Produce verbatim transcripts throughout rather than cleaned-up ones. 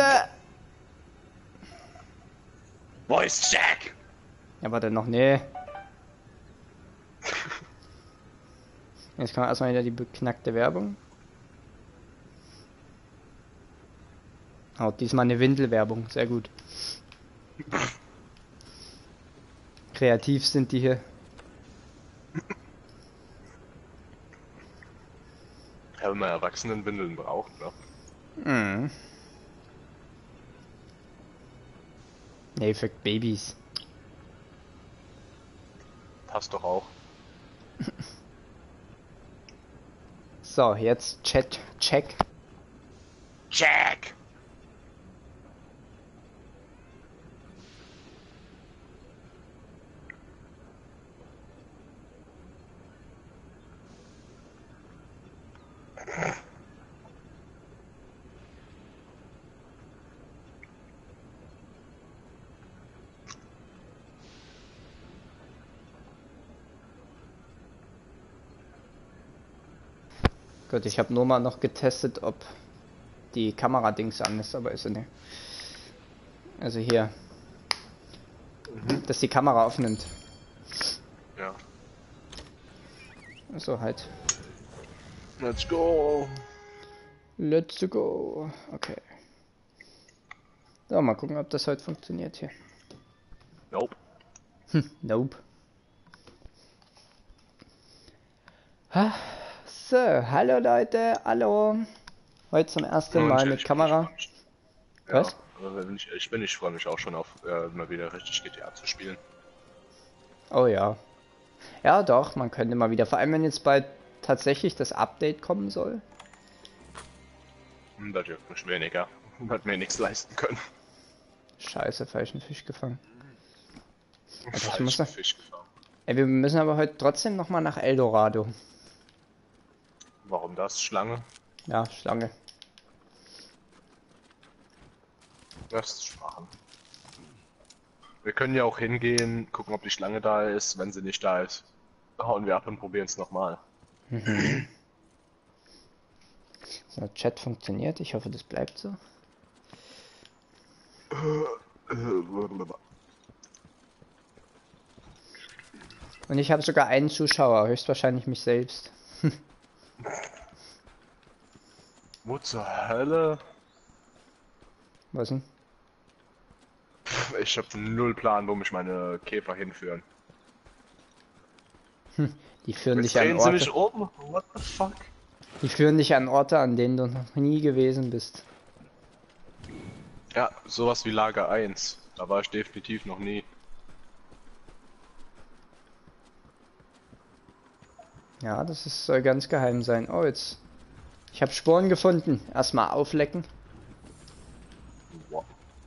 Bitte! Wo ist Jack? Ja, warte noch, nee. Jetzt kommt erstmal wieder die beknackte Werbung. Oh, diesmal eine Windelwerbung, sehr gut. Kreativ sind die hier. Ja, wenn man Erwachsenenwindeln braucht, ne? Mhm. Nee, für Babys. Passt doch auch. So, jetzt Chat, check. Jack! Gut, ich habe nur mal noch getestet, ob die Kamera-Dings an ist, aber ist sie nicht. Also hier. Mhm. Dass die Kamera aufnimmt. Ja. So halt. Let's go! Let's go. Okay. So, mal gucken, ob das heute funktioniert hier. Nope. Hm, nope. Ha. So, hallo Leute, hallo. Heute zum ersten Mal mit Kamera. Ja, Was? also ich, ich bin, ich freue mich auch schon auf äh, mal wieder richtig G T A zu spielen. Oh ja. Ja doch, man könnte mal wieder, vor allem wenn jetzt bald tatsächlich das Update kommen soll. Hm, das juckt mich weniger. Hat mir nichts leisten können. Scheiße, falschen Fisch gefangen. Falschen muss noch... Fisch gefangen. Ey, wir müssen aber heute trotzdem noch mal nach Eldorado. Warum das? Schlange? Ja, Schlange. Das machen. Wir können ja auch hingehen, gucken, ob die Schlange da ist. Wenn sie nicht da ist, hauen wir ab und probieren es nochmal. Mhm. So, Chat funktioniert. Ich hoffe, das bleibt so. Und ich habe sogar einen Zuschauer, höchstwahrscheinlich mich selbst. Wo zur Hölle? Was denn? Ich habe null Plan, wo mich meine Käfer hinführen. Hm, die führen Jetzt dich an drehen sie Orte. mich um. What the fuck? Die führen dich an Orte, an denen du noch nie gewesen bist. Ja, sowas wie Lager eins. Da war ich definitiv noch nie. Ja, das ist, soll ganz geheim sein. Oh, jetzt. Ich habe Spuren gefunden. Erstmal auflecken. Wow.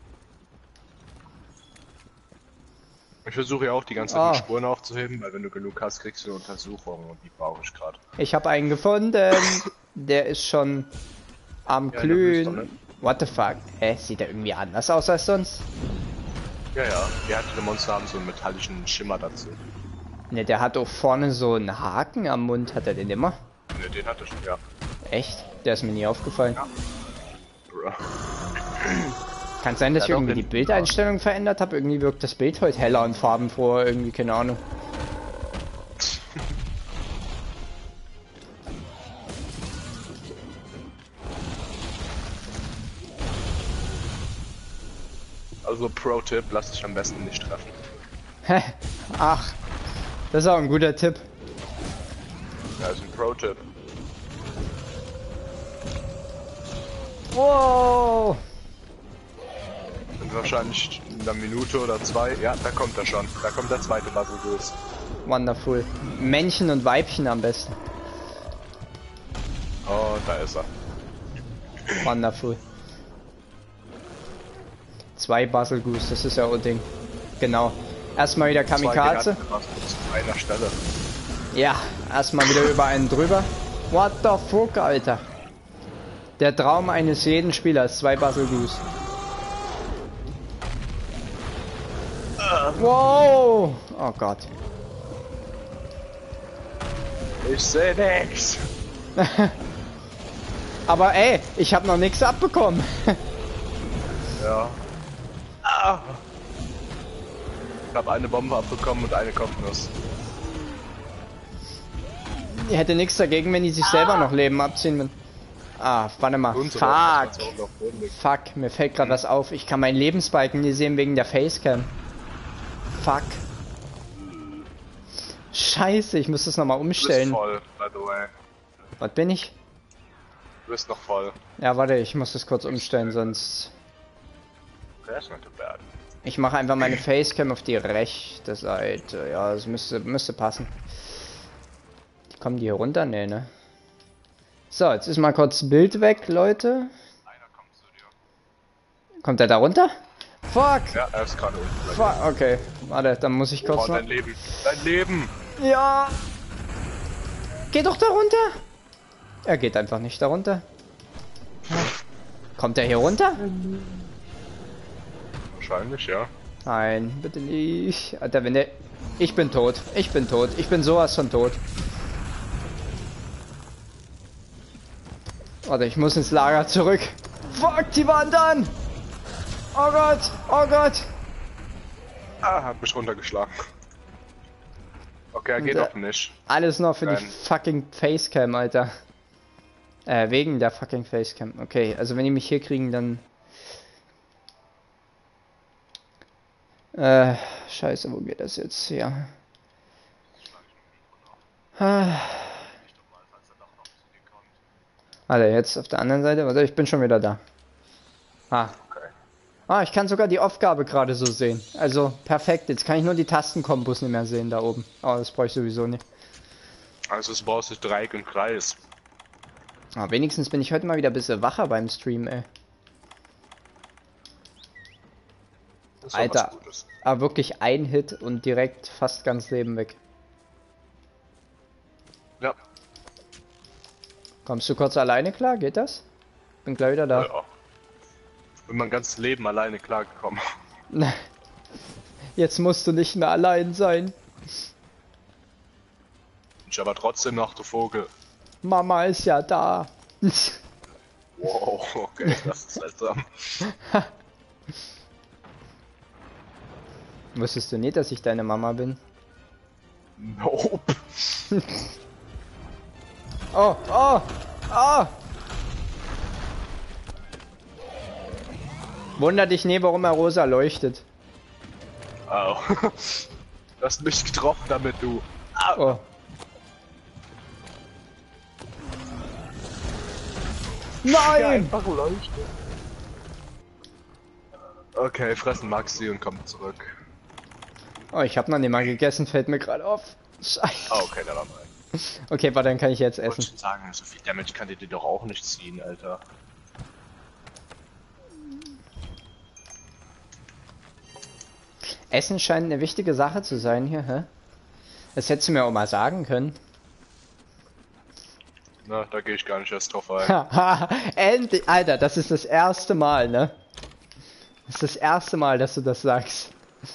Ich versuche ja auch die ganze Zeit Ah. die Spuren aufzuheben, weil wenn du genug hast, kriegst du eine Untersuchung und die brauche ich gerade. Ich habe einen gefunden. Der ist schon am Ja, in der Wüste, Glühen. ne? What the fuck? Hä? Sieht er irgendwie anders aus als sonst? Ja, ja. Die hatte Monster haben so einen metallischen Schimmer dazu. Ne, der hat auch vorne so einen Haken am Mund. Hat er den immer? Ne, den hatte ich, ja. Echt? Der ist mir nie aufgefallen. Ja. Kann sein, dass Ja, ich doch, irgendwie die hinten. Bildeinstellung verändert habe. Irgendwie wirkt das Bild heute heller und farbenfroher. Irgendwie, keine Ahnung. Also Pro-Tipp, lass dich am besten nicht treffen. Hä? Ach, das ist auch ein guter Tipp. Ja, ist ein Pro-Tipp. Wow! Und wahrscheinlich in einer Minute oder zwei. Ja, da kommt er schon. Da kommt der zweite Basilgus. Wonderful. Männchen und Weibchen am besten. Oh, da ist er. Wonderful. Zwei Basilgus, das ist ja auch ein Ding. Genau. Erstmal wieder Kamikaze. Zwei zu einer Stelle. Ja, erstmal wieder über einen drüber. What the fuck, Alter. Der Traum eines jeden Spielers, zwei Basilgus. Wow! Oh Gott. Ich seh nix. Aber ey, ich habe noch nichts abbekommen. Ja. Ah. Ich habe eine Bombe abbekommen und eine Kopfnuss. Die hätte nichts dagegen, wenn die sich selber noch Leben abziehen würden. Ah, warte mal. Unsere Fuck. Station noch drin liegt. Fuck, mir fällt gerade was auf. Ich kann meinen Lebensbalken nie sehen wegen der Facecam. Fuck. Scheiße, ich muss das nochmal Du bist umstellen. voll, by the way. Was bin ich? Du bist noch voll. Ja, warte, ich muss das kurz umstellen, sonst... That's not too bad. Ich mache einfach meine Facecam auf die rechte Seite. Ja, das müsste, müsste passen. Kommen die hier runter? Nee, ne? So, jetzt ist mal kurz Bild weg, Leute. Einer kommt zu dir. Kommt der da runter? Fuck! Ja, er ist gerade unten. Fuck, okay. Warte, dann muss ich kurz Oh, noch... dein Leben. Dein Leben! Ja! Geh doch da runter! Er geht einfach nicht da runter. Kommt er hier runter? Wahrscheinlich, ja. Nein, bitte nicht. Alter, wenn der... Ich bin tot. Ich bin tot. Ich bin sowas von tot. Warte, ich muss ins Lager zurück. Fuck, die wandern! Oh Gott, oh Gott! Ah, hat mich runtergeschlagen. Okay, er geht Und, äh, doch nicht. Alles noch für die Nein. fucking Facecam, Alter. Äh, wegen der fucking Facecam. Okay, also wenn die mich hier kriegen, dann... Äh, scheiße, wo geht das jetzt hier? Ah. Warte, jetzt auf der anderen Seite. Warte, ich bin schon wieder da. Ah. Okay. Ah, ich kann sogar die Aufgabe gerade so sehen. Also, perfekt. Jetzt kann ich nur die Tastenkombos nicht mehr sehen da oben. Aber das brauche ich sowieso nicht. Also es brauchst du Dreieck und Kreis. Aber wenigstens bin ich heute mal wieder ein bisschen wacher beim Stream, ey. Das ist doch Alter. was Gutes. Aber wirklich ein Hit und direkt fast ganz Leben weg. Ja. Kommst du kurz alleine klar? Geht das? Bin gleich wieder da. Ja. Bin mein ganzes Leben alleine klargekommen. Jetzt musst du nicht mehr allein sein. Ich aber trotzdem noch, du Vogel. Mama ist ja da. Wow, okay, das ist seltsam. Wusstest du nicht, dass ich deine Mama bin? Nope. Oh, oh, oh! Wunder dich nie, warum er rosa leuchtet. Au. Du hast mich getroffen damit, du. Oh. Nein! Einfach leuchtet. Okay, fressen Maxi und kommt zurück. Oh, ich hab noch nicht mal gegessen, fällt mir gerade auf. Scheiße. Ah, okay, da war mal. Okay, warte, dann kann ich jetzt Ich wollte essen. schon sagen, so viel Damage kann dir doch auch nicht ziehen, Alter. Essen scheint eine wichtige Sache zu sein hier, hä? Das hättest du mir auch mal sagen können. Na, da gehe ich gar nicht erst drauf ein. Haha, endlich, Alter, das ist das erste Mal, ne? Das ist das erste Mal, dass du das sagst.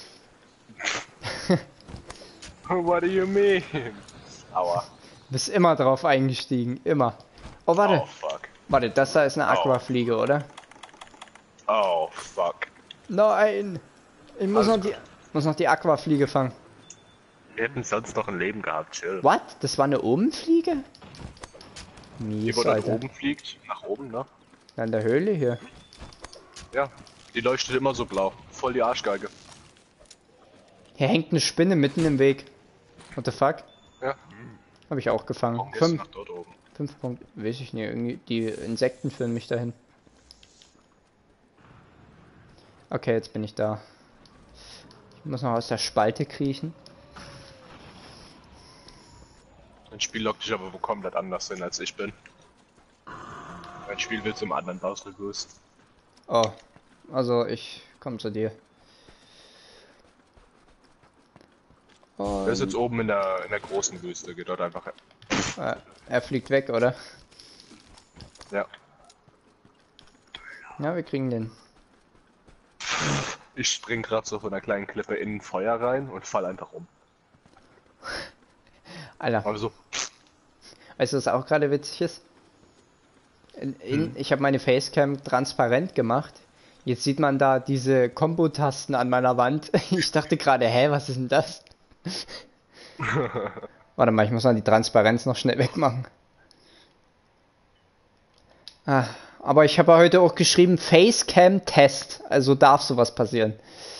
What do you mean? Aua. Du bist immer drauf eingestiegen, immer. Oh, warte. Oh, fuck. Warte, das da ist eine Aquafliege, oder? Oh, fuck. Nein! Ich muss Alles noch, die, muss noch die Aquafliege fangen. Wir hätten sonst noch ein Leben gehabt, chill. What? Das war eine Obenfliege? Die, Mies, wo da Alter. oben fliegt, nach oben, ne? Ja, in der Höhle hier. Ja. Die leuchtet immer so blau. Voll die Arschgeige. Hier hängt eine Spinne mitten im Weg. What the fuck? Ja. Habe ich auch gefangen. Warum gehst du Fünf, nach dort oben? fünf Punkte. Weiß ich nicht. Irgendwie die Insekten führen mich dahin. Okay, jetzt bin ich da. Ich muss noch aus der Spalte kriechen. Dein Spiel lockt dich aber wo komplett anders hin als ich bin. Dein Spiel will zum anderen ausgerüstet. Oh, also ich komme zu dir. Er ist jetzt oben in der, in der großen Wüste, geht dort einfach hin. Äh, er fliegt weg, oder? Ja. Ja, wir kriegen den. Ich spring gerade so von einer kleinen Klippe in ein Feuer rein und fall einfach um. Alter, Also, weißt du, was auch gerade witzig ist? In, in, Hm. Ich habe meine Facecam transparent gemacht. Jetzt sieht man da diese Kombo-Tasten an meiner Wand. Ich dachte gerade, hä, was ist denn das? Warte mal, ich muss mal die Transparenz noch schnell wegmachen. Ah, aber ich habe heute auch geschrieben Facecam-Test. Also darf sowas passieren.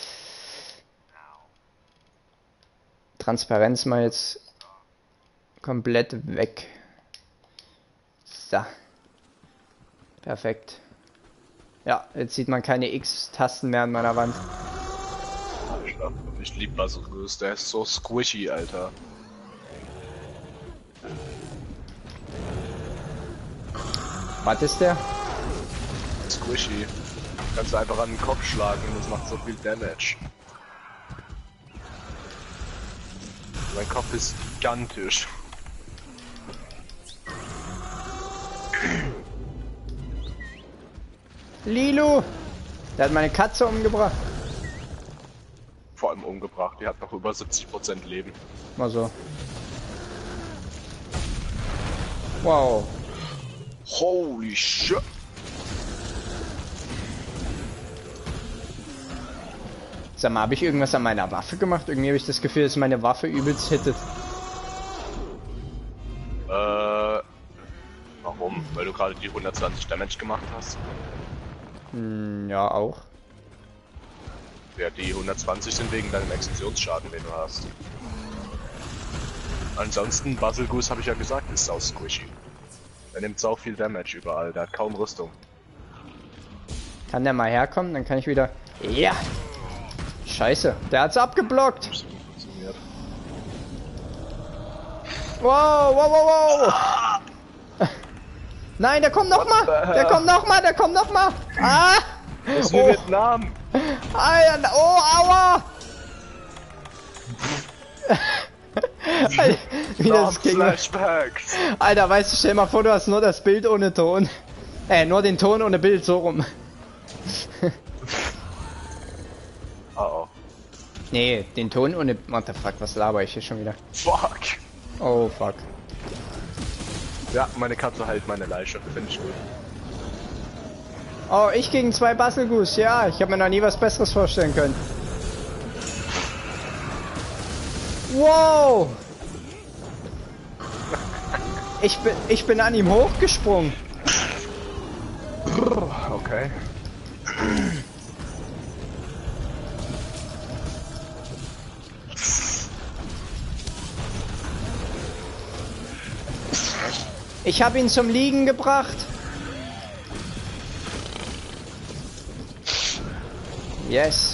Transparenz mal jetzt komplett weg. So. Perfekt. Ja, jetzt sieht man keine X-Tasten mehr an meiner Wand. Ich lieb Bazookas, der ist so squishy, Alter. Was ist der? Squishy. Kannst du einfach an den Kopf schlagen und das macht so viel Damage. Mein Kopf ist gigantisch. Lilo! Der hat meine Katze umgebracht. Vor allem umgebracht, die hat noch über siebzig Prozent Leben. Mal so. Wow. Holy shit! Sag mal, habe ich irgendwas an meiner Waffe gemacht? Irgendwie habe ich das Gefühl, dass meine Waffe übelst hittet. Äh... Warum? Weil du gerade die hundertzwanzig Damage gemacht hast? Hm, ja, auch. Ja, die hundertzwanzig sind wegen deinem Explosionsschaden, den du hast. Ansonsten, Basilgus, habe ich ja gesagt, ist sau squishy. Er nimmt sau viel Damage überall, der hat kaum Rüstung. Kann der mal herkommen? Dann kann ich wieder... Ja! Scheiße, der hat's abgeblockt! Funktioniert. Wow, wow, wow, wow! Nein, der kommt noch mal! Der kommt noch mal, der kommt noch mal! Ah! Das ist wie Oh. Vietnam! Alter, oh, aua! Alter, wie das ging. Flashbacks! Alter, weißt du, stell mal vor, du hast nur das Bild ohne Ton. Äh, nur den Ton ohne Bild, so rum. Oh oh. Nee, den Ton ohne... What the fuck, was laber ich hier schon wieder? Fuck! Oh, fuck. Ja, meine Katze hält meine Leiche, finde ich gut. Oh, ich gegen zwei Basilgus, ja, ich habe mir noch nie was Besseres vorstellen können. Wow! Ich bin, ich bin an ihm hochgesprungen. Okay. Ich habe ihn zum Liegen gebracht. Yes.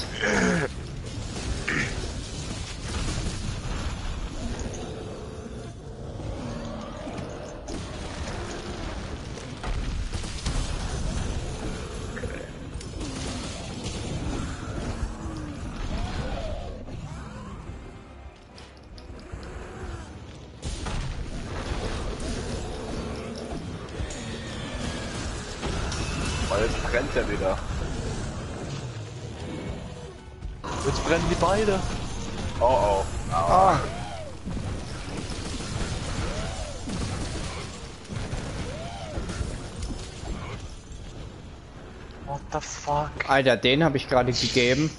Weil jetzt brennt er wieder. Jetzt brennen die beide. Oh oh. Ah. What the fuck? Alter, den habe ich gerade gegeben.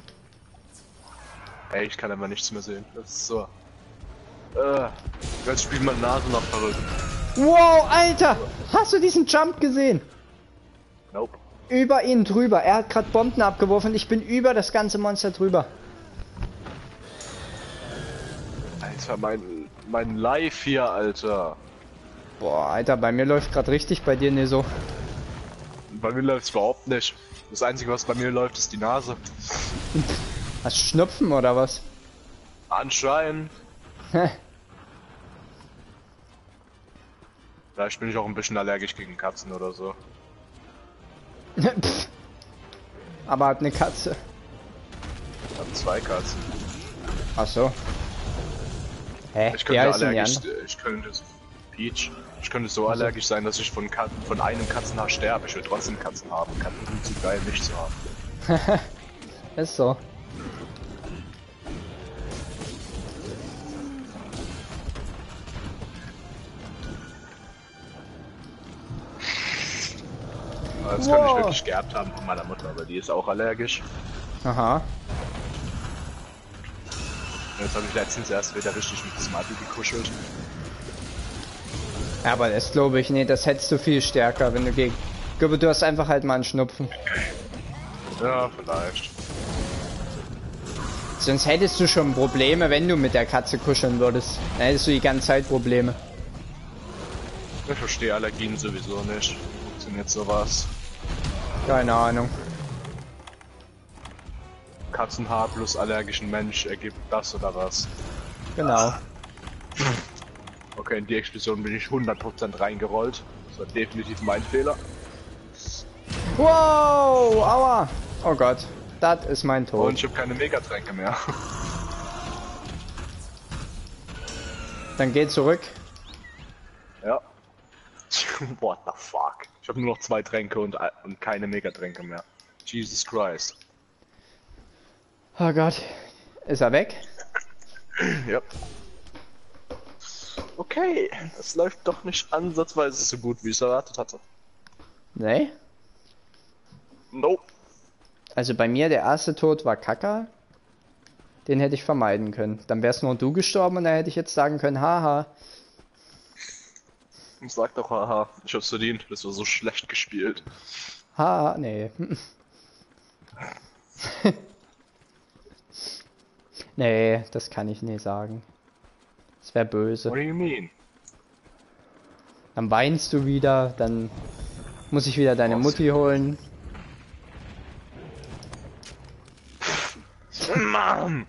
Ey, ich kann einfach nichts mehr sehen. Das ist so. Äh, jetzt spielt meine Nase noch verrückt. Wow, Alter! Hast du diesen Jump gesehen? Nope. Über ihn drüber. Er hat gerade Bomben abgeworfen und ich bin über das ganze Monster drüber. Alter, mein, mein Live hier, Alter. Boah, Alter, bei mir läuft gerade richtig, bei dir ne so. Bei mir läuft's überhaupt nicht. Das Einzige, was bei mir läuft, ist die Nase. Hast du Schnupfen oder was? Anscheinend. Vielleicht bin ich auch ein bisschen allergisch gegen Katzen oder so. Pff. Aber hat eine Katze. Ich habe zwei Katzen. Ach so. Hä? Ich Wie könnte heißen die allergisch, anderen? ich könnte Peach. Ich könnte so allergisch sein, dass ich von, Kat von einem Katzenhaar sterbe. Ich will trotzdem Katzen haben. Katzen sind zu geil, nicht zu haben. Ist so. Aber das Wow. kann ich wirklich geerbt haben von meiner Mutter, aber die ist auch allergisch. Aha. Jetzt habe ich letztens erst wieder richtig mit Smarty gekuschelt. Ja, aber das glaube ich, nee, das hättest du viel stärker, wenn du gegen... Ich glaube, du hast einfach halt mal einen Schnupfen. Ja, vielleicht. Sonst hättest du schon Probleme, wenn du mit der Katze kuscheln würdest. Dann hättest du die ganze Zeit Probleme. Ich verstehe Allergien sowieso nicht. Funktioniert sowas? Keine Ahnung. Katzenhaar plus allergischen Mensch ergibt das oder was? Genau. Okay, in die Explosion bin ich hundert Prozent reingerollt. Das war definitiv mein Fehler. Wow, aua. Oh Gott, das ist mein Tod. Und ich habe keine Megatränke mehr. Dann geh zurück. Ja. What the fuck? Ich habe nur noch zwei Tränke und, und keine Megatränke mehr. Jesus Christ. Oh Gott. Ist er weg? Ja. Okay, es läuft doch nicht ansatzweise so gut, wie ich es erwartet hatte. Nee. Nope. Also bei mir der erste Tod war Kaka. Den hätte ich vermeiden können. Dann wärst nur du gestorben und dann hätte ich jetzt sagen können, haha. Sag doch, haha, ich hab's verdient, das war so schlecht gespielt. Haha, nee. Nee, das kann ich nicht sagen. Das wäre böse. What do you mean? Dann weinst du wieder, dann muss ich wieder deine Mutti holen. Mann!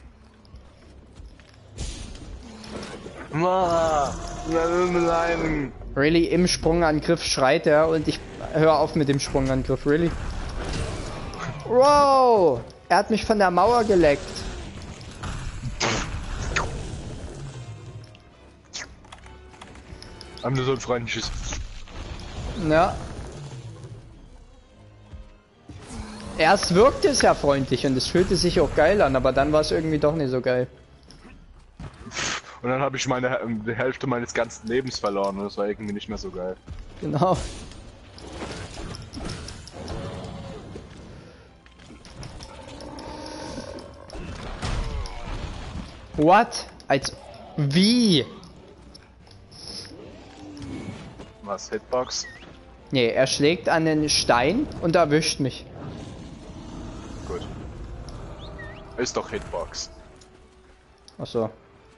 Mann! Nein, nein! Really, im Sprungangriff schreit er und ich höre auf mit dem Sprungangriff, really. Wow! Er hat mich von der Mauer geleckt. Haben nur so ein freundliches. Ja. Erst wirkte es ja freundlich und es fühlte sich auch geil an, aber dann war es irgendwie doch nicht so geil. Und dann habe ich meine die Hälfte meines ganzen Lebens verloren und das war irgendwie nicht mehr so geil. Genau. What? Als... Wie? Was, Hitbox? Nee, er schlägt an den Stein und erwischt mich. Gut. Ist doch Hitbox. Ach so.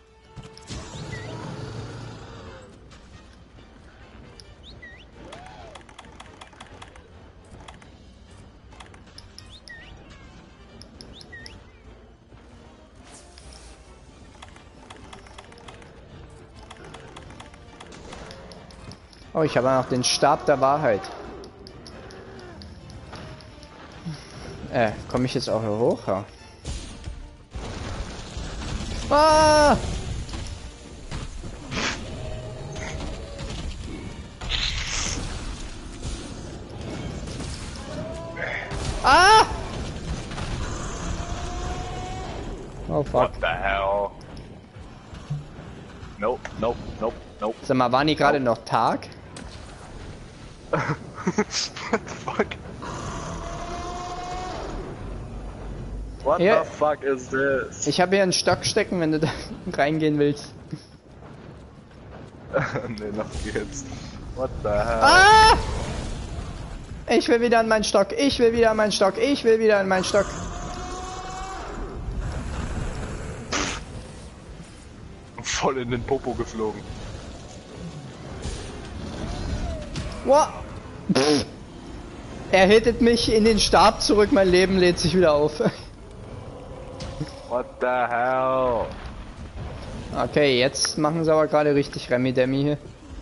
Oh, ich habe noch den Stab der Wahrheit. Äh, komme ich jetzt auch hier hoch? Ja. Ah! Ah! Oh fuck. What the hell? Nope, nope, nope, nope. Sag mal, waren die gerade noch Tag? What the fuck? What Ja. the fuck is this? Ich habe hier einen Stock stecken, wenn du da reingehen willst. Ne, noch geht's. What the hell? Ah! Ich will wieder an meinen Stock. Ich will wieder an meinen Stock. Ich will wieder an meinen Stock. Voll in den Popo geflogen. Wow. Pff. Er hittet mich in den Stab zurück. Mein Leben lädt sich wieder auf. What the hell? Okay, jetzt machen sie aber gerade richtig Remi-Demi hier.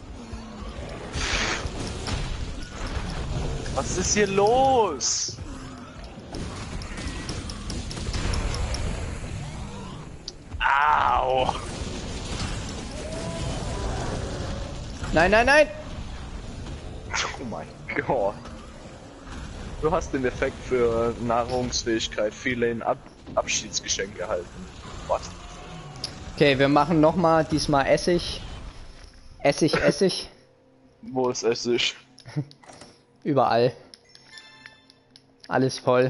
Was ist hier los? Au! Nein, nein, nein! Oh mein Gott. Du hast den Effekt für Nahrungsfähigkeit viele in Ab Abschiedsgeschenk erhalten. Was? Okay, wir machen nochmal, diesmal Essig. Essig, Essig. Wo ist Essig? Überall. Alles voll.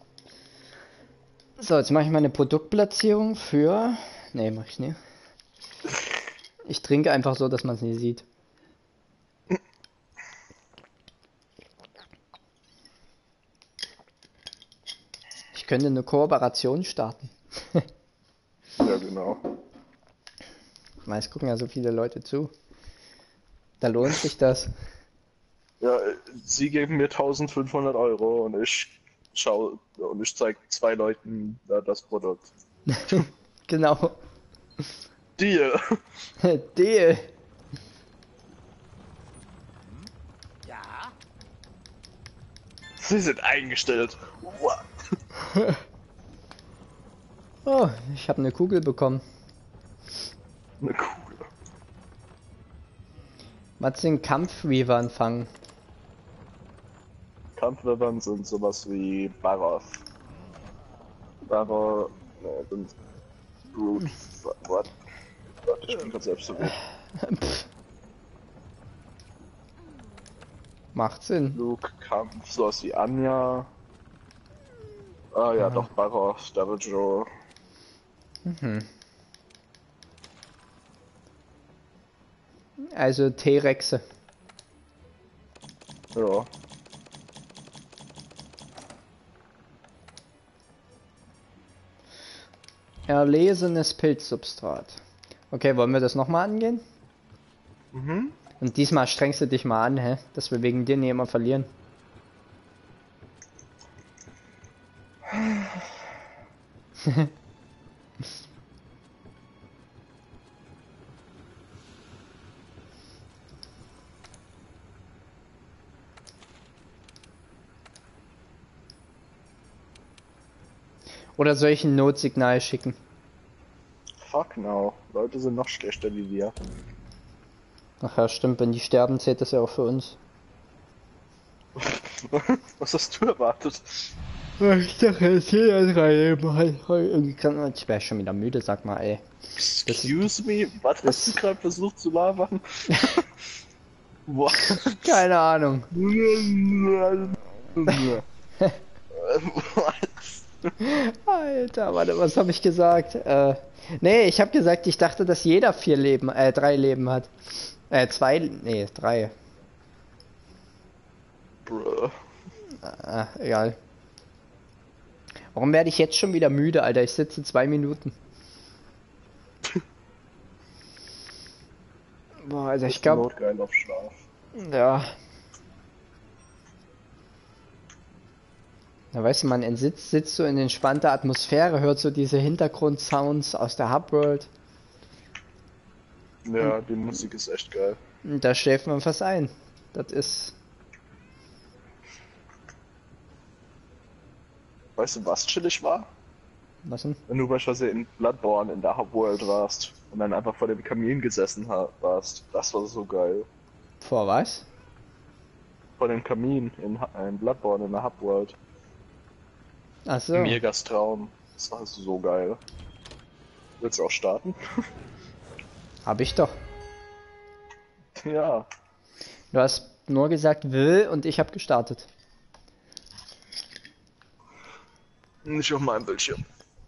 So, jetzt mache ich meine Produktplatzierung für... Nee, mache ich nicht. Ich trinke einfach so, dass man es nie sieht. Ich könnte eine Kooperation starten. Ja, genau. Meist gucken ja so viele Leute zu. Da lohnt sich das. Ja, sie geben mir eintausendfünfhundert Euro und ich schau und ich zeige zwei Leuten äh, das Produkt. Genau. Deal! Deal. Ja? Sie sind eingestellt. What? Oh, ich habe eine Kugel bekommen. Eine Kugel. Was sind Kampfreaver anfangen? Kampfweapons sind sowas wie Barroth. Barroth. Ne, sind. Brute. What? Warte, ich bin gerade selbst so gut. Macht Sinn. Luke, Kampf, sowas wie Anja. Ah ja, doch, Barroth, Devil Joe. Mhm. Also T-Rexe. Ja. Erlesenes Pilzsubstrat. Okay, wollen wir das nochmal angehen? Mhm. Und diesmal strengst du dich mal an, hä? Dass wir wegen dir nicht immer verlieren. Oder soll ich ein Notsignal schicken? Fuck no. Leute sind noch schlechter wie wir. Ach ja, stimmt, wenn die sterben, zählt das ja auch für uns. Was hast du erwartet? Ich dachte, es jeder drei Leben. Irgendwie kann ich wäre schon wieder müde, sag mal, ey. Excuse me? Was das- hast du gerade versucht zu labern? What? Keine Ahnung. Alter, warte, was habe ich gesagt? Äh, nee, ich habe gesagt, ich dachte, dass jeder vier Leben, äh, drei Leben hat. Äh, zwei, nee, drei. Bruh. Ah, egal. Warum werde ich jetzt schon wieder müde, Alter? Ich sitze zwei Minuten. Boah, also ich glaube... Notgeil auf Schlaf. Ja. Da weißt du, man sitzt, sitzt so in entspannter Atmosphäre, hört so diese Hintergrundsounds aus der Hubworld. Ja, die Musik ist echt geil. Und da schläft man fast ein. Das ist... Weißt du, was chillig war? Was denn? Wenn du beispielsweise in Bloodborne in der Hubworld warst und dann einfach vor dem Kamin gesessen ha- warst. Das war so geil. Vor was? Vor dem Kamin in, Ha- in Bloodborne in der Hubworld. Ach so. Megas Traum. Das war so geil. Willst du auch starten? Hab ich doch. Ja. Du hast nur gesagt, will, und ich habe gestartet. Nicht auf meinem Bildschirm.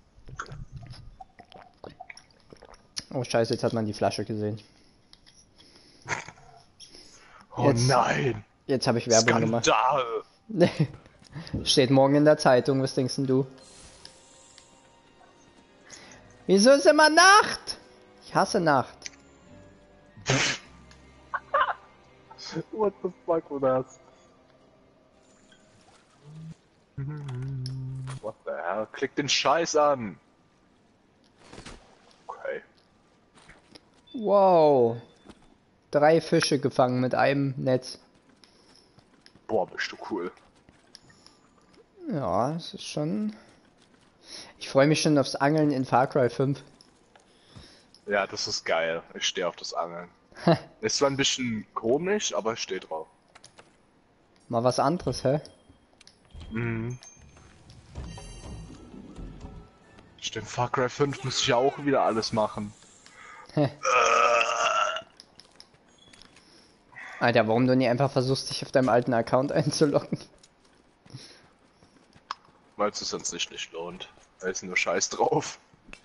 Oh scheiße, jetzt hat man die Flasche gesehen. Oh Jetzt- nein! Jetzt habe ich Werbung gemacht. Skandal! Steht morgen in der Zeitung, was denkst denn du? Wieso ist immer Nacht? Ich hasse Nacht. What the fuck war das? What the hell? Klick den Scheiß an! Okay. Wow. Drei Fische gefangen mit einem Netz. Boah, bist du cool. Ja, es ist schon... Ich freue mich schon aufs Angeln in Far Cry fünf. Ja, das ist geil. Ich stehe auf das Angeln. Ist zwar ein bisschen komisch, aber ich stehe drauf. Mal was anderes, hä? Mhm. Stimmt, Far Cry fünf muss ich ja auch wieder alles machen. Alter, warum du nie einfach versuchst, dich auf deinem alten Account einzuloggen? Weil es sonst nicht, nicht lohnt. Da ist nur Scheiß drauf.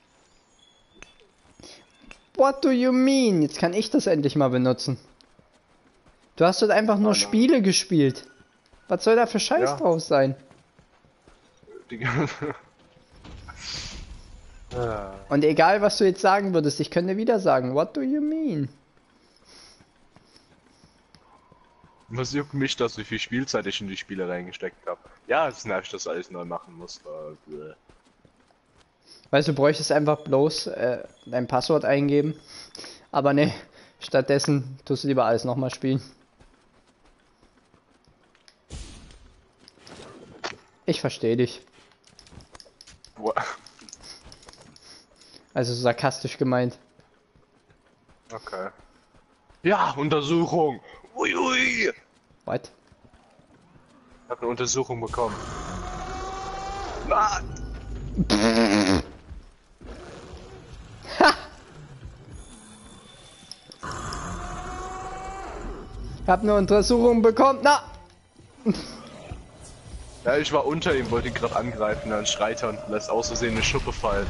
What do you mean? Jetzt kann ich das endlich mal benutzen. Du hast dort einfach nur Ah, nein. Spiele gespielt. Was soll da für Scheiß Ja. drauf sein? Die Ah. Und egal, was du jetzt sagen würdest, ich könnte wieder sagen, what do you mean? Was juckt mich das, wie viel Spielzeit ich in die Spiele reingesteckt habe? Ja, es nervt, dass alles neu machen muss. Äh, Weißt du, bräuchtest einfach bloß äh, dein Passwort eingeben. Aber ne, stattdessen tust du lieber alles nochmal spielen. Ich verstehe dich. Boah. Also sarkastisch gemeint. Okay. Ja, Untersuchung. Ui, ui. What? Ich hab eine Untersuchung bekommen. Ah. Ich hab eine Untersuchung bekommen. Na! Ja, ich war unter ihm, wollte ihn gerade angreifen, dann schreit er und lässt aus Versehen eine Schuppe fallen.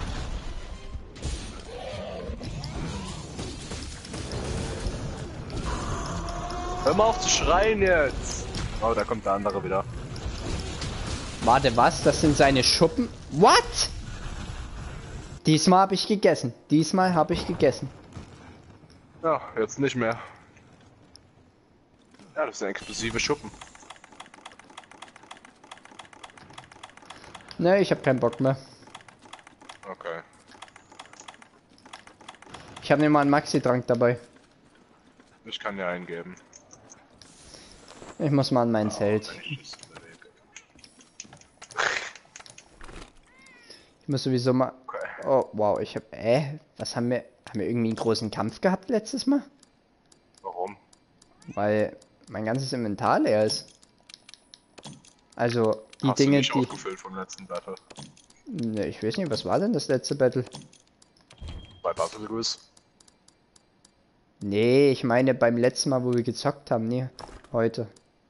Hör mal auf zu schreien jetzt! Oh, da kommt der andere wieder. Warte, was? Das sind seine Schuppen? What? Diesmal habe ich gegessen. Diesmal habe ich gegessen. Ja, jetzt nicht mehr. Ja, das sind explosive Schuppen. Ne, ich habe keinen Bock mehr. Okay. Ich habe nicht mal einen Maxi-Trank dabei. Ich kann dir eingeben. Ich muss mal an mein Zelt. Ich muss sowieso mal... Okay. Oh, wow, ich habe... Äh, was haben wir... Haben wir irgendwie einen großen Kampf gehabt letztes Mal? Warum? Weil mein ganzes Inventar leer ist. Also, die Hast Dinge, du nicht die... aufgefüllt vom letzten Battle? Ne, ich weiß nicht, was war denn das letzte Battle? Bei Battlegoose? Nee, ich meine beim letzten Mal, wo wir gezockt haben. Nee, heute.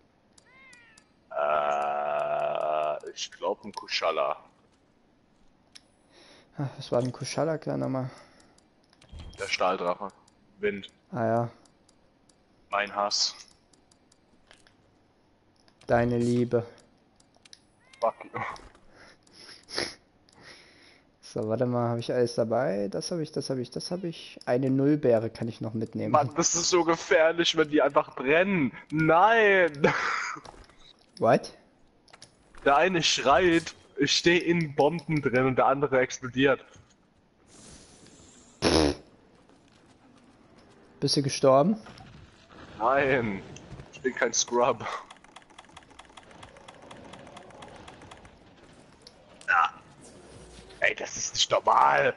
Äh, ich glaube ein Kushala. Ach, was war denn Kushalak da nochmal? Der Stahldrache. Wind. Ah ja, Mein Hass. deine Liebe. Fuck you. So, warte mal, habe ich alles dabei? Das habe ich, das habe ich, das habe ich. Eine Nullbeere kann ich noch mitnehmen. Mann, das ist so gefährlich, wenn die einfach brennen. Nein! What? Der eine schreit, ich stehe in Bomben drin und der andere explodiert. Bist du gestorben? Nein, ich bin kein Scrub. Ah. Ey, das ist nicht normal.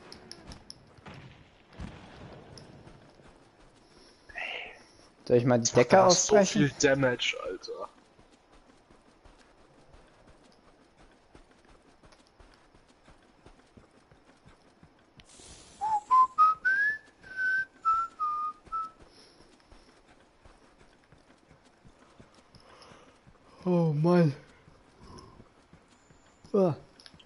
Soll ich mal die Das macht Decke einfach so aufbrechen? viel Damage, Alter. Oh Mann. Ah.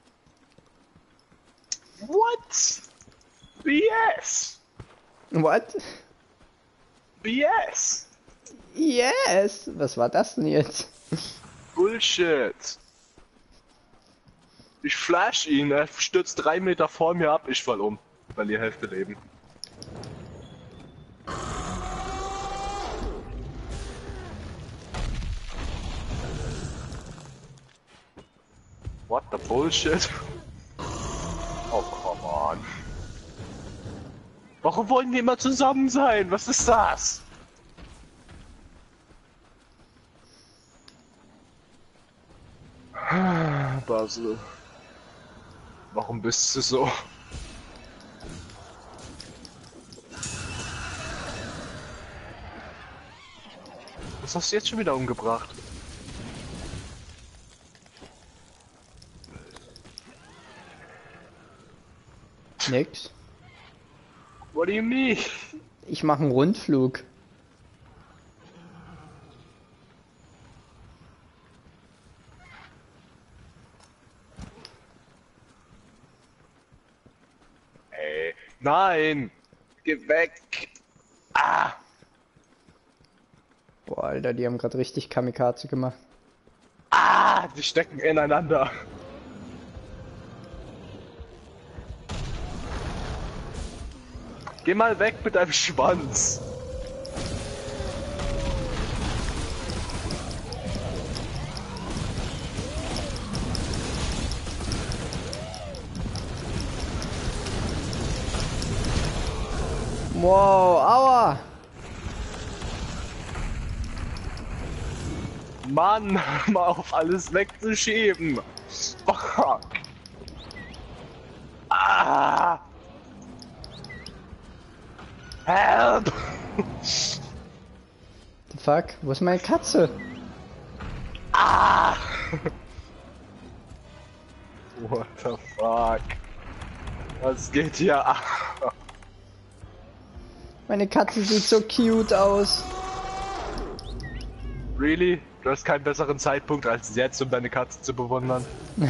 What? B S. What? B S. Yes! Was war das denn jetzt? Bullshit. Ich flash ihn, er stürzt drei Meter vor mir ab, ich fall um. Verliere Hälfte Leben. What the bullshit? Oh, come on. Warum wollen die immer zusammen sein? Was ist das? Basel. Warum bist du so? Was hast du jetzt schon wieder umgebracht? Nix. What do you mean? Ich mache einen Rundflug. Nein! Geh weg! Ah! Boah, Alter, die haben gerade richtig Kamikaze gemacht. Ah! Die stecken ineinander. Geh mal weg mit deinem Schwanz. Wow, aua! Mann, mal auf alles wegzuschieben. Fuck. Ah! Help! The fuck? Wo ist meine Katze? Ah! What the fuck? Was geht hier ab? Meine Katze sieht so cute aus. Really? Du hast keinen besseren Zeitpunkt als jetzt, um deine Katze zu bewundern?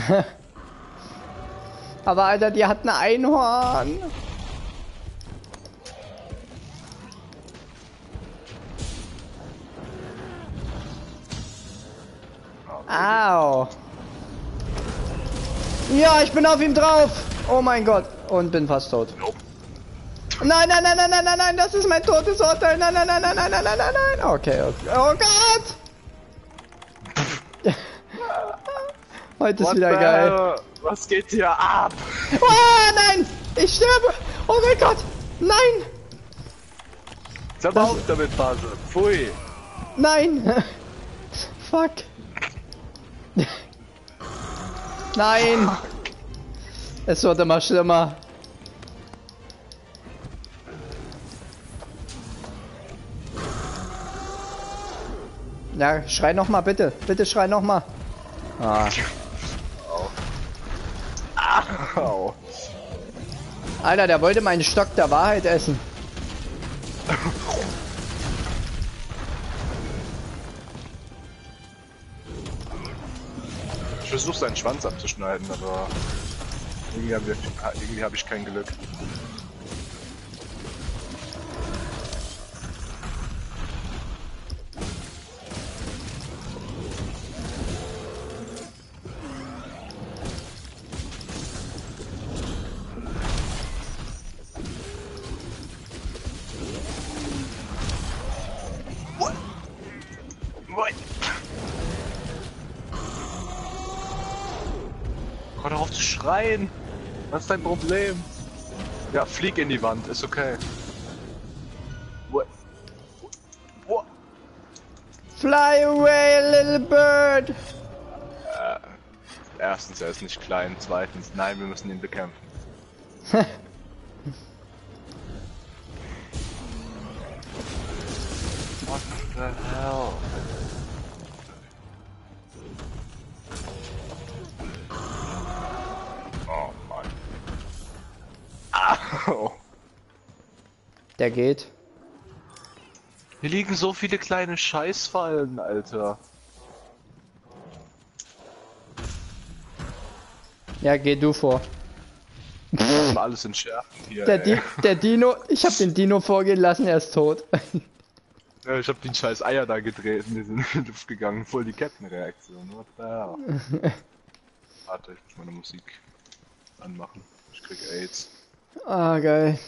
Aber Alter, die hat ein Einhorn. Au. Ja, ich bin auf ihm drauf. Oh mein Gott. Und bin fast tot. Nope. Nein, nein, nein, nein, nein, nein, nein, das ist mein totes Urteil. Nein, nein, nein, nein, nein, nein, nein, nein, nein. Okay, okay. Oh Gott. Heute ist What wieder the geil. hell? Was geht hier ab? Oh nein, ich sterbe. Oh mein Gott. Nein. Sag mal auf damit, Phase. Pfui. Nein. Fuck. Nein. Es wird immer schlimmer. Ja, schrei noch mal bitte. Bitte schrei noch mal. Ah. Au. Alter, der wollte meinen Stock der Wahrheit essen. Ich versuche seinen Schwanz abzuschneiden, aber irgendwie habe ich, irgendwie hab ich kein Glück. What? What? Hör doch auf zu schreien! Was ist dein Problem? Ja, flieg in die Wand, ist okay. What? What? Fly away, little bird. Äh, erstens, er ist nicht klein. Zweitens, nein, wir müssen ihn bekämpfen. What the hell? Oh Mann. Au. Der geht. Hier liegen so viele kleine Scheißfallen, Alter. Ja, geh du vor. Mal alles entschärfen hier. Der, ey. Di der Dino, ich hab den Dino vorgehen lassen, er ist tot. Ja, ich hab den scheiß Eier da gedreht und die sind in die Luft gegangen. Voll die Kettenreaktion. What the hell? Warte, ich muss meine Musik anmachen. Ich krieg AIDS. Ah, geil.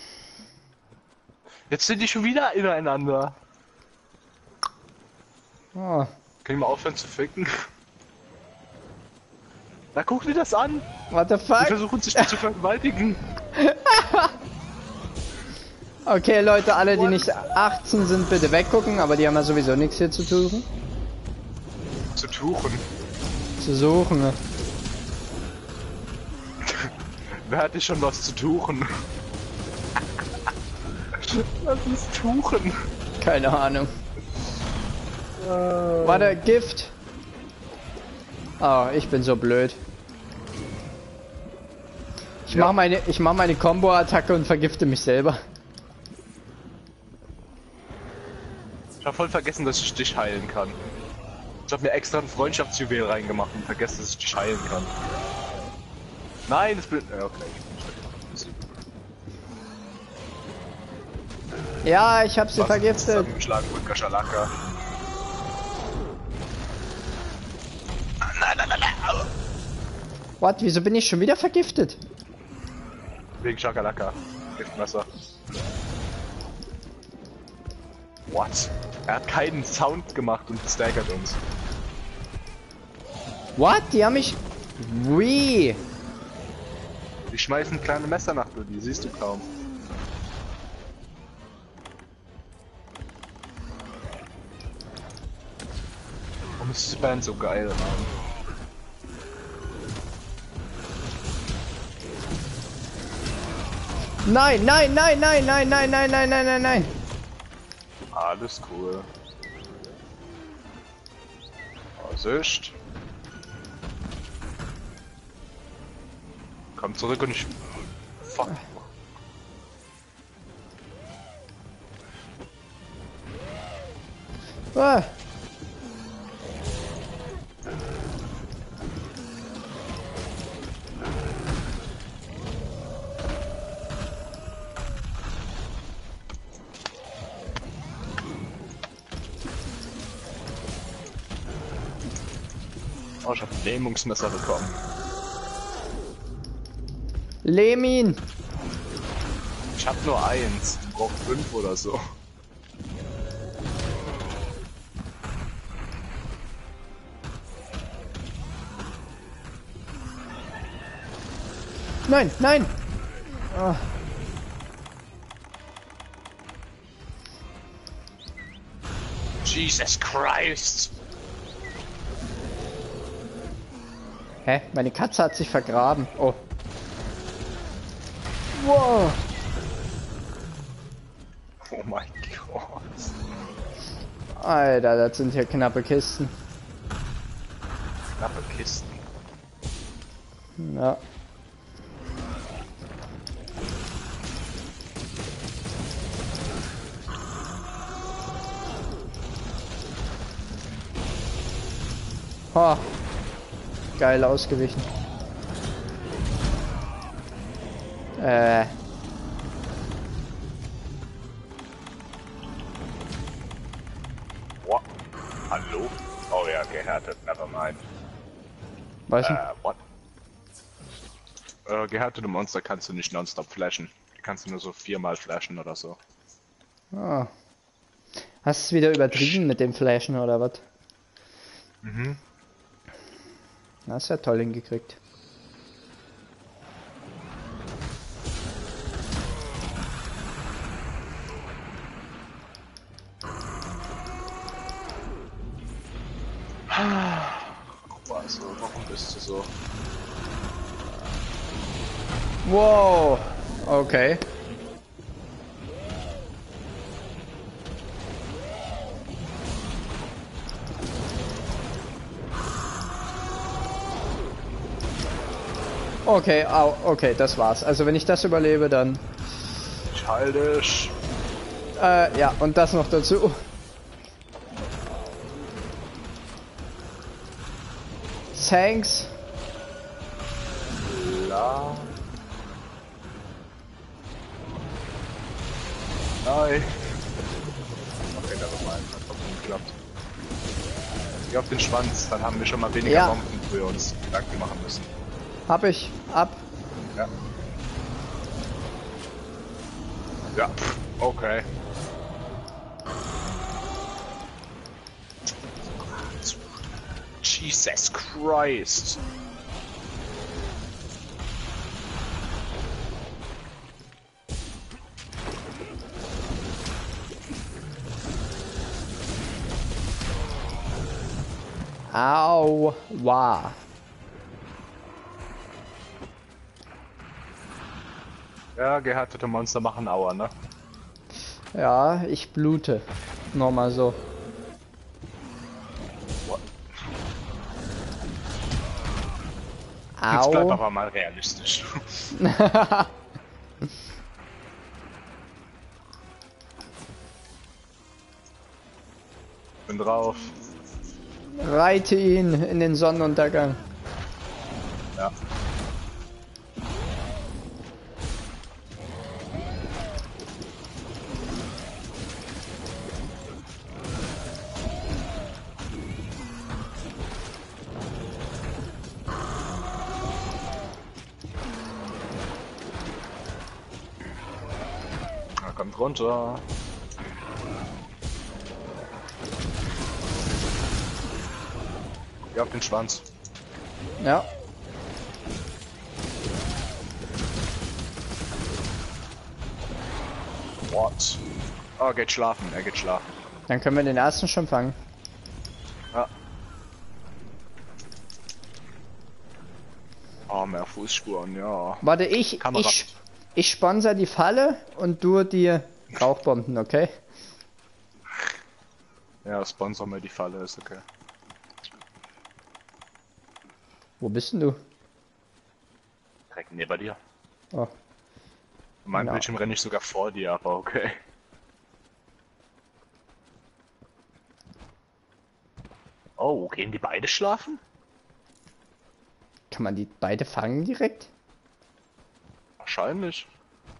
Jetzt sind die schon wieder ineinander. Oh. Kann ich mal aufhören zu ficken? Na, guck dir das an! What the Die fuck? versuchen sich zu vergewaltigen. Okay, Leute, alle, die nicht achtzehn sind, bitte weggucken, aber die haben ja sowieso nichts hier zu tun. Zu tuchen. Zu suchen. Ne? Wer hat hier schon was zu tuchen? Was ist tuchen? Keine Ahnung. Äh, Warte, Gift. Oh, ich bin so blöd. Ich Ja. mach meine, ich mach meine Combo-Attacke und vergifte mich selber. Ich hab voll vergessen, dass ich dich heilen kann. Ich hab mir extra ein Freundschaftsjuwel reingemacht und vergessen, dass ich dich heilen kann. Nein, das bin... Ja, okay. Ja, ich hab sie Was vergiftet. zusammengeschlagen mit Kaschalaka. Nein, nein, nein, nein. What? Wieso bin ich schon wieder vergiftet? Wegen Schakalaka. Giftmesser. What? Er hat keinen Sound gemacht und staggert uns. What? Die haben mich... Wie? Die schmeißen kleine Messer nach dir, die siehst du kaum. Warum ist diese Band so geil, Mann? Nein, nein, nein, nein, nein, nein, nein, nein, nein, nein, nein. Alles cool. Vorsicht. Komm zurück und ich... Fuck. Ah. Oh, ich hab ein Lähmungsmesser bekommen. Lemin. Ich hab nur eins. Ich brauch fünf oder so. Nein, nein. Oh. Jesus Christ! Hä? Meine Katze hat sich vergraben. Oh. Wow. Oh mein Gott. Alter, das sind hier knappe Kisten. Knappe Kisten. Ja. Oh. Geil ausgewichen. Äh. What? Hallo? Oh ja, gehärtet, never mind. Was denn? Äh, what? Äh, gehärtete Monster kannst du nicht nonstop flashen. Die kannst du nur so viermal flashen oder so. Ah. Hast du es wieder übertrieben mit dem Flashen oder was? Mhm. Hast ja toll hingekriegt. Also, warum bist du so? Wow. Okay. Okay, au, okay, das war's. Also wenn ich das überlebe, dann... Childish. Äh, ja, und das noch dazu. Thanks. La. Nein. Okay, das war einfach trotzdem geklappt. Geh auf den Schwanz, dann haben wir schon mal weniger Ja. Bomben, wo wir uns Gedanken machen müssen. Hab ich. Ab. Ja. Ja, okay. Jesus Christ. Au. Wow. Ja, gehärtete Monster machen Aua, ne? Ja, ich blute. Nochmal so. Jetzt bleib Au. aber mal realistisch. Bin drauf. Reite ihn in den Sonnenuntergang. Ja. kommt runter. Ja, auf den Schwanz. Ja. What? Oh, geht schlafen, er geht schlafen. Dann können wir den ersten schon fangen. Ja. Oh, mehr Fußspuren, ja. Warte, ich, Kamera. ich, ich sponsor die Falle und du die Rauchbomben, okay? Ja, sponsor mir die Falle, ist okay. Wo bist denn du? Direkt neben dir. Oh. Mein Ja. Bildschirm renne ich sogar vor dir, aber okay. Oh, gehen die beide schlafen? Kann man die beide fangen direkt? Wahrscheinlich.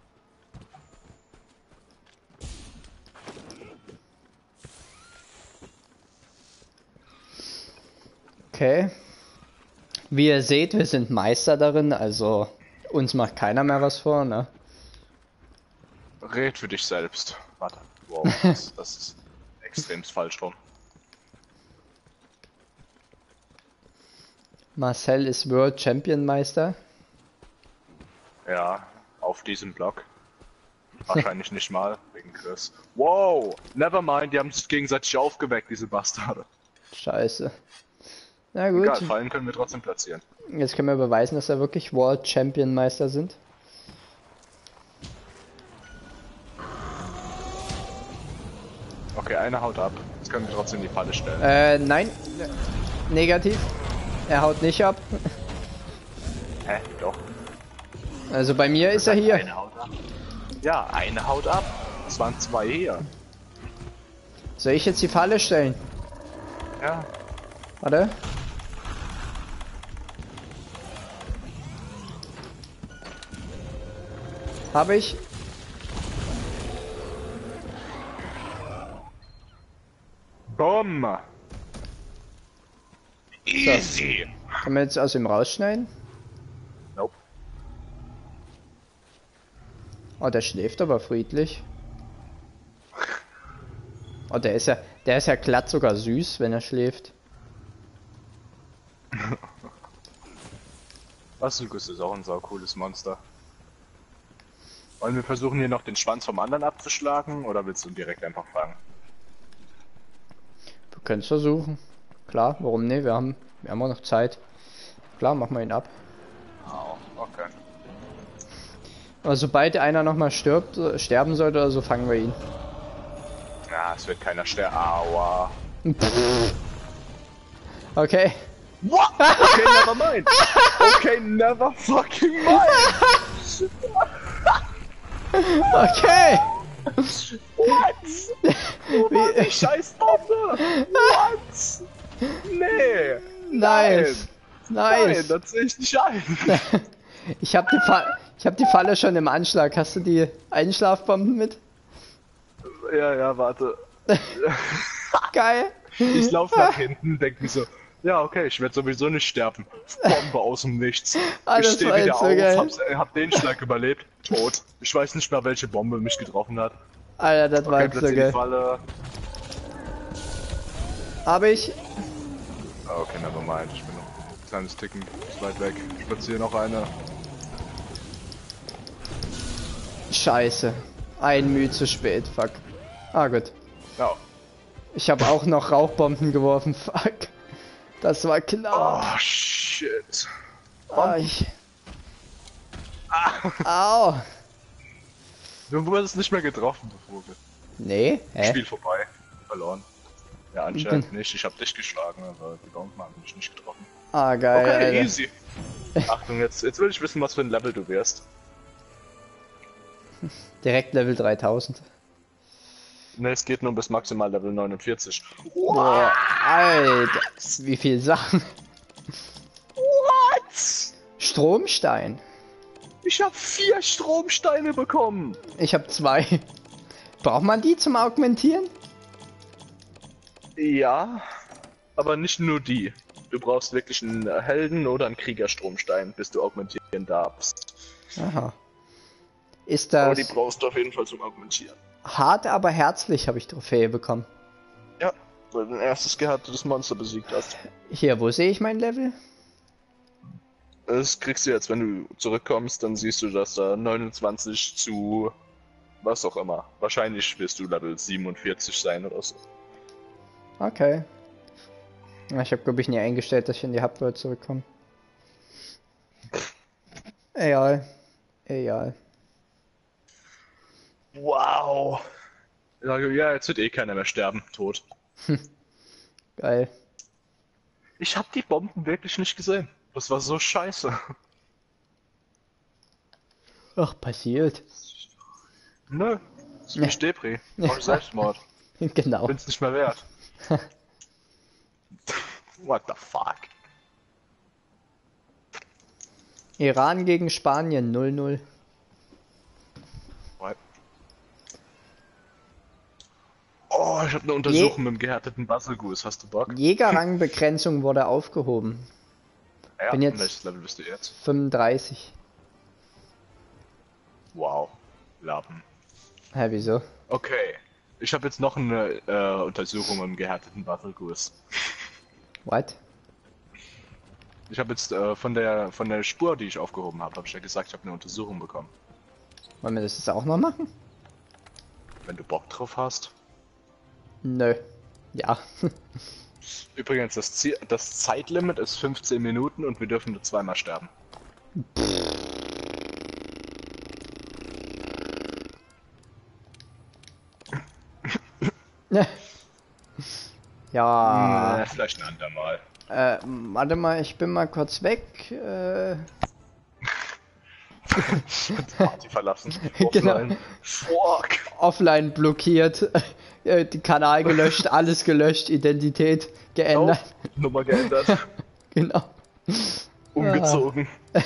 Okay. Wie ihr seht, wir sind Meister darin, also uns macht keiner mehr was vor, ne? Red für dich selbst. Warte. Wow, das, das ist extrem falsch rum. Marcel ist World Champion Meister. Ja, auf diesem Block. Wahrscheinlich nicht mal, wegen Chris. Wow, never mind, die haben sich gegenseitig aufgeweckt, diese Bastarde. Scheiße. Na gut, Egal, Fallen können wir trotzdem platzieren. jetzt können wir beweisen, dass wir wirklich World Champion Meister sind. Okay, einer haut ab. Jetzt können wir trotzdem die Falle stellen. Äh, nein. Negativ. Er haut nicht ab. Hä? Doch. Also bei mir ist er hier. Eine haut ab. Ja, eine haut ab. Es waren zwei hier. Soll ich jetzt die Falle stellen? Ja. Warte. Habe ich. Bumm. Easy. Können wir jetzt aus ihm rausschneiden? Nope. Oh, der schläft aber friedlich. Oh, der ist ja, der ist ja glatt sogar süß, wenn er schläft. Basilikus ist auch ein sau cooles Monster. Wollen wir versuchen hier noch den Schwanz vom anderen abzuschlagen oder willst du ihn direkt einfach fangen? Wir können es versuchen. Klar, warum ne? Wir haben, wir haben auch noch Zeit. Klar, machen wir ihn ab. Oh, okay. Aber sobald einer nochmal stirbt, äh, sterben sollte oder so, fangen wir ihn. Ja, es wird keiner sterben. Aua. Okay. What? Okay, never mind. Okay, never fucking mind. Okay. What? Wo war die Scheißbombe? What? Nee. Nice. Nein, Nice. das sehe ich nicht ein. Ich hab die Fa ich hab die Falle schon im Anschlag. Hast du die Einschlafbomben mit? Ja, ja, warte. Geil. Ich laufe nach hinten, denk mir so, ja, okay, ich werde sowieso nicht sterben. Bombe aus dem Nichts. Ah, ich das stehe war wieder jetzt so auf, geil. hab's, äh, hab den Schlag überlebt, tot. Ich weiß nicht mehr, welche Bombe mich getroffen hat. Alter, das war Okay, jetzt so platziere die geil. Falle. Hab ich. Ah, okay, never mind. Ich bin noch ein kleines Ticken zu weit weg. Ich platziere noch eine. Scheiße. Ein Mühe zu spät. Fuck. Ah, gut. Ja. Ich habe auch noch Rauchbomben geworfen. Fuck. Das war knapp. Oh, shit. Ah, ich... Au. Du wurdest nicht mehr getroffen, du Vogel. Nee? Hä? Spiel vorbei. Verloren. Ja, anscheinend nicht. Ich hab dich geschlagen, aber die Bomben haben mich nicht getroffen. Ah, geil. Okay, Alter. easy. Achtung, jetzt, jetzt will ich wissen, was für ein Level du wärst. Direkt Level dreitausend. Ne, es geht nur bis maximal Level neunundvierzig. Boah, Alter. Wie viel Sachen. What? Stromstein. Ich hab vier Stromsteine bekommen. Ich habe zwei. Braucht man die zum Augmentieren? Ja, aber nicht nur die. Du brauchst wirklich einen Helden oder einen Kriegerstromstein, bis du augmentieren darfst. Aha. ist Aber die das brauchst du auf jeden Fall zum Argumentieren. hart, aber herzlich, habe ich Trophäe bekommen. Ja, weil du ein erstes gehärtetes Monster besiegt hast. Hier, wo sehe ich mein Level? Das kriegst du jetzt, wenn du zurückkommst, dann siehst du, dass da neunundzwanzig zu was auch immer. Wahrscheinlich wirst du Level siebenundvierzig sein oder so. Okay. Na, ich habe, glaube ich, nie eingestellt, dass ich in die Hubworld zurückkomme. Egal. Egal. Wow. Ich sage, ja, jetzt wird eh keiner mehr sterben. Tot. Geil. Ich habe die Bomben wirklich nicht gesehen. Das war so scheiße. Ach, passiert. Nö. Das ist nicht Depri. Mach Selbstmord. Genau. Bin's nicht mehr wert. What the fuck? Iran gegen Spanien null null. What? Oh, ich habe eine Untersuchung mit dem gehärteten Basilgus. Hast du Bock? Jägerrangbegrenzung wurde aufgehoben. Ja, Bin jetzt welches Level bist du jetzt? fünfunddreißig. Wow. Lappen. Hä, wieso? Okay. Ich habe jetzt noch eine äh, Untersuchung im gehärteten Basilgus. What? Ich habe jetzt äh, von der von der Spur, die ich aufgehoben habe, habe ich ja gesagt, ich habe eine Untersuchung bekommen. Wollen wir das jetzt auch noch machen? Wenn du Bock drauf hast. Nö. Ja. Übrigens, das, Ziel, das Zeitlimit ist fünfzehn Minuten und wir dürfen nur zweimal sterben. Ja. Äh, vielleicht ein andermal. Äh, warte mal, ich bin mal kurz weg. Äh, Party verlassen. Genau. Offline. Fuck. offline blockiert. Äh, die Kanal gelöscht, alles gelöscht, Identität geändert. Nope. Nummer geändert. Genau. Umgezogen.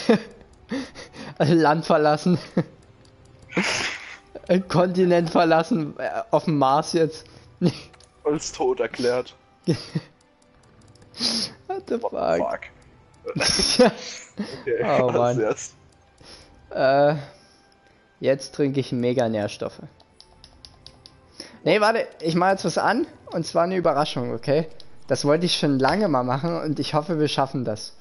Land verlassen. Kontinent verlassen. Äh, auf dem Mars jetzt. Als tot erklärt. What the What fuck? the fuck? Okay, Oh, was Mann. jetzt? Äh, jetzt trinke ich mega Nährstoffe. Nee, warte, ich mache jetzt was an und zwar eine Überraschung, okay? Das wollte ich schon lange mal machen und ich hoffe, wir schaffen das.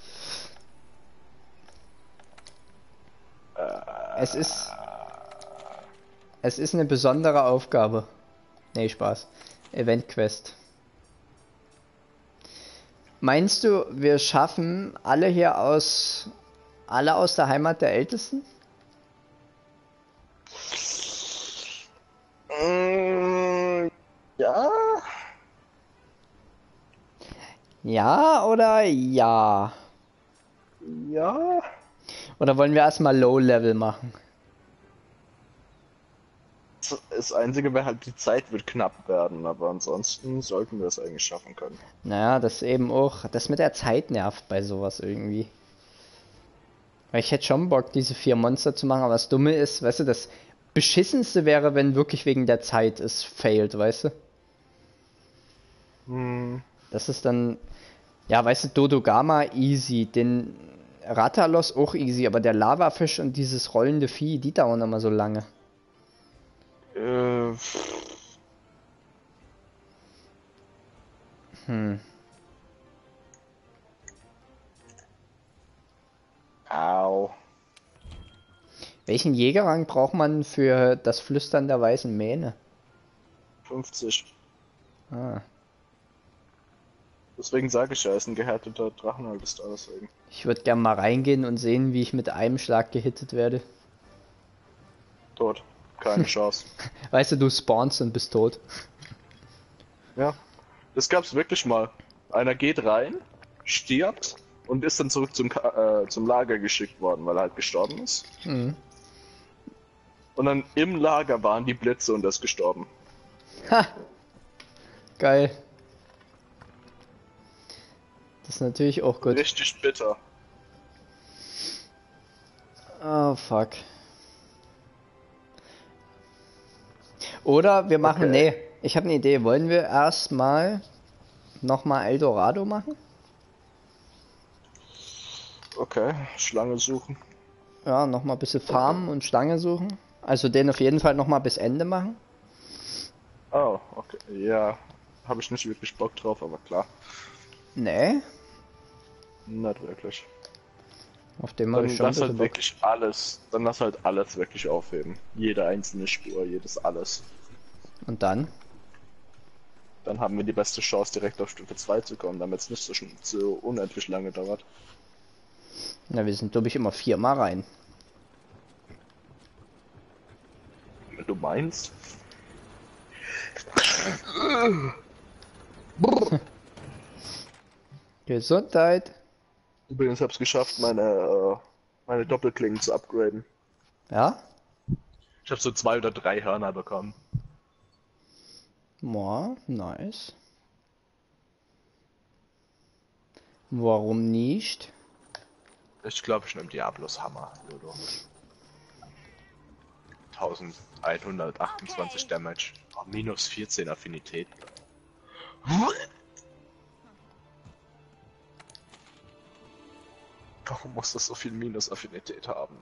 Es ist es ist eine besondere Aufgabe. Nee, Spaß. Event Quest. Meinst du, wir schaffen alle hier aus alle aus der Heimat der Ältesten? Mm, ja. Ja oder ja? Ja. Oder wollen wir erstmal Low Level machen? Das Einzige wäre halt, die Zeit wird knapp werden, aber ansonsten sollten wir es eigentlich schaffen können. Naja, das eben auch. Das mit der Zeit nervt bei sowas irgendwie. Weil ich hätte schon Bock, diese vier Monster zu machen, aber das Dumme ist, weißt du, das Beschissenste wäre, wenn wirklich wegen der Zeit es failt, weißt du? Hm. Das ist dann, ja, weißt du, Dodogama easy, den Ratalos auch easy, aber der Lavafisch und dieses rollende Vieh, die dauern immer so lange. Äh. Hm. Au. Welchen Jägerrang braucht man für das Flüstern der weißen Mähne? fünfzig. Ah. Deswegen sage ich ja, er ist ein gehärteter Drachenhaltestar, deswegen. Ich würde gerne mal reingehen und sehen, wie ich mit einem Schlag gehittet werde. Tot. Keine Chance. Weißt du, du spawnst und bist tot. Ja. Das gab's wirklich mal. Einer geht rein, stirbt und ist dann zurück zum, Ka äh, zum Lager geschickt worden, weil er halt gestorben ist. Mhm. Und dann im Lager waren die Blitze und er ist gestorben. Ha! Geil. Das ist natürlich auch gut. Richtig bitter. Oh, fuck. Oder wir machen, Okay. nee, ich habe eine Idee. Wollen wir erstmal nochmal Eldorado machen? Okay, Schlange suchen. Ja, nochmal ein bisschen farmen und Schlange suchen. Also den auf jeden Fall nochmal bis Ende machen. Oh, okay. Ja, habe ich nicht wirklich Bock drauf, aber klar. Nee, Nicht wirklich. auf den habe Dann ich schon ein lass bisschen halt Bock. wirklich alles, dann lass halt alles wirklich aufheben. Jede einzelne Spur, jedes alles. Und dann? Dann haben wir die beste Chance, direkt auf Stufe zwei zu kommen, damit es nicht so, schn- so unendlich lange dauert. Na, wir sind, glaube ich, immer viermal rein. Wenn du meinst. Gesundheit. Übrigens hab's geschafft, meine, äh, meine Doppelklingen zu upgraden. Ja? Ich hab so zwei oder drei Hörner bekommen. Boah, nice. Warum nicht? Ich glaube, ich nehme Diablos Hammer, Ludo. elfhundertachtundzwanzig Damage. Oh, minus vierzehn Affinität. Warum muss das so viel Minus-Affinität haben?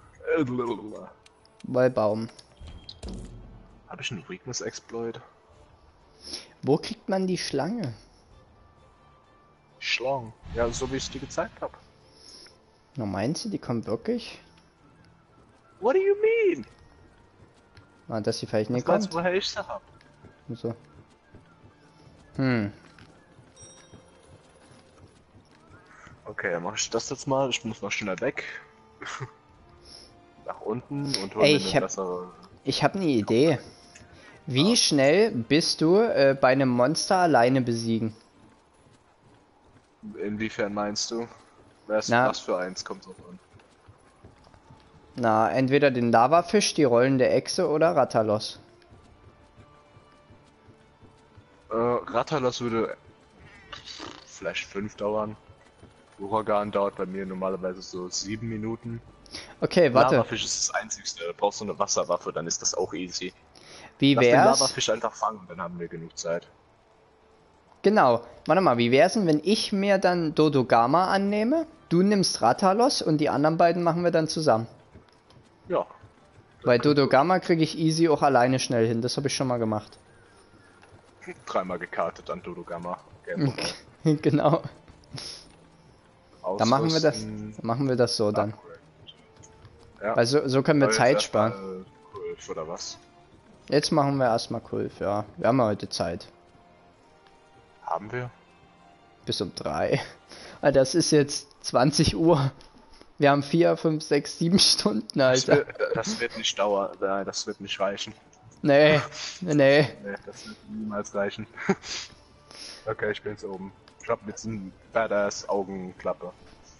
Weil Baum. Habe ich einen Weakness-Exploit? Wo kriegt man die Schlange? Schlong. Ja, so wie ich die gezeigt habe. Na, meinst du, die kommt wirklich? What do you mean? Ah, dass sie vielleicht nicht Was meinst kommt? du, woher ich sie hab? So. Hm. Okay, dann mache ich das jetzt mal. Ich muss noch schneller weg. Nach unten und hole Ey, mir ich eine hab- bessere... Ich habe eine Idee. Wie schnell bist du äh, bei einem Monster alleine besiegen? Inwiefern meinst du? Was, Na. was für eins kommt drauf an? Na, entweder den Lavafisch, die rollende Echse oder Rattalos. Äh, Rattalos würde vielleicht fünf dauern. Uragan dauert bei mir normalerweise so sieben Minuten. Okay, warte. Lavafisch ist das einzigste. Da brauchst du eine Wasserwaffe, dann ist das auch easy. Wie Lass den wär's? Lavafisch einfach fangen, dann haben wir genug Zeit. Genau. Warte mal, wie wär's denn, wenn ich mir dann Dodogama annehme, du nimmst Rattalos und die anderen beiden machen wir dann zusammen? Ja. Weil Dodogama kriege ich easy auch alleine schnell hin, das habe ich schon mal gemacht. Dreimal gekartet an Dodogama. Game Genau. Dann machen wir das, Ausrüsten, machen wir das so dann. Upgrade. Ja. Weil so, so können wir Soll Zeit jetzt sparen. erstmal, äh, Kulf oder was? Jetzt machen wir erstmal Kulf, ja. Wir haben ja heute Zeit. Haben wir? Bis um drei. Alter, das ist jetzt zwanzig Uhr. Wir haben vier, fünf, sechs, sieben Stunden, Das Alter. wird, das wird nicht dauern. Nein, das wird nicht reichen. Nee, nee. Nee, das wird niemals reichen. Okay, ich bin jetzt oben. Ich hab jetzt ein Badass Augenklappe.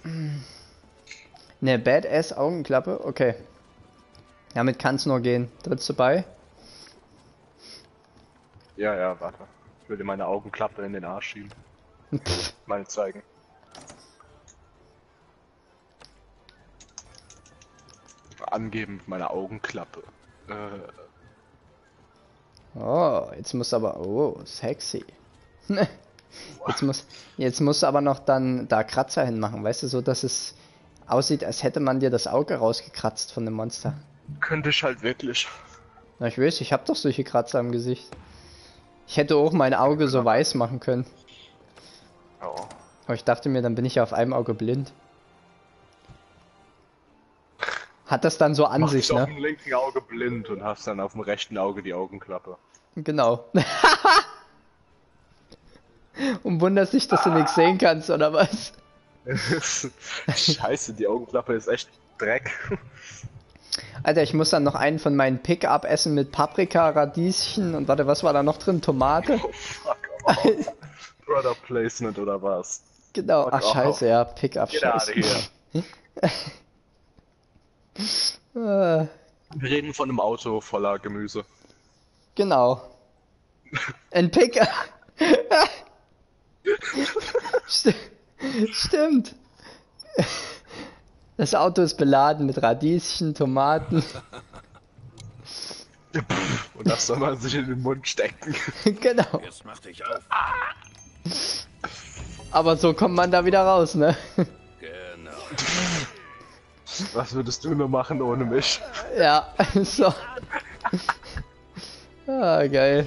Ne, Badass Augenklappe? Okay. Damit kann's nur gehen. Trittst du bei? Ja, ja, warte. Ich will dir meine Augenklappe in den Arsch schieben. Pff, Mal zeigen. Angeben mit meiner Augenklappe. Äh, oh, jetzt muss aber. Oh, sexy. Jetzt muss, jetzt musst du aber noch dann da Kratzer hinmachen, weißt du, so dass es aussieht, als hätte man dir das Auge rausgekratzt von dem Monster. könnte ich halt wirklich. Na, ich weiß, ich hab doch solche Kratzer im Gesicht. Ich hätte auch mein Auge so weiß machen können. Oh. Aber ich dachte mir, dann bin ich ja auf einem Auge blind. Hat das dann so an Mach sich, dich auf ne? dem linken Auge blind und hast dann auf dem rechten Auge die Augenklappe. Genau. Und wunderst dich, dass du nichts sehen kannst, oder was? Scheiße, die Augenklappe ist echt Dreck. Alter, ich muss dann noch einen von meinen Pick-up essen mit Paprika, Radieschen und warte, was war da noch drin? Tomate? Oh fuck off. Product Placement oder was? Genau, Fuck ach scheiße, off. ja, Pick-up, Get out of scheiße. here. Äh, Wir reden von einem Auto voller Gemüse. genau. Ein Pick-up. St Stimmt. Das Auto ist beladen mit Radieschen, Tomaten. Und das soll man sich in den Mund stecken. Genau. Jetzt mach dich auf. Aber so kommt man da wieder raus, ne? Genau. Was würdest du nur machen ohne mich? Ja, so. Ah, geil.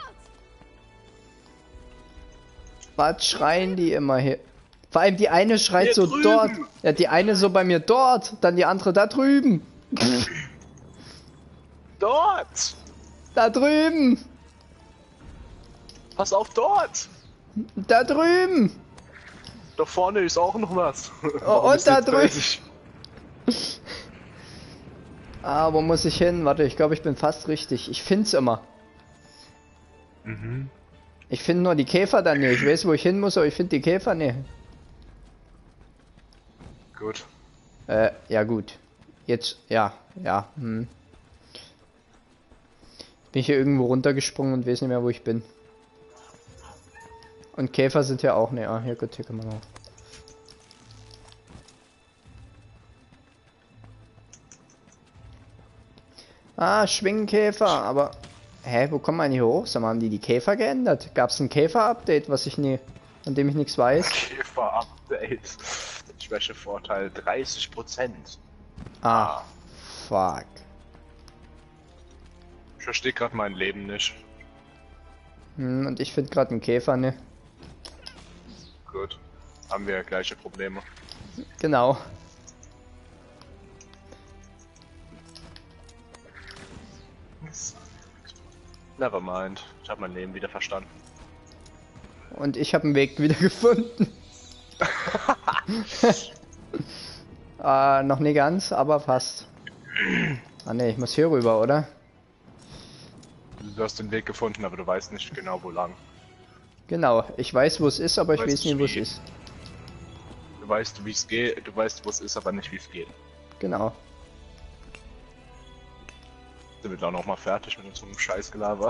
Was schreien die immer hier? Vor allem die eine schreit Hier so drüben. dort. Ja, die eine so bei mir dort, dann die andere da drüben. Dort! Da drüben. Pass auf dort! Da drüben. Da vorne ist auch noch was. Oh, und da drüben. Ah, wo muss ich hin? Warte, ich glaube, ich bin fast richtig. Ich find's immer. Mhm. Ich finde nur die Käfer dann nicht. Ich weiß, wo ich hin muss, aber ich finde die Käfer nicht. Gut. Äh, ja gut. Jetzt, ja, ja. Hm. Bin ich hier irgendwo runtergesprungen und weiß nicht mehr, wo ich bin. Und Käfer sind ja auch, ne, ah, hier gut, hier kann man auch. Ah, Schwingkäfer, aber... Hä, wo kommen wir hier hoch? Sag mal, haben die die Käfer geändert? Gab es ein Käfer-Update, was ich nie... von dem ich nichts weiß? Käfer-Update. Schwächevorteil dreißig Prozent. Ah, fuck. Ich verstehe gerade mein Leben nicht. Hm, und ich finde gerade einen Käfer, ne? Gut. Haben wir gleiche Probleme. Genau. Never mind. Ich habe mein Leben wieder verstanden. Und ich habe einen Weg wieder gefunden. äh, noch nicht ganz, aber fast. Ah ne, ich muss hier rüber, oder? Du hast den Weg gefunden, aber du weißt nicht genau wo lang. Genau, ich weiß, wo es ist, aber ich Du weißt weiß nicht, wo es wie. ist. Du weißt, wie es geht. Du weißt, wo es ist, aber nicht, wie es geht. Genau. Sind wir da noch mal fertig mit unserem Scheißgelaber?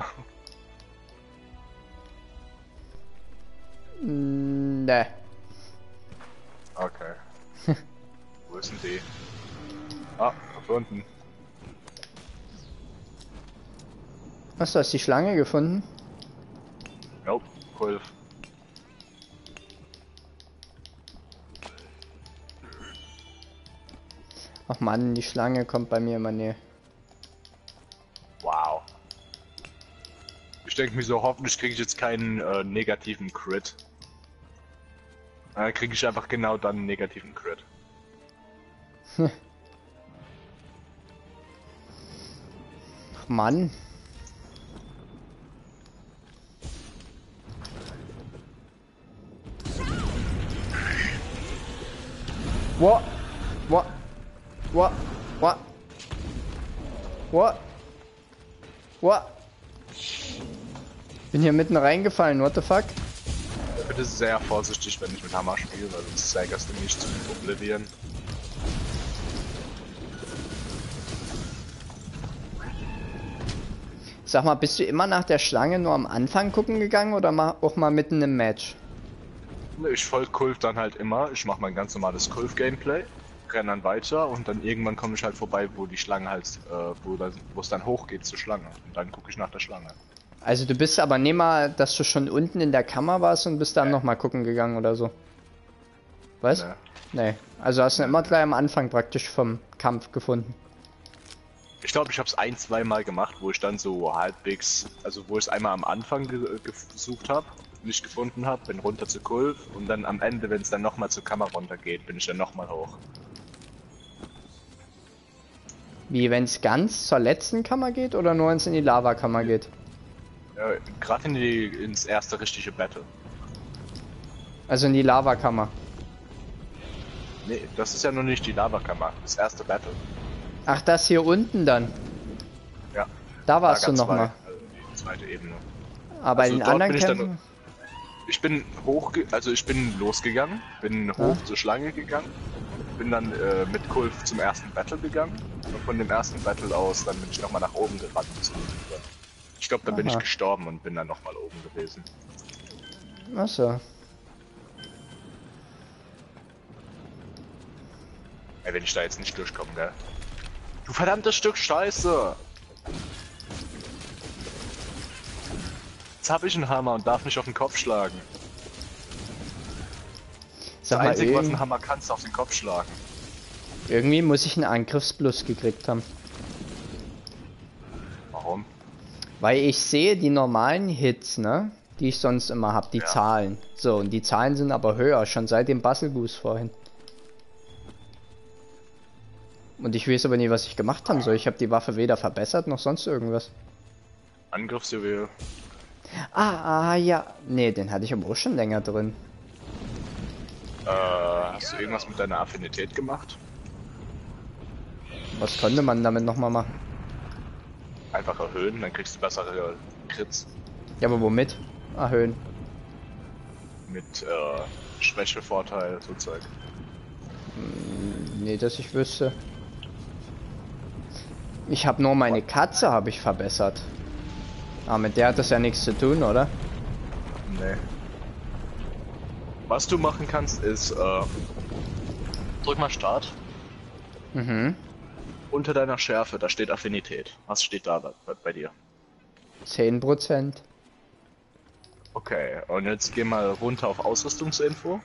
Ne. Okay. Wo ist denn die? Ah, gefunden. Hast du hast die Schlange gefunden? Nope, Kulf. Ach man, die Schlange kommt bei mir immer näher. Wow. Ich denke mir so, hoffentlich kriege ich jetzt keinen äh, negativen Crit. Dann kriege ich einfach genau dann einen negativen Crit. Ach Mann. What? What? What? What? What? What? Bin hier mitten reingefallen, what the fuck? Bitte sehr vorsichtig, wenn ich mit Hammer spiele, weil sonst steigerst du mich zu Oblivion. Sag mal, bist du immer nach der Schlange nur am Anfang gucken gegangen oder ma- auch mal mitten im Match? Ich folge Kulf dann halt immer, ich mache mein ganz normales Kulf-Gameplay, renne dann weiter und dann irgendwann komme ich halt vorbei, wo die Schlange halt, äh, wo dann- wo es dann hochgeht zur Schlange. Und dann gucke ich nach der Schlange. Also du bist aber nicht mal, dass du schon unten in der Kammer warst und bist dann Nee. noch mal gucken gegangen oder so. Was? Nee. Nee. Also hast du immer gleich am Anfang praktisch vom Kampf gefunden. Ich glaube, ich habe es ein, zwei Mal gemacht, wo ich dann so halbwegs, also wo ich es einmal am Anfang ge gesucht habe, nicht gefunden habe, bin runter zu Kulf und dann am Ende, wenn es dann nochmal zur Kammer runtergeht, bin ich dann nochmal hoch. Wie, wenn es ganz zur letzten Kammer geht oder nur wenn es in die Lavakammer geht? Ja, gerade in die, ins erste richtige Battle. Also in die Lavakammer. Nee, das ist ja noch nicht die Lavakammer, das erste Battle. Ach, das hier unten dann. Ja. Da warst Lager du noch zwei, mal. also die zweite Ebene. Aber bei Also den dort anderen bin ich dann- Kämpfen... Ich bin hoch, also ich bin losgegangen, bin hoch Ja. zur Schlange gegangen, bin dann äh, mit Kulf zum ersten Battle gegangen und von dem ersten Battle aus dann bin ich nochmal nach oben gerannt. Ich glaube, da bin ich Aha. gestorben und bin dann nochmal oben gewesen. Ach so. Ey, wenn ich da jetzt nicht durchkomme, gell? Du verdammtes Stück Scheiße! Jetzt habe ich einen Hammer und darf nicht auf den Kopf schlagen. Das Sag mal, Einzige, was irgend- ein Hammer kann, ist auf den Kopf schlagen. Irgendwie muss ich einen Angriffsplus gekriegt haben. Warum? Weil ich sehe die normalen Hits, ne? Die ich sonst immer habe, die Ja. Zahlen. So, und die Zahlen sind aber höher, schon seit dem Baselgoose vorhin. Und ich weiß aber nie, was ich gemacht haben soll. Ich habe die Waffe weder verbessert noch sonst irgendwas. Angriffsjuwel. Ah, ah, ja. Nee, den hatte ich aber auch schon länger drin. Äh, hast du irgendwas mit deiner Affinität gemacht? Was konnte man damit nochmal machen? Einfach erhöhen, dann kriegst du bessere Crits. Ja, aber womit? Erhöhen. Mit äh, Schwächevorteil, so Zeug. Nee, dass ich wüsste. Ich habe nur meine Katze habe ich verbessert. Aber mit der hat das ja nichts zu tun, oder? Nee. Was du machen kannst ist, äh, drück mal Start. Mhm. Unter deiner Schärfe, da steht Affinität. Was steht da bei, bei dir? zehn Prozent. Okay, und jetzt geh mal runter auf Ausrüstungsinfo.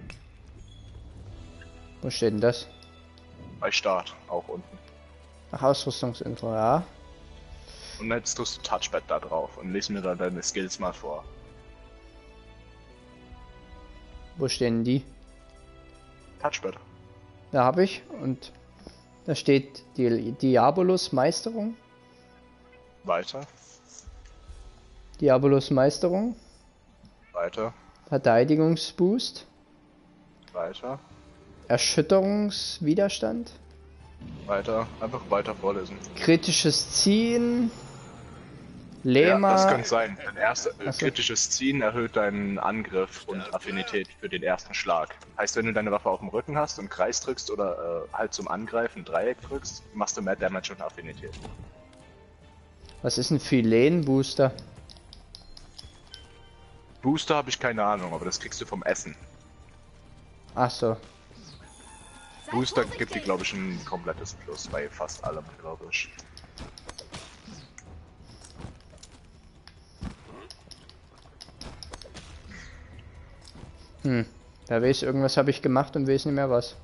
Wo steht denn das? Bei Start, auch unten. Ach, Ausrüstungsinfo, ja. Und jetzt tust du Touchpad da drauf und lies mir da deine Skills mal vor. Wo stehen die? Touchpad. Da habe ich. Und da steht die Diabolus Meisterung. Weiter, Diabolus Meisterung. weiter, Verteidigungsboost. weiter, Erschütterungswiderstand. weiter. Einfach weiter vorlesen. Kritisches Ziehen. Ja, Lema. das könnte sein. Dein erstes Ach so. kritisches Ziehen erhöht deinen Angriff und Affinität für den ersten Schlag. Heißt, wenn du deine Waffe auf dem Rücken hast und Kreis drückst oder äh, halt zum Angreifen Dreieck drückst, machst du mehr Damage und Affinität. Was ist ein Filen-Booster? Booster habe ich keine Ahnung, aber das kriegst du vom Essen. Ach so. Booster gibt dir, glaube ich, ein komplettes Plus bei fast allem, glaube ich. Hm. Wer weiß, irgendwas habe ich gemacht und weiß nicht mehr was.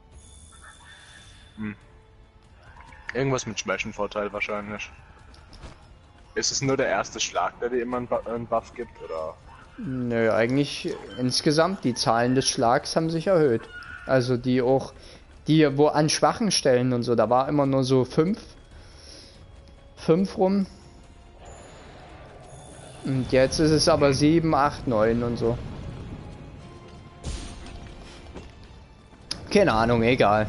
Hm. Irgendwas mit Schwächenvorteil wahrscheinlich. Ist es nur der erste Schlag, der dir immer einen, Bu einen Buff gibt, oder? Nö, eigentlich insgesamt die Zahlen des Schlags haben sich erhöht. Also die auch, die wo an schwachen Stellen und so, da war immer nur so fünf, fünf rum. Und jetzt ist es aber sieben, acht, neun und so. Keine Ahnung, egal.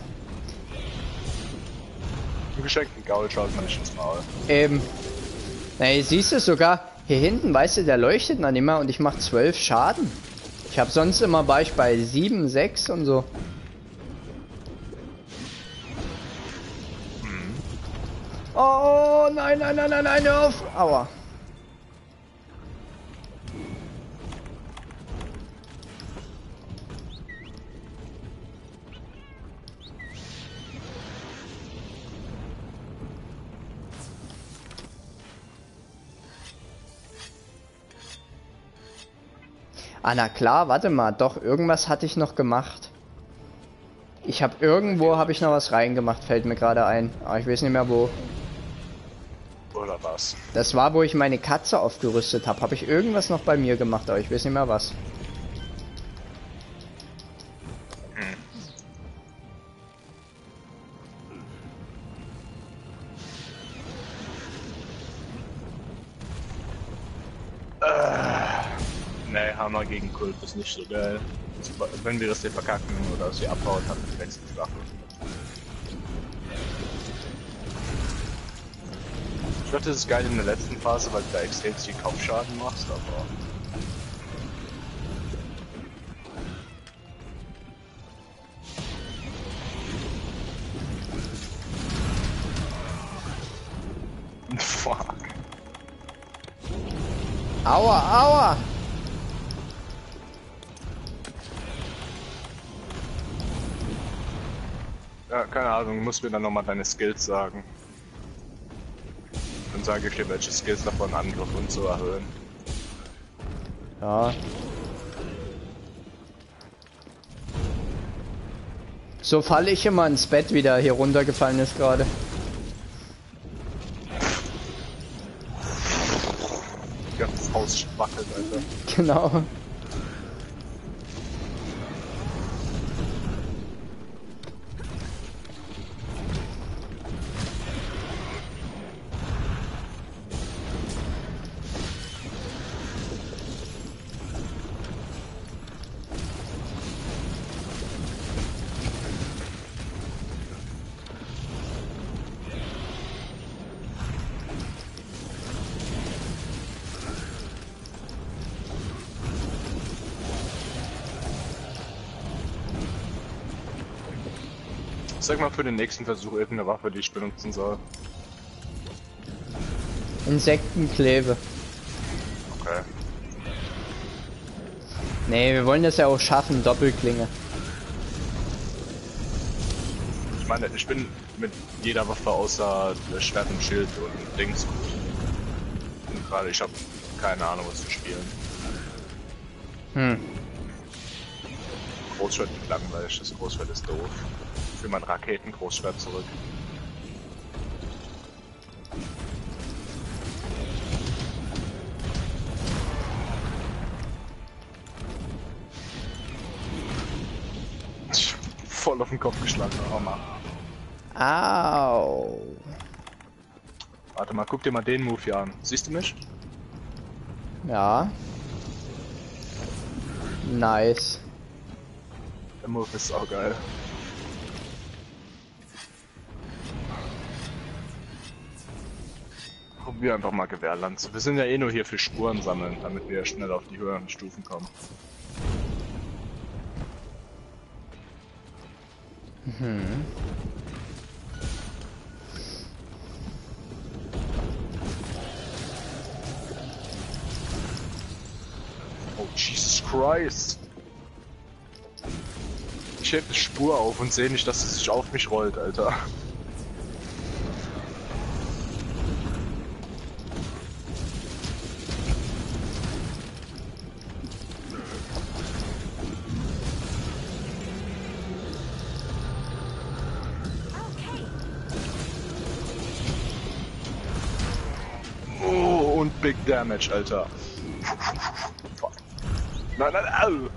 Ein geschenkten Gaul schaut man nicht ins Maul. Eben. Ey, siehst du sogar, hier hinten, weißt du, der leuchtet noch nicht mal und ich mach zwölf Schaden. Ich habe sonst immer war ich bei sieben, sechs und so. Hm. Oh nein, nein, nein, nein, nein, hör auf. Aua. Ah, na klar, warte mal, doch, irgendwas hatte ich noch gemacht. Ich habe irgendwo, habe ich noch was reingemacht, fällt mir gerade ein. Aber ich weiß nicht mehr wo. Oder was? Das war, wo ich meine Katze aufgerüstet habe. Habe ich irgendwas noch bei mir gemacht, aber ich weiß nicht mehr was. Hm. Äh, nee, Hammer gegen Kult ist nicht so geil. Wenn wir das hier verkacken oder sie abbauen, haben wir die nächste Staffel. Ich dachte, das ist geil in der letzten Phase, weil du da extrem viel Kopfschaden machst, aber... Fuck. Aua, aua! Ja, keine Ahnung, du musst mir dann nochmal deine Skills sagen. Dann sage ich dir, welche Skills davon Angriff und so erhöhen. Ja. So falle ich immer ins Bett, wie der hier runtergefallen ist gerade. Ganzes Haus wackelt, Alter. Genau. Sag mal für den nächsten Versuch irgendeine Waffe, die ich benutzen soll. Insektenklebe. Okay. Nee, wir wollen das ja auch schaffen, Doppelklinge. Ich meine, ich bin mit jeder Waffe außer Schwert und Schild und Dings gut. Und gerade, ich habe keine Ahnung, was zu spielen. Hm. Großschwert ist langweilig, das Großschwert ist doof. Ich will mein Raketen-Großschwert zurück. Voll auf den Kopf geschlagen, oh Mann. Au. Warte mal, guck dir mal den Move hier an. Siehst du mich? Ja. Nice. Der Move ist auch geil. Probier einfach mal Gewehrlanze. Wir sind ja eh nur hier für Spuren sammeln, damit wir schnell auf die höheren Stufen kommen. Mhm. Oh Jesus Christ! Ich heb die Spur auf und sehe nicht, dass es sich auf mich rollt, Alter. Oh, und Big Damage, Alter. Fuck. Nein, nein, au!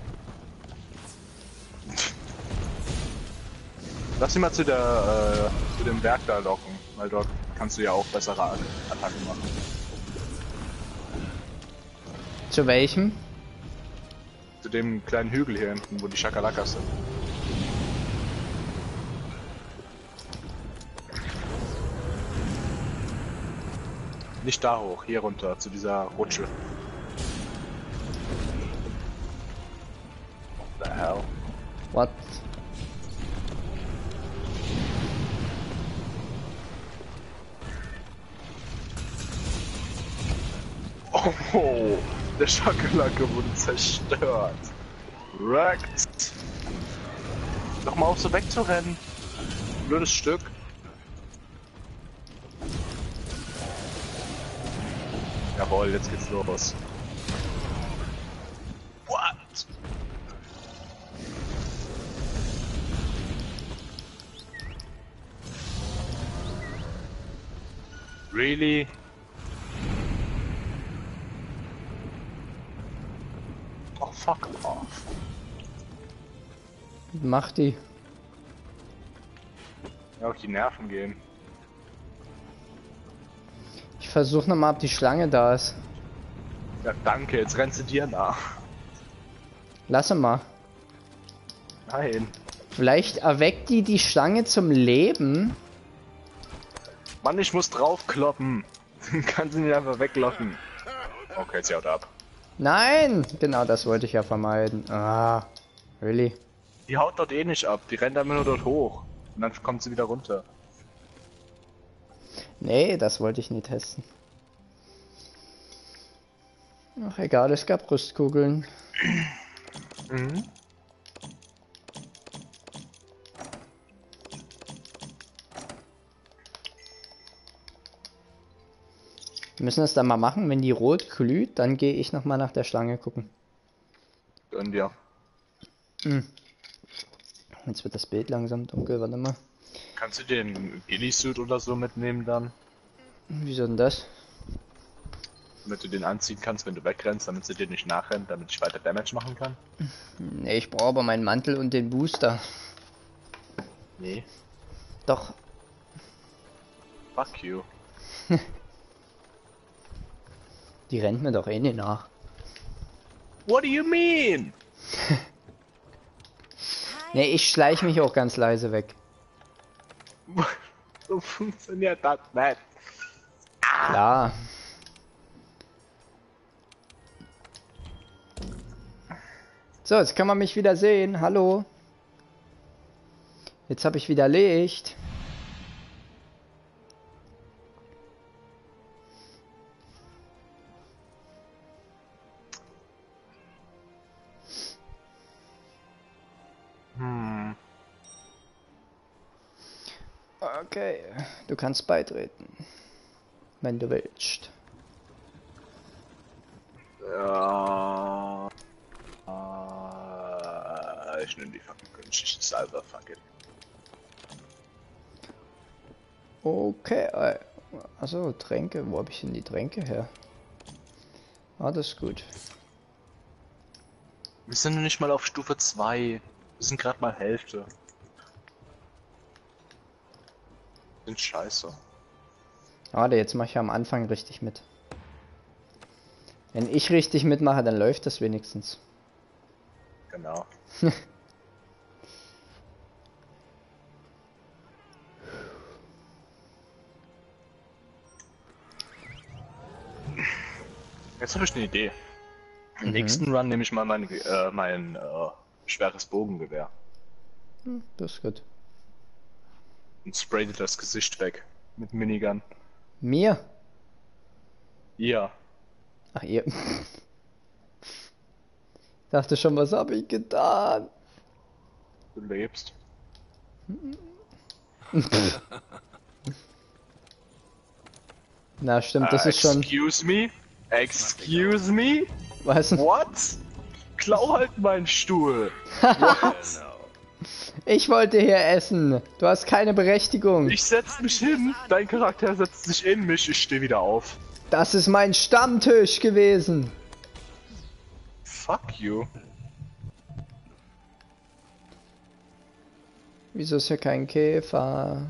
Lass ihn mal zu der, äh, zu dem Berg da locken, weil dort kannst du ja auch bessere Attacken machen. Zu welchem? Zu dem kleinen Hügel hier hinten, wo die Schakalakas sind. Nicht da hoch, hier runter, zu dieser Rutsche. What the hell? What? Oh, der Schakalake wurde zerstört. Wrecked. Doch mal auf so wegzurennen. Blödes Stück. Jawohl, jetzt geht's los. What? Really? Oh, fuck off. Mach die. Ja, auf die Nerven gehen. Ich versuche nochmal, ob die Schlange da ist. Ja, danke, jetzt rennst du dir nach. Lasse mal. Nein. Vielleicht erweckt die die Schlange zum Leben. Mann, ich muss draufkloppen. Kannst du nicht einfach weglocken. Okay, jetzt haut ab. Nein! Genau das wollte ich ja vermeiden. Ah, really? Die haut dort eh nicht ab. Die rennt immer nur dort hoch. Und dann kommt sie wieder runter. Nee, das wollte ich nie testen. Ach egal, es gab Rüstkugeln. Mhm. Wir müssen das dann mal machen, wenn die rot glüht, dann gehe ich nochmal nach der Schlange gucken. Gönn dir. Hm. Jetzt wird das Bild langsam dunkel, warte mal. Kannst du den Ghillie-Suit oder so mitnehmen dann? Wieso denn das? Damit du den anziehen kannst, wenn du wegrennst, damit sie dir nicht nachrennt, damit ich weiter Damage machen kann? Ne, ich brauche aber meinen Mantel und den Booster. Nee. Doch. Fuck you. Die rennt mir doch eh nicht nach. What do you mean? Ne, ich schleich mich auch ganz leise weg. So funktioniert das nicht. Klar. So, jetzt kann man mich wieder sehen. Hallo. Jetzt habe ich wieder Licht. Hm. Okay, du kannst beitreten. Wenn du willst. Ja. Äh, ich nehme die fucking künstliche Salbe, fuck it. Okay, äh, also Tränke, wo habe ich denn die Tränke her? Ah, das ist gut. Wir sind noch nicht mal auf Stufe zwei. Wir sind gerade mal Hälfte. Wir sind scheiße. Warte, jetzt mache ich am Anfang richtig mit. Wenn ich richtig mitmache, dann läuft das wenigstens. Genau. Jetzt habe ich eine Idee. Im Mhm. nächsten Run nehme ich mal mein, äh, mein äh, schweres Bogengewehr Hm, das ist gut. und spray dir das Gesicht weg mit Minigun. Mir? Ja. Ach, ihr. Dachte schon, was habe ich getan? Du lebst. Na, stimmt, das Äh, ist schon. Excuse me? Excuse me? Was? What? Klau halt meinen Stuhl. What? Ich wollte hier essen. Du hast keine Berechtigung. Ich setz mich hin, dein Charakter setzt sich in mich, ich stehe wieder auf. Das ist mein Stammtisch gewesen. Fuck you. Wieso ist hier kein Käfer?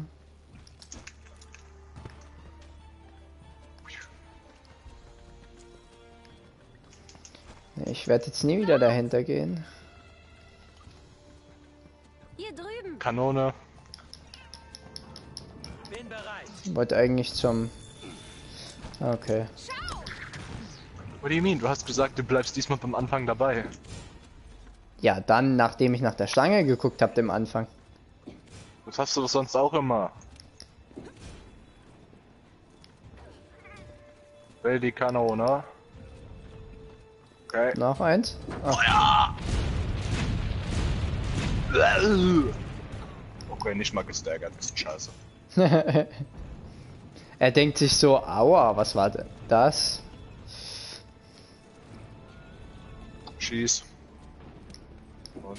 Ich werde jetzt nie wieder dahinter gehen. Hier drüben. Kanone. Bin bereit. Ich wollte eigentlich zum... Okay. What do you mean? Du hast gesagt, du bleibst diesmal beim Anfang dabei. Ja, dann, nachdem ich nach der Schlange geguckt habe, am Anfang. Das hast du doch sonst auch immer. Will die Kanone. Okay. Noch eins? Ah. Okay, nicht mal gestaggert, bisschen scheiße. Er denkt sich so, aua, was war denn das? Schieß. Und.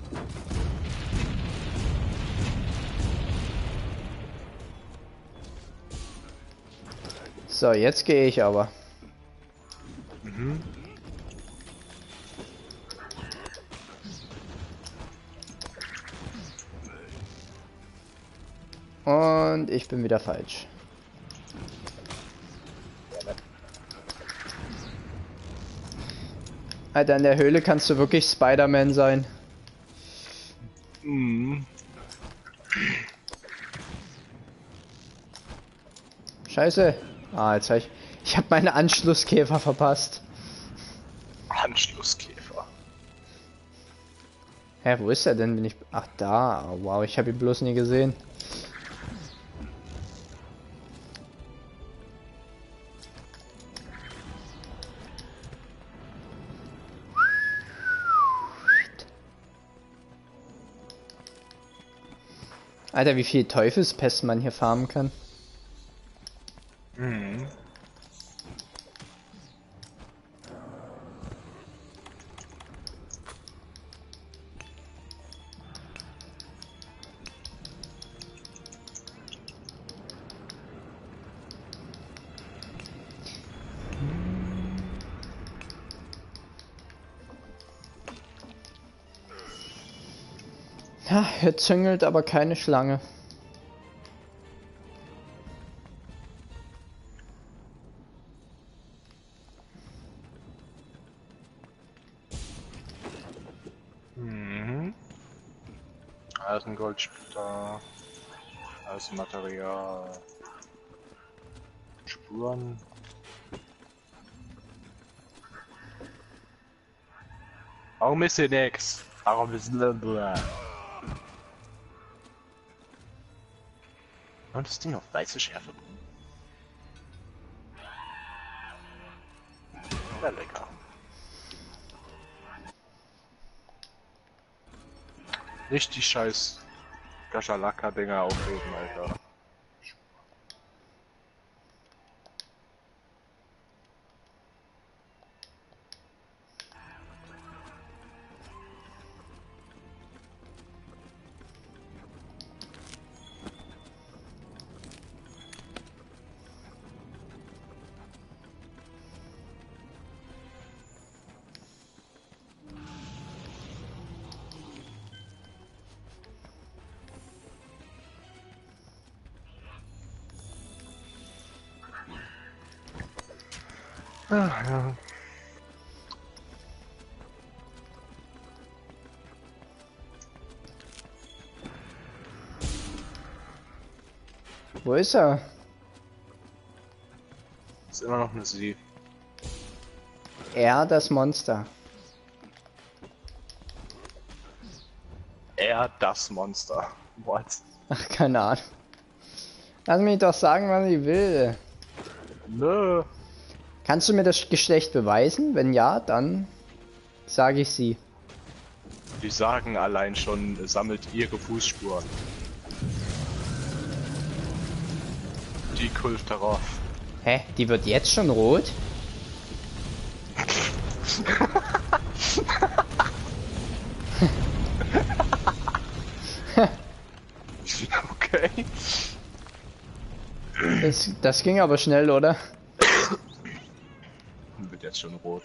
So, jetzt gehe ich aber. Mhm. Und ich bin wieder falsch. Alter, in der Höhle kannst du wirklich Spider-Man sein. Mhm. Scheiße. Ah, jetzt hab ich... Ich habe meine Anschlusskäfer verpasst. Anschlusskäfer. Hä, wo ist er denn? Bin ich... Ach, da. Oh, wow, ich habe ihn bloß nie gesehen. Alter, wie viel Teufelspest man hier farmen kann. Mhm. Ja, er züngelt aber keine Schlange. Mhm. Also ein Goldsplitter. Also Material. Spuren. Warum ist hier nix? Warum ist blablabla? Und das Ding auf weiße Schärfe. Ja, lecker. Nicht die scheiß Gaschalaka-Dinger aufheben, Alter. Ach ja. Wo ist er? Ist immer noch eine Sie. Er, das Monster. Er, das Monster. What? Ach, keine Ahnung. Lass mich doch sagen, was ich will. Nö. Kannst du mir das Geschlecht beweisen? Wenn ja, dann sage ich sie. Die sagen allein schon, sammelt ihre Fußspuren. Die Kult darauf. Hä? Die wird jetzt schon rot? Okay. Das, das ging aber schnell, oder? Wird jetzt schon rot.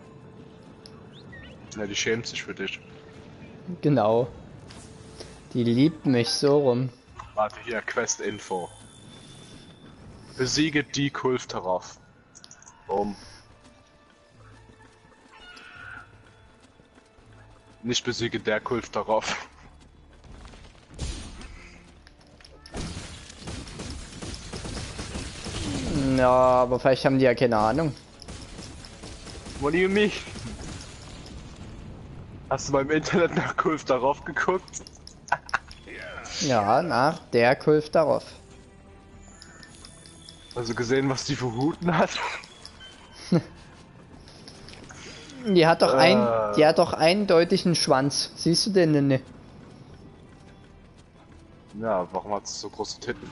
Ja, die schämt sich für dich. Genau. Die liebt mich so rum. Warte hier, Quest-Info. Besiege die Kult darauf. Boom. Nicht besiege der Kult darauf. Ja, aber vielleicht haben die ja keine Ahnung. What do you mean? Hast du beim Internet nach Kult darauf geguckt? Ja, nach der Kulf darauf. Also gesehen, was die für Huten hat? Die hat doch ein, Äh. die hat doch eindeutig einen Schwanz. Siehst du den denn nicht? Ja, warum hat sie so große Titten?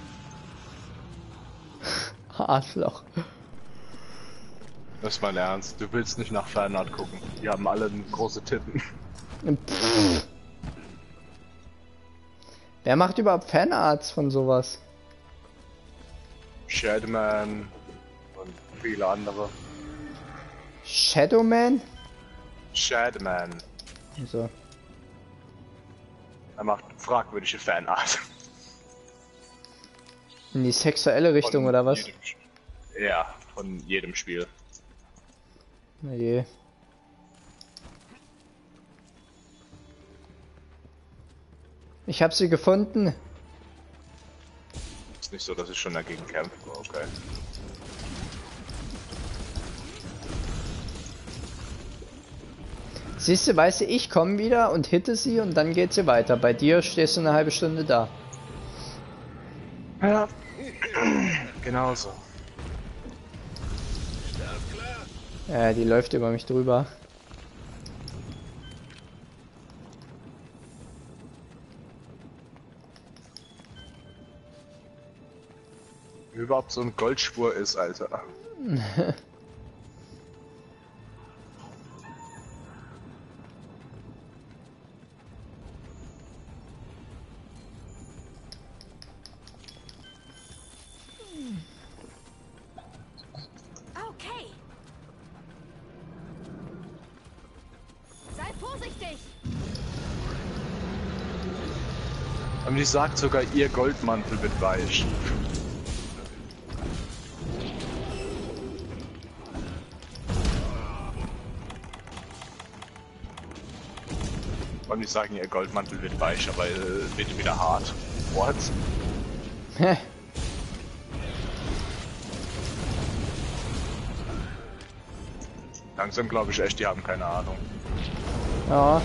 Arschloch. Das ist mein Ernst. Du willst nicht nach Fanart gucken. Die haben alle große Titten. Pff. Wer macht überhaupt Fanarts von sowas? Shadowman und viele andere. Shadowman? Shadowman. So. Er macht fragwürdige Fanart. In die sexuelle Richtung Von oder was? jedem Sch- Ja, von jedem Spiel. Na je. Ich hab sie gefunden. Ist nicht so, dass ich schon dagegen kämpfe. Okay. Siehst du, weißt du, ich komme wieder und hitte sie und dann geht sie weiter. Bei dir stehst du eine halbe Stunde da. Ja. Genauso. Ja, die läuft über mich drüber. Wie überhaupt so ein Goldspur ist, Alter. Okay. Sei vorsichtig. Und die sagt sogar, ihr Goldmantel wird weich. Und die sagen, ihr Goldmantel wird weich, aber äh, wird wieder hart. What? Hä? Langsam glaube ich echt, die haben keine Ahnung. Ja.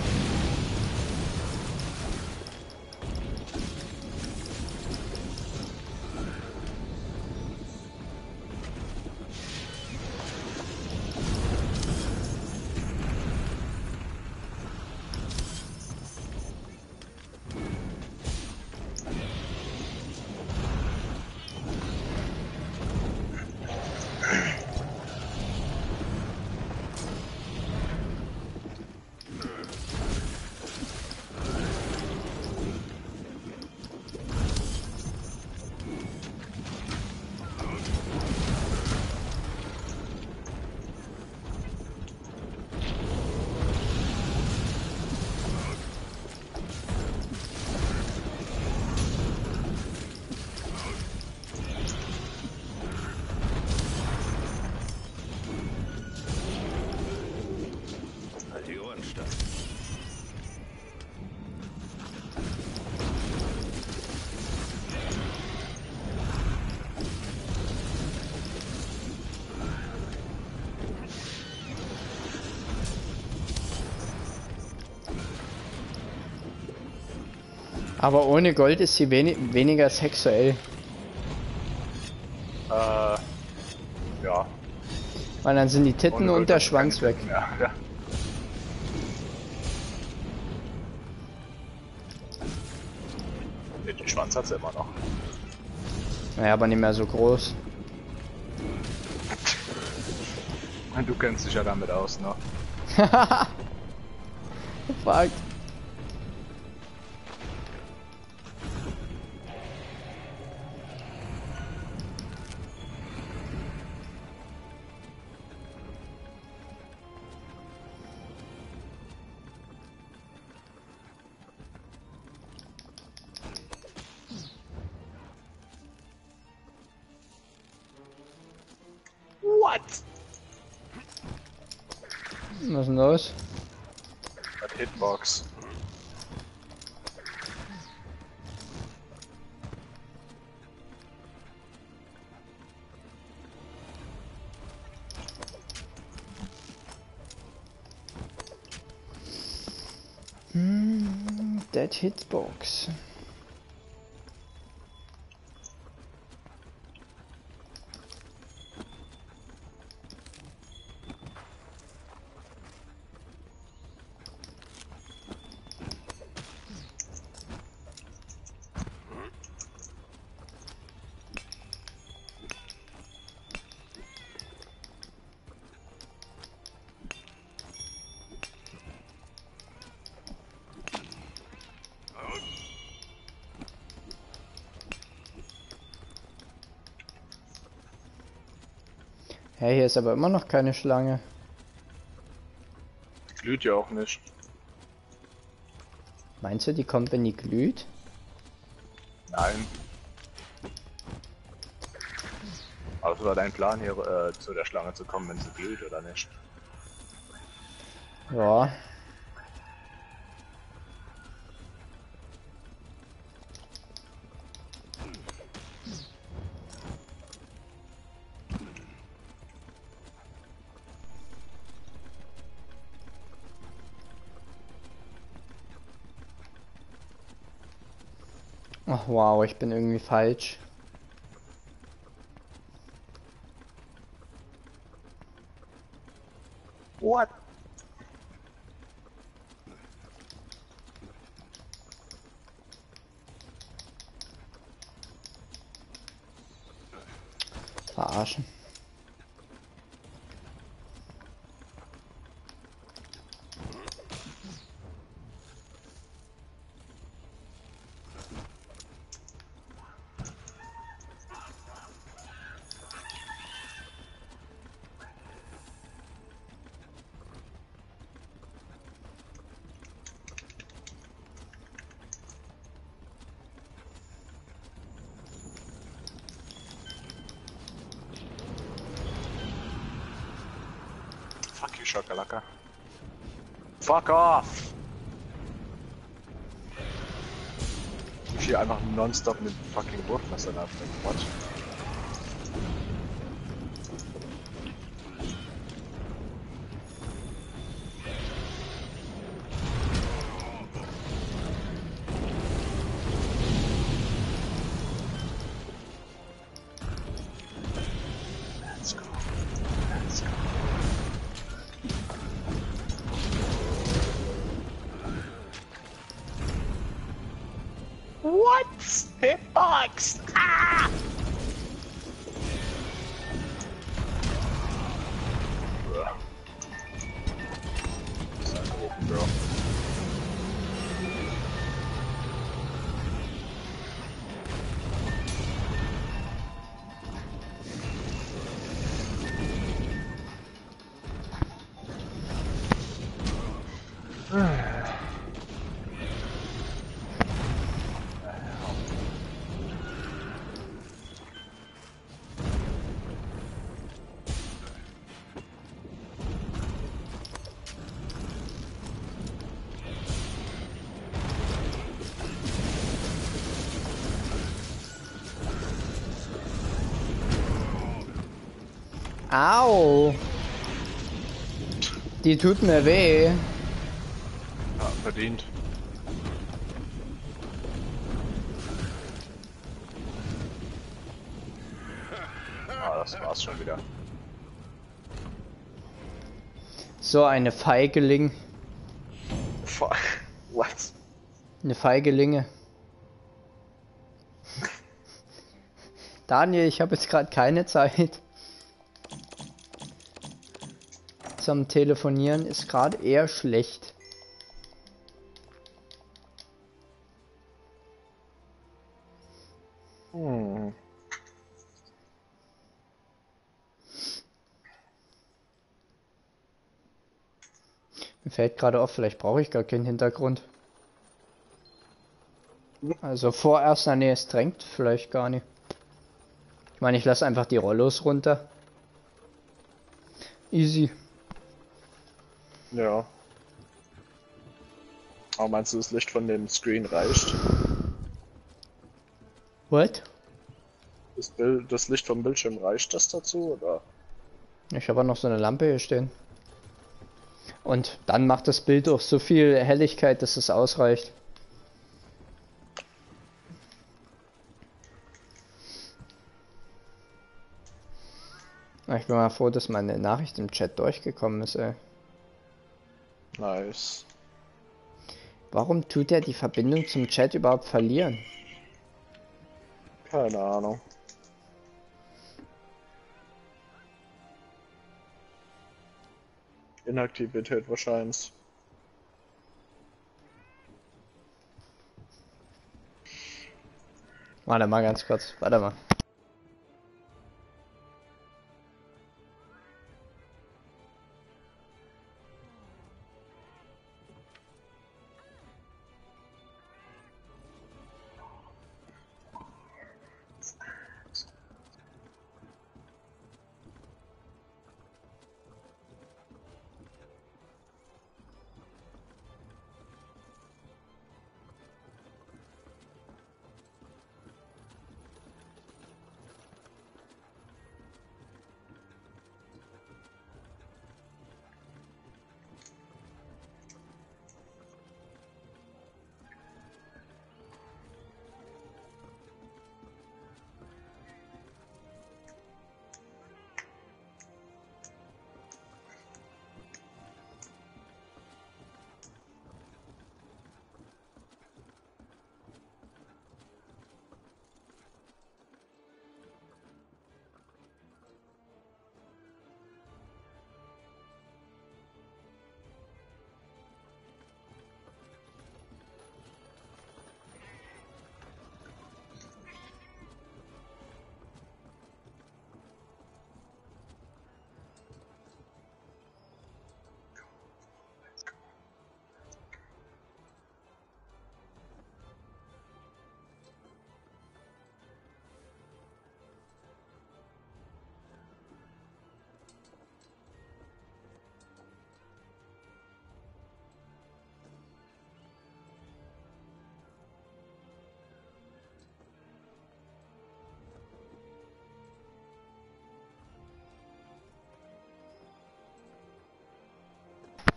Halt die Ohren steif. Aber ohne Gold ist sie wenig, weniger sexuell. Äh, ja. Weil dann sind die Titten Ohne und Gold der hast du keine Schwanz weg. Titten mehr, ja. Den Schwanz hat sie immer noch. Naja, aber nicht mehr so groß. Du kennst dich ja damit aus, ne? Fuck. What? Was ist denn los? Hat Hitbox. Hmm, Dead Hitbox. Hey, hier ist aber immer noch keine Schlange. Die glüht ja auch nicht. Meinst du, die kommt, wenn die glüht? Nein. Also war dein Plan hier äh, zu der Schlange zu kommen, wenn sie glüht oder nicht? Ja. Ach wow, ich bin irgendwie falsch. What? Verarschen. Die Schokolade. Fuck off! Ich hier einfach nonstop mit fucking Wurfmessern abnehmen. What? Let's go. Let's go. What? Hitbox! Ah! Bro. Au! Die tut mir weh. Ja, verdient. Ah, das war's schon wieder. So eine Feigeling. Fuck. What? Eine Feigelinge. Daniel, ich habe jetzt gerade keine Zeit. Zum Telefonieren ist gerade eher schlecht. Hm. Mir fällt gerade auf, vielleicht brauche ich gar keinen Hintergrund. Also vorerst, na nee, es drängt vielleicht gar nicht. Ich meine, ich lasse einfach die Rollos runter. Easy. Ja. Aber meinst du, das Licht von dem Screen reicht? What? Das, Bild, das Licht vom Bildschirm reicht das dazu, oder? Ich habe auch noch so eine Lampe hier stehen. Und dann macht das Bild auch so viel Helligkeit, dass es ausreicht. Ich bin mal froh, dass meine Nachricht im Chat durchgekommen ist, ey. Nice. Warum tut er die Verbindung zum Chat überhaupt verlieren? Keine Ahnung. Inaktivität wahrscheinlich. Warte mal ganz kurz, warte mal.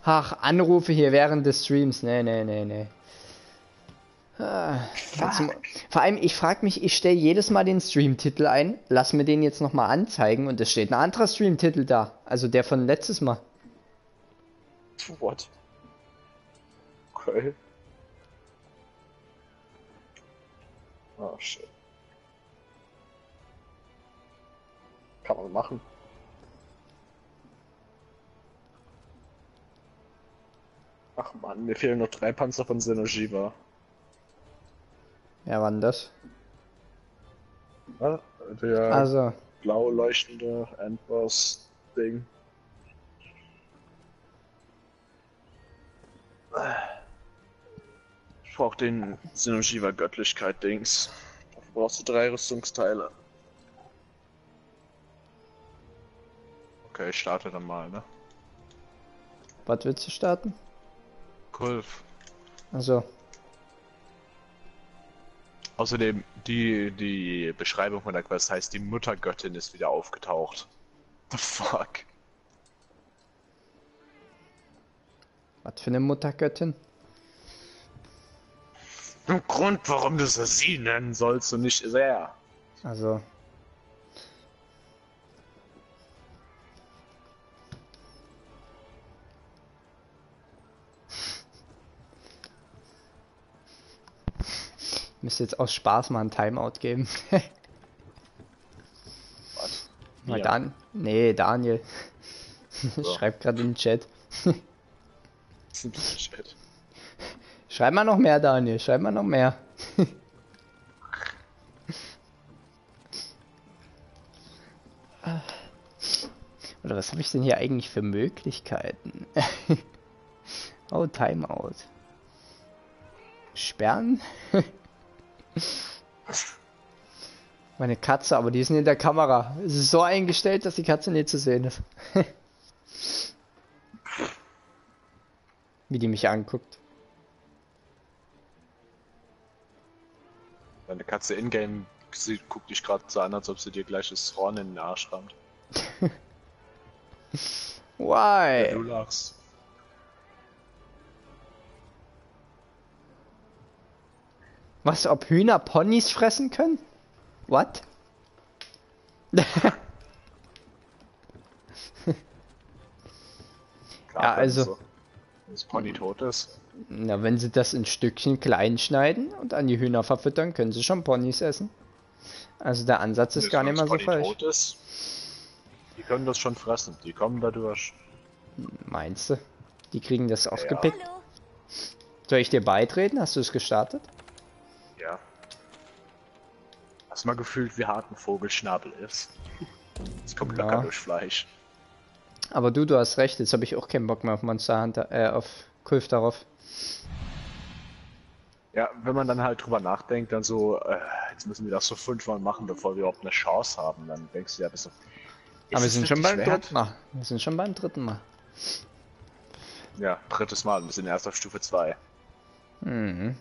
Ach, Anrufe hier während des Streams. Nee, nee, nee, nee. Ah, kannst du, vor allem, ich frage mich, ich stelle jedes Mal den Streamtitel ein, lass mir den jetzt nochmal anzeigen und es steht ein anderer Streamtitel da. Also der von letztes Mal. What? Okay. Oh shit. Kann man machen. Ach man, mir fehlen noch drei Panzer von Xenojiva. Ja, wann das? Ja, der Also, blau leuchtende Endboss-Ding. Ich brauch den Xenojiva Göttlichkeit-Dings. Dafür brauchst du drei Rüstungsteile. Okay, ich starte dann mal, ne? was willst du starten? Kulf. Also, Außerdem, die, die Beschreibung von der Quest heißt, die Muttergöttin ist wieder aufgetaucht. The fuck? was für eine Muttergöttin? Ein Grund, warum du es sie nennen sollst und nicht sehr. Also, ich müsste jetzt aus Spaß mal ein Timeout geben. Was? Mal Ja. Dan nee, Daniel. So. Schreibt gerade in den Chat. Shit. Schreib mal noch mehr, Daniel. Schreib mal noch mehr. Oder was habe ich denn hier eigentlich für Möglichkeiten? Oh, Timeout. Sperren? Meine Katze, aber die ist nicht in der Kamera. Es ist so eingestellt, dass die Katze nicht zu sehen ist. Wie die mich anguckt. Deine Katze in-game sieht- guckt dich gerade so an, als ob sie dir gleich das Horn in den Arsch rammt. Why? Du lachst. Was, ob Hühner Ponys fressen können? What? Klar, Ja, wenn also- so- wenn das Pony tot ist. Na, wenn sie das in Stückchen klein schneiden und an die Hühner verfüttern, können sie schon Ponys essen. Also der Ansatz ist Wenn gar nicht das mal so Pony falsch. tot ist, die können das schon fressen. Die kommen da durch. Meinst du? Die kriegen das aufgepickt. Hallo. Soll ich dir beitreten? Hast du es gestartet? Ja. Hast du mal gefühlt, wie hart ein Vogelschnabel ist? Es kommt Ja. locker durch Fleisch. Aber du, du hast recht. Jetzt habe ich auch keinen Bock mehr auf Monster Hunter, äh, auf Kulf darauf. Ja, wenn man dann halt drüber nachdenkt, dann so, äh, jetzt müssen wir das so fünfmal machen, bevor wir überhaupt eine Chance haben, dann denkst du ja, das so. Aber wir ist sind es schon beim wirklich wert? dritten Mal. Wir sind schon beim dritten Mal. Ja, drittes Mal, wir sind erst auf Stufe zwei. Mhm.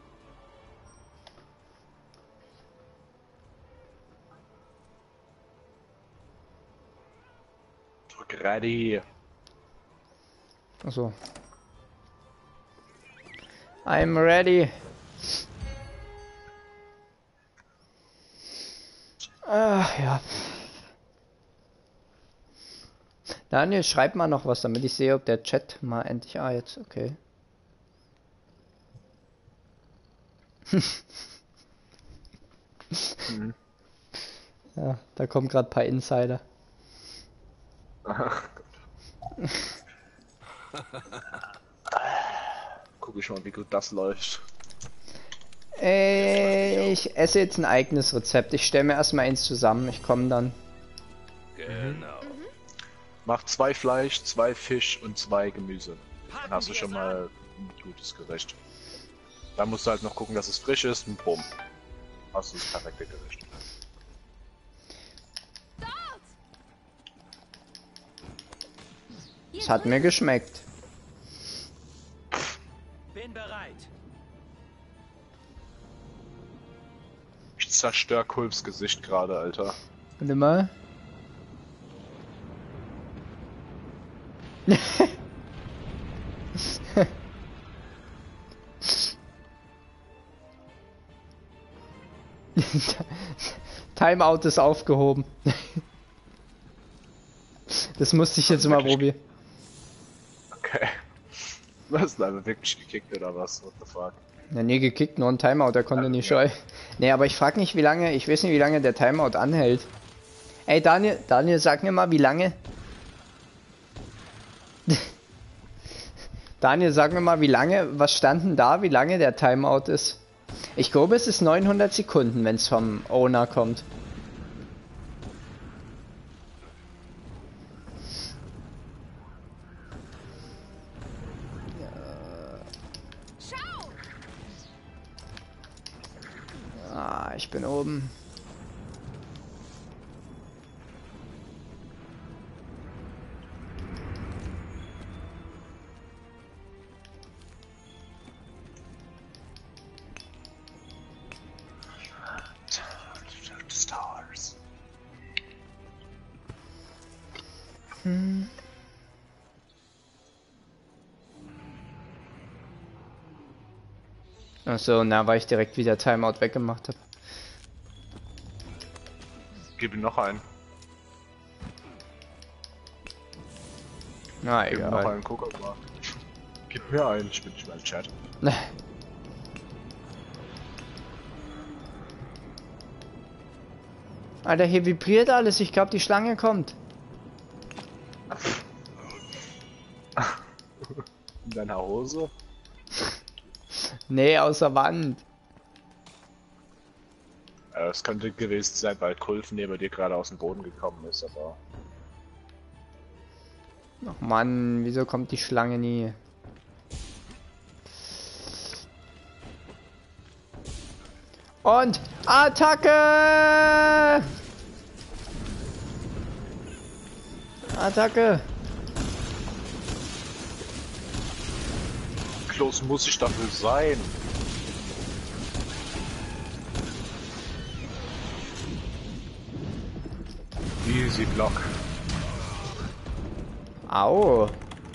Drück ready. Achso. I'm ready. Ah, ja. Daniel, schreib mal noch was, damit ich sehe, ob der Chat mal endlich... Ah, jetzt, okay. Mhm. Ja, da kommen gerade ein paar Insider. Ach Gott. Guck ich mal, wie gut das läuft. Äh, Ich esse jetzt ein eigenes Rezept. Ich stelle mir erstmal eins zusammen. Ich komme dann. Genau. Mach zwei Fleisch, zwei Fisch und zwei Gemüse. Dann hast du schon mal ein gutes Gericht. Dann musst du halt noch gucken, dass es frisch ist und bumm. Hast du das perfekte Gericht. Es hat mir geschmeckt. Bin bereit. Ich zerstör Kulps Gesicht gerade, Alter. Warte mal. Timeout ist aufgehoben. Das musste ich jetzt mal probieren. Okay. Du hast ihn aber wirklich gekickt oder was? What the fuck? Ja, nee, gekickt, nur ein Timeout, der konnte Also, nicht ja. scheu. Nee, aber ich frag nicht, wie lange, ich weiß nicht, wie lange der Timeout anhält. Ey, Daniel, Daniel, sag mir mal, wie lange... Daniel, sag mir mal, wie lange, was stand denn da, wie lange der Timeout ist? Ich glaube, es ist neunhundert Sekunden, wenn es vom Owner kommt. Ah, ich bin oben. Stars. Hm. Achso, na, weil ich direkt wieder Timeout weggemacht habe. Gib ihm noch einen. Na, Gib ihm noch egal. einen, guck mal. Gib mir einen, ich bin nicht mehr im Chat. Alter, hier vibriert alles. Ich glaube, die Schlange kommt. In deiner Hose? Nee, aus der Wand. Äh, Es könnte gewesen sein, weil Kulf neben dir gerade aus dem Boden gekommen ist, aber... Ach Mann, wieso kommt die Schlange nie? Und Attacke! Attacke! Close muss ich dafür sein. Easy Block. Au!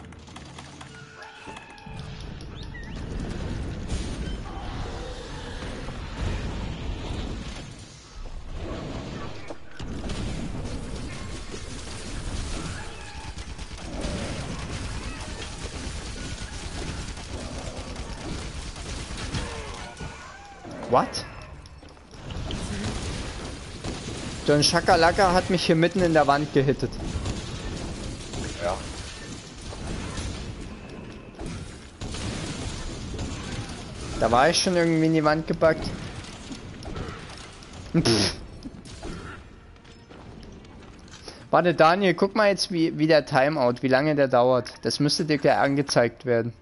What? So ein Schakalaka hat mich hier mitten in der Wand gehittet. Ja. Da war ich schon irgendwie in die Wand gebackt. Pff. Warte, Daniel, guck mal jetzt, wie, wie der Timeout, wie lange der dauert. Das müsste dir gleich angezeigt werden.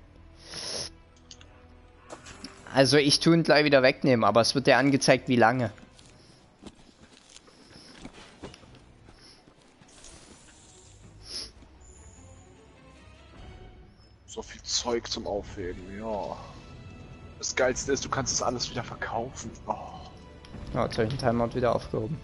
Also ich tue ihn gleich wieder wegnehmen, aber es wird dir angezeigt, wie lange. So viel Zeug zum Aufheben, ja. Das Geilste ist, du kannst das alles wieder verkaufen. Oh. Ja, jetzt habe ich den Timeout wieder aufgehoben.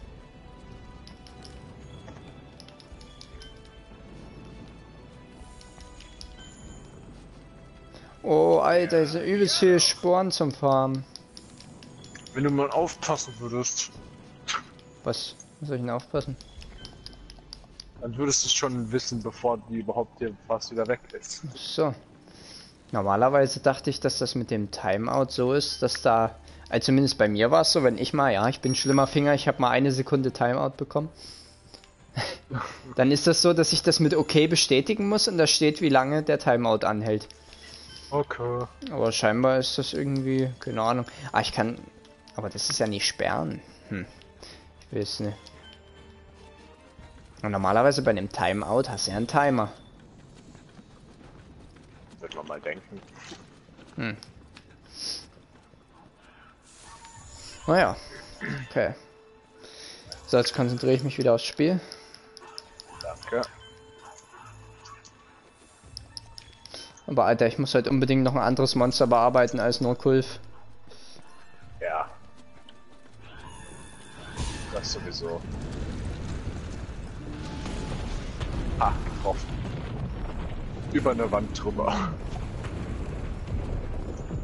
Oh, Alter, ist ja übelst viel Sporen zum Farmen. Wenn du mal aufpassen würdest, Was? Was soll ich denn aufpassen? dann würdest du es schon wissen, bevor die überhaupt dir was wieder weg ist. So. Normalerweise dachte ich, dass das mit dem Timeout so ist, dass da, also zumindest bei mir war es so, wenn ich mal, ja, ich bin schlimmer Finger, ich habe mal eine Sekunde Timeout bekommen. Dann ist das so, dass ich das mit OK bestätigen muss und da steht, wie lange der Timeout anhält. Okay. Aber scheinbar ist das irgendwie, keine Ahnung. Ah, ich kann, aber das ist ja nicht sperren. Hm. Ich weiß nicht. Und normalerweise bei einem Timeout hast du ja einen Timer. Wird man mal denken. Hm. Naja. Okay. So, jetzt konzentriere ich mich wieder aufs Spiel. Danke. Aber Alter, ich muss halt unbedingt noch ein anderes Monster bearbeiten als nur Kulf. Ja. Das sowieso. Ah, getroffen. Über eine Wand drüber.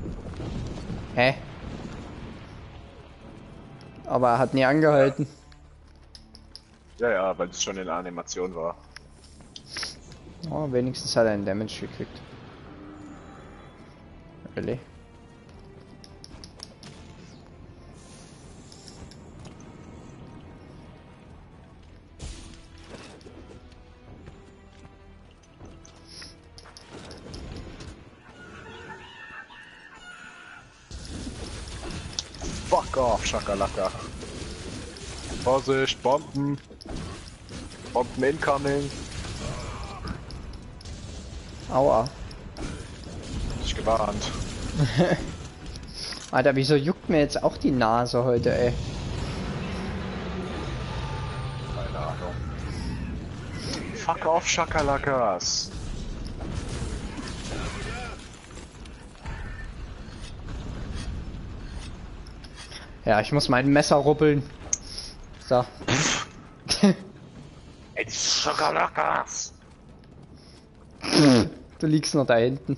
Hä? Aber er hat nie angehalten. Ja, ja, weil es schon in der Animation war. Oh, wenigstens hat er einen Damage gekriegt. Really? Fuck off, Schakalaka. Vorsicht, Bomben. Bomben incoming. Aua. Ich gewarnt. Alter, wieso juckt mir jetzt auch die Nase heute, ey? Keine Ahnung. Fuck off, Schakalakas. Ja, ich muss mein Messer ruppeln. So. Ey, die Schakalakas. Du liegst noch da hinten.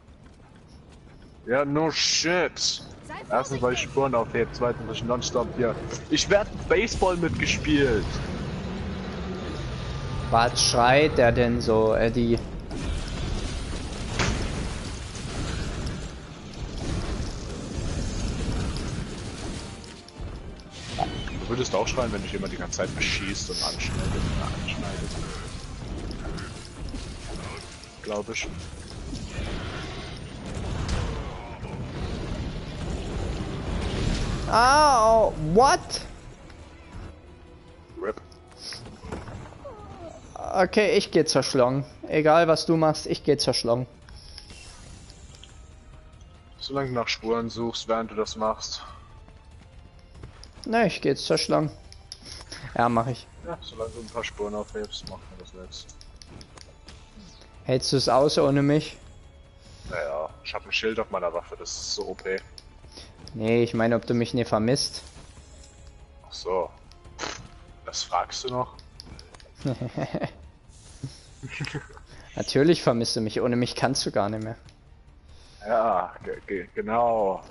Ja, no shit. Erstens, weil ich Spuren aufhebe, zweitens, weil ich nonstop hier. Ich werde Baseball mitgespielt. Was schreit der denn so, Eddie? Du würdest auch schreien, wenn dich jemand die ganze Zeit beschießt und anschneidet. anschneidet. Glaube ich. Au, what? Rip. Okay, ich geh zur Schlange. Egal was du machst, ich geh zur Schlange. Solange du nach Spuren suchst, während du das machst. Ne, ich geh jetzt zur Schlange. Ja, mach ich. Ja, solange du ein paar Spuren aufhebst, macht man das jetzt. Hältst du es aus ohne mich? Naja, ich habe ein Schild auf meiner Waffe, das ist so O P. Nee, ich meine, ob du mich nie vermisst. Ach so. Das fragst du noch? Natürlich vermisst du mich, ohne mich kannst du gar nicht mehr. Ja, ge ge genau.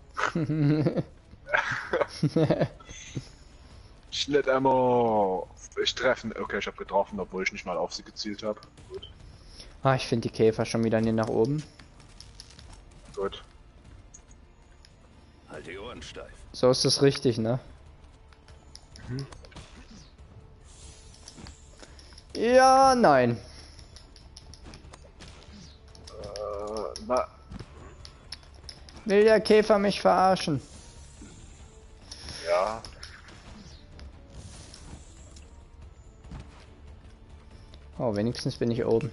Schnitt-Ammo. Ich treffe. Okay, ich habe getroffen, obwohl ich nicht mal auf sie gezielt habe. Gut. Ah, ich finde die Käfer schon wieder nie nach oben. Gut. Halt die Ohren steif. So ist es richtig, ne? Mhm. Ja, nein. Äh, na. Will der Käfer mich verarschen? Ja. Oh, wenigstens bin ich oben.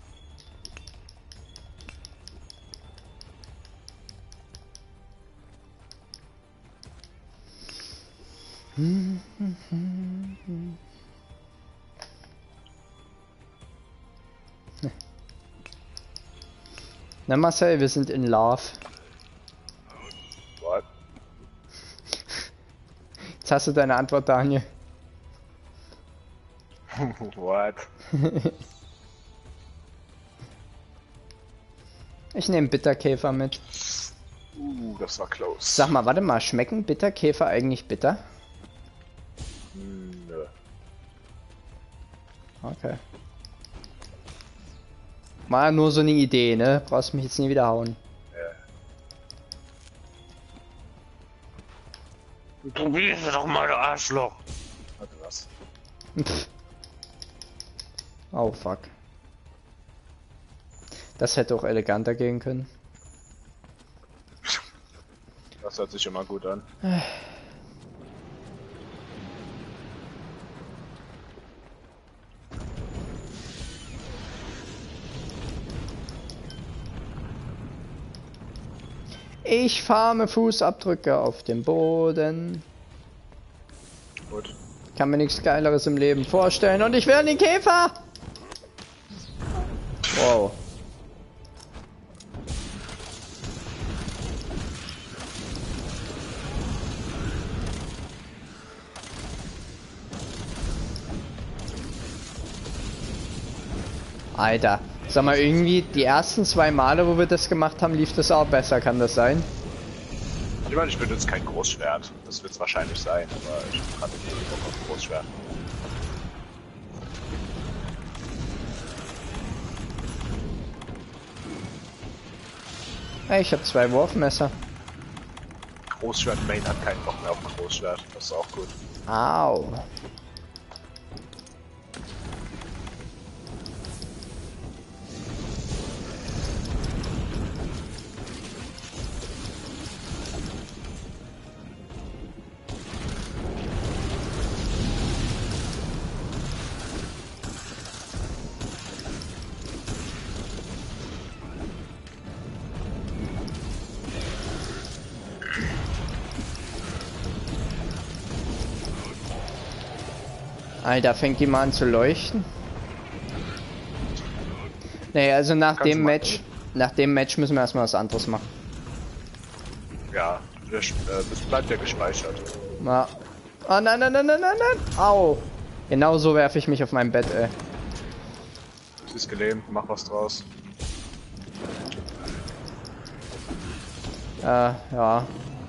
Na Marcel, wir sind in Love. What? Jetzt hast du deine Antwort, Daniel. What? Ich nehme Bitterkäfer mit. Uh, das war close. Sag mal, warte mal, schmecken Bitterkäfer eigentlich bitter? Hm, nö. Okay. War nur so eine Idee, ne? Brauchst mich jetzt nie wieder hauen. Ja. Probier doch mal, du Arschloch. Warte, was? Pff. Oh fuck. Das hätte auch eleganter gehen können. Das hört sich immer gut an. Ich farme Fußabdrücke auf dem Boden. Gut. Kann mir nichts Geileres im Leben vorstellen und ich will den Käfer! Wow. Alter, sag mal, irgendwie die ersten zwei Male, wo wir das gemacht haben, lief das auch besser, kann das sein? Ich meine, ich benutze kein Großschwert. Das wird es wahrscheinlich sein, aber ich habe gerade nicht Bock auf Großschwert. Hey, ich habe zwei Wurfmesser. Großschwert Main hat keinen Bock mehr auf ein Großschwert. Das ist auch gut. Au. Alter, fängt die mal an zu leuchten? Nee, also nach Kannst dem du mal Match, nach dem Match müssen wir erstmal was anderes machen. Ja, das, äh, das bleibt ja gespeichert. Na. Oh nein, nein, nein, nein, nein, nein. Au. Genau so werfe ich mich auf mein Bett, ey. Sie ist gelähmt, mach was draus. Äh, ja.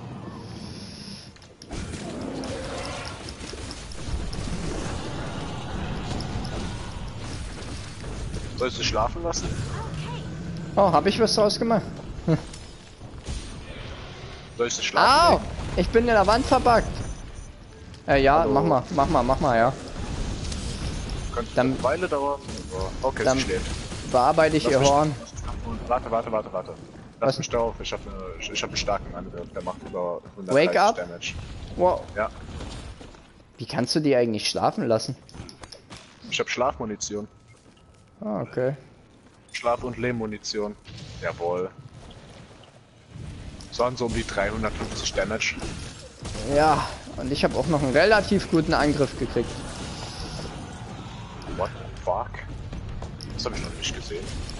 Soll ich sie schlafen lassen? Oh, hab ich was draus gemacht? Soll ich sie schlafen Au! legen? Ich bin in der Wand verbuggt. Äh, ja, Hallo. mach mal, mach mal, mach mal, ja. Könnte Dann- eine Weile dauern. aber Okay, Dann sie schläft. bearbeite ich Lass ihr mich- Horn. Warte, warte, warte, warte. Lass Was? mich da auf, ich habe ich, ich hab einen starken Angriff, der macht über Wake hundertdreißig up. Damage. Wow. Ja, Wie kannst du die eigentlich schlafen lassen? ich habe Schlafmunition. Ah, okay. Schlaf- und Lehmmunition. Jawohl. Das waren so um die dreihundertfünfzig Damage. Ja, und ich habe auch noch einen relativ guten Angriff gekriegt. What the fuck? Das habe ich noch nicht gesehen.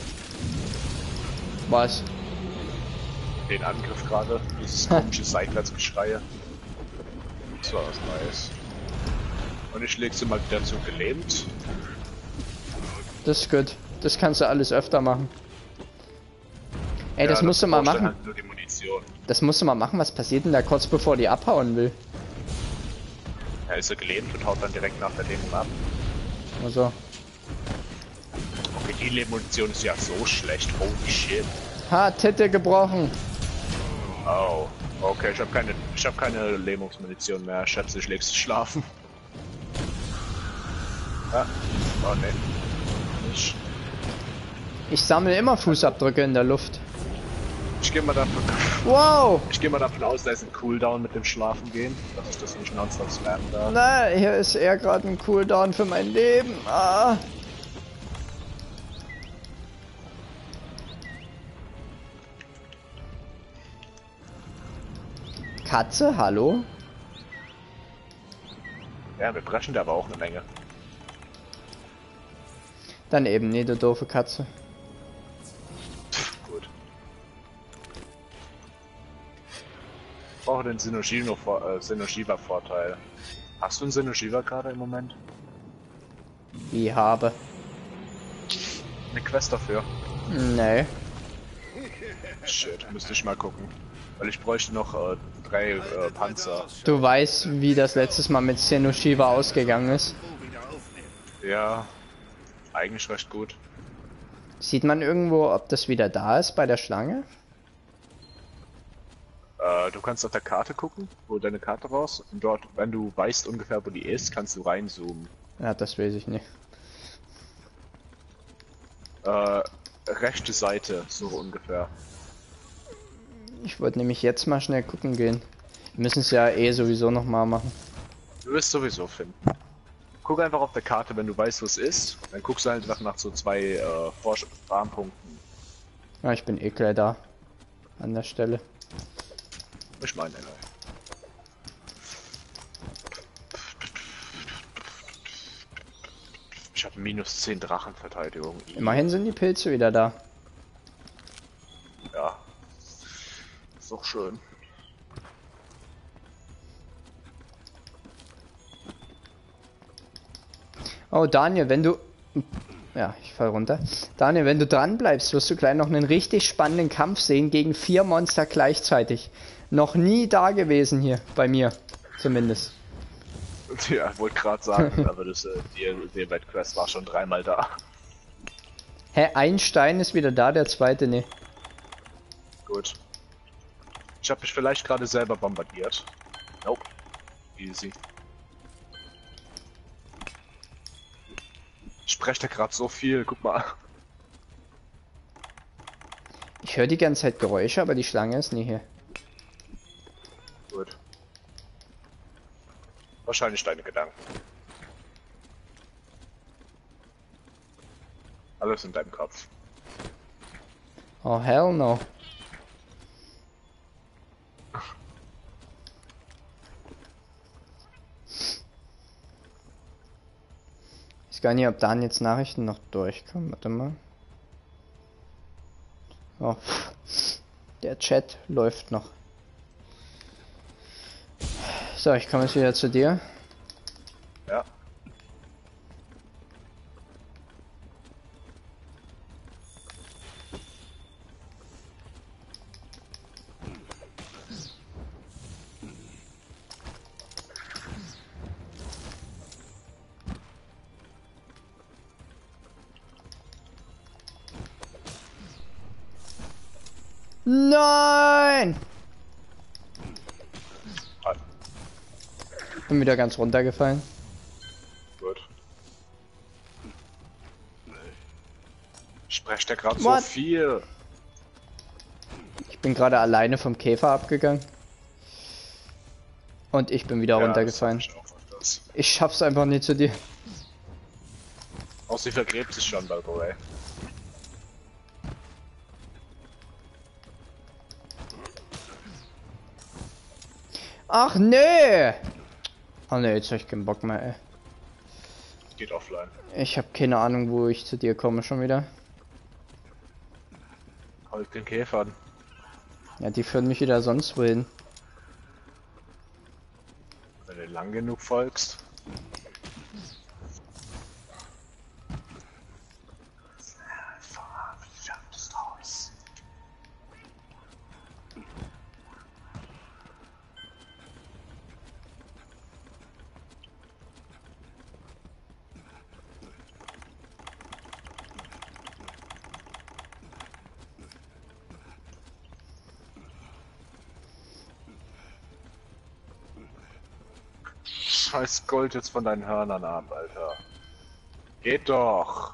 Was? Den Angriff gerade. Dieses komische Seitwärtsgeschreie. Das war was Neues. Und ich leg sie mal wieder zu gelähmt. Das ist gut. Das kannst du alles öfter machen. Ey, Ja, das musst du mal brauchst dann machen. Halt nur die Munition. Das musst du mal machen. Was passiert denn da kurz bevor die abhauen will? Er ist ja gelähmt und haut dann direkt nach der Lähmung ab. Also. Okay, die Lehmmunition ist ja so schlecht. Holy shit. Ha, Titte gebrochen. Oh. Okay, ich habe keine, ich habe keine Lähmungsmunition mehr. Ich schätze, ich legst schlafen. Ah. Oh ne. Ich, Ich sammle immer Fußabdrücke in der Luft. ich gehe mal davon, Wow! ich gehe mal davon aus, da ist ein Cooldown mit dem Schlafen gehen, dass ich das nicht nonstop spammen darf. Na, hier ist eher gerade ein Cooldown für mein Leben. Ah. Katze, hallo? Ja, wir brechen da aber auch eine Menge. Dann eben, nee, du doofe Katze. Pff, gut. Ich brauche den Sinoshiva- äh, Sinoshiva-Vorteil. Hast du einen Sinoshiva gerade im Moment? Wie habe. Eine Quest dafür? Nee. Shit, müsste ich mal gucken. Weil ich bräuchte noch äh, drei äh, Panzer. Du weißt, wie das letztes Mal mit Senoshiva ausgegangen ist. Ja, eigentlich recht gut. Sieht man irgendwo, ob das wieder da ist bei der Schlange? Äh, du kannst auf der Karte gucken, wo deine Karte raus. Und dort, wenn du weißt ungefähr, wo die ist, kannst du reinzoomen. Ja, das weiß ich nicht. Äh, rechte Seite, so ungefähr. Ich wollte nämlich jetzt mal schnell gucken gehen. Wir müssen es ja eh sowieso noch mal machen. Du wirst sowieso finden. Guck einfach auf der Karte, wenn du weißt, wo es ist. Dann guckst du halt nach, nach so zwei äh, Farmpunkten. Ja, ich bin eh gleich da. An der Stelle. Ich meine, ey. Ich habe minus zehn Drachenverteidigung. Immerhin sind die Pilze wieder da. Ja. Ist doch schön. Oh, Daniel, wenn du... Ja, ich fall runter. Daniel, wenn du dran bleibst, wirst du gleich noch einen richtig spannenden Kampf sehen gegen vier Monster gleichzeitig. Noch nie da gewesen hier, bei mir. Zumindest. Ja, wollte gerade sagen, aber das, äh, die, die Bad Quest war schon dreimal da. Hä, ein Stein ist wieder da, der zweite, ne. Gut. Ich habe mich vielleicht gerade selber bombardiert. Nope. Easy. Ich spreche da gerade so viel, guck mal. Ich höre die ganze Zeit Geräusche, aber die Schlange ist nie hier. Gut. Wahrscheinlich deine Gedanken. Alles in deinem Kopf. Oh, hell no. Ich weiß gar nicht, ob da jetzt Nachrichten noch durchkommen. Warte mal. Oh, der Chat läuft noch. So, ich komme jetzt wieder zu dir. Ja. Nein! Halt. Bin wieder ganz runtergefallen. Gut. Ich spreche da gerade so What? viel. Ich bin gerade alleine vom Käfer abgegangen. Und ich bin wieder Ja, runtergefallen. das hab ich auch öfters. Ich schaff's einfach nicht zu dir. Auch sie vergräbt sich schon, by the way. Ach nee! Oh nee, jetzt hab ich keinen Bock mehr, ey. Geht offline. Ich habe keine Ahnung, wo ich zu dir komme schon wieder. Halt den Käfern. Ja, die führen mich wieder sonst wohin. Wenn du lang genug folgst. Scheiß Gold jetzt von deinen Hörnern ab, Alter. Geht doch.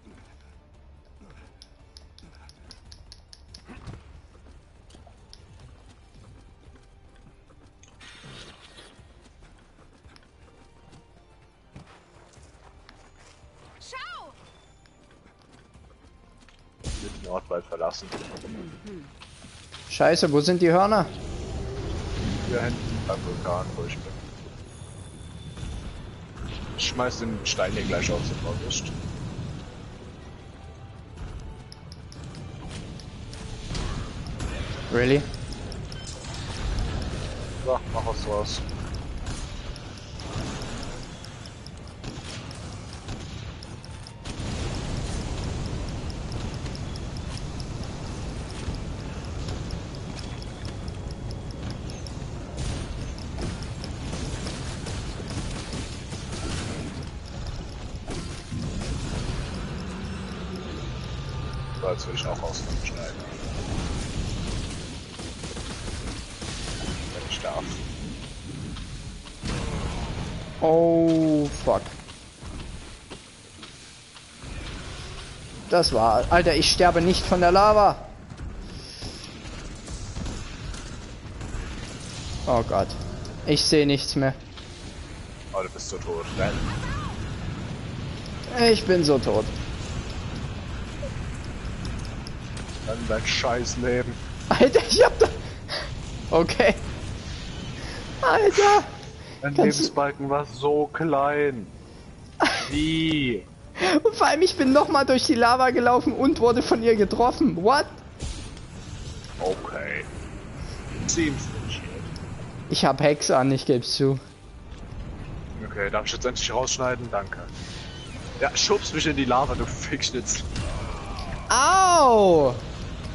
Schau! Mit Nordwald verlassen. Scheiße, wo sind die Hörner? Hier hinten beim Vulkan, wo ich bin. Ich schmeiß den Stein hier gleich aus dem Vorsicht. Really? So, mach was draus. So, jetzt will ich auch ausschneiden. Wenn ich darf. Oh, fuck. Das war... Alter, ich sterbe nicht von der Lava. Oh Gott. Ich sehe nichts mehr. Oh, du bist so tot. Nein. Ich bin so tot. Dann dein scheiß Leben. Alter, ich hab da... Okay. Alter. Dein Kannst- Lebensbalken war so klein. Wie? Und vor allem, ich bin nochmal durch die Lava gelaufen und wurde von ihr getroffen. What? Okay. Seems legit. Ich hab Hexe an, ich geb's zu. Okay, darf ich jetzt endlich rausschneiden? Danke. Ja, schubst mich in die Lava, du Fickschnitz. Au!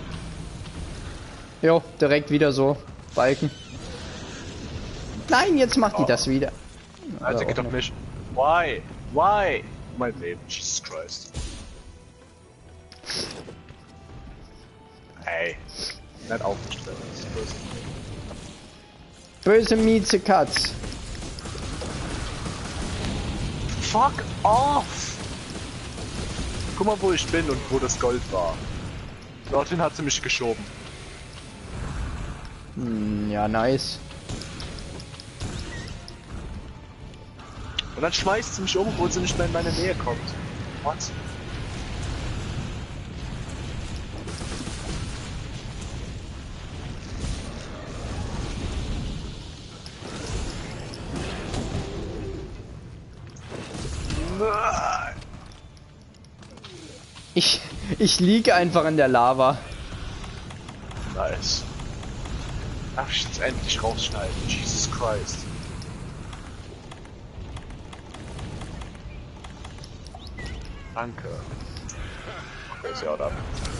Jo, direkt wieder so. Balken. Nein, jetzt macht die Oh. das wieder. Alter, Oder geht auch doch nicht. nicht. Why? Why? Mein Leben, Jesus Christ. Hey. Nein, auch nicht. Das ist böse. Böse Miezekatz. Fuck off! Guck mal, wo ich bin und wo das Gold war. Dorthin hat sie mich geschoben. Hm, ja, nice. Und dann schmeißt sie mich um, obwohl sie nicht mehr in meine Nähe kommt. What? Nein. Ich, ich liege einfach in der Lava. Nice. Darf ich jetzt endlich rausschneiden? Jesus Christ. Danke. Okay, sie haut ab.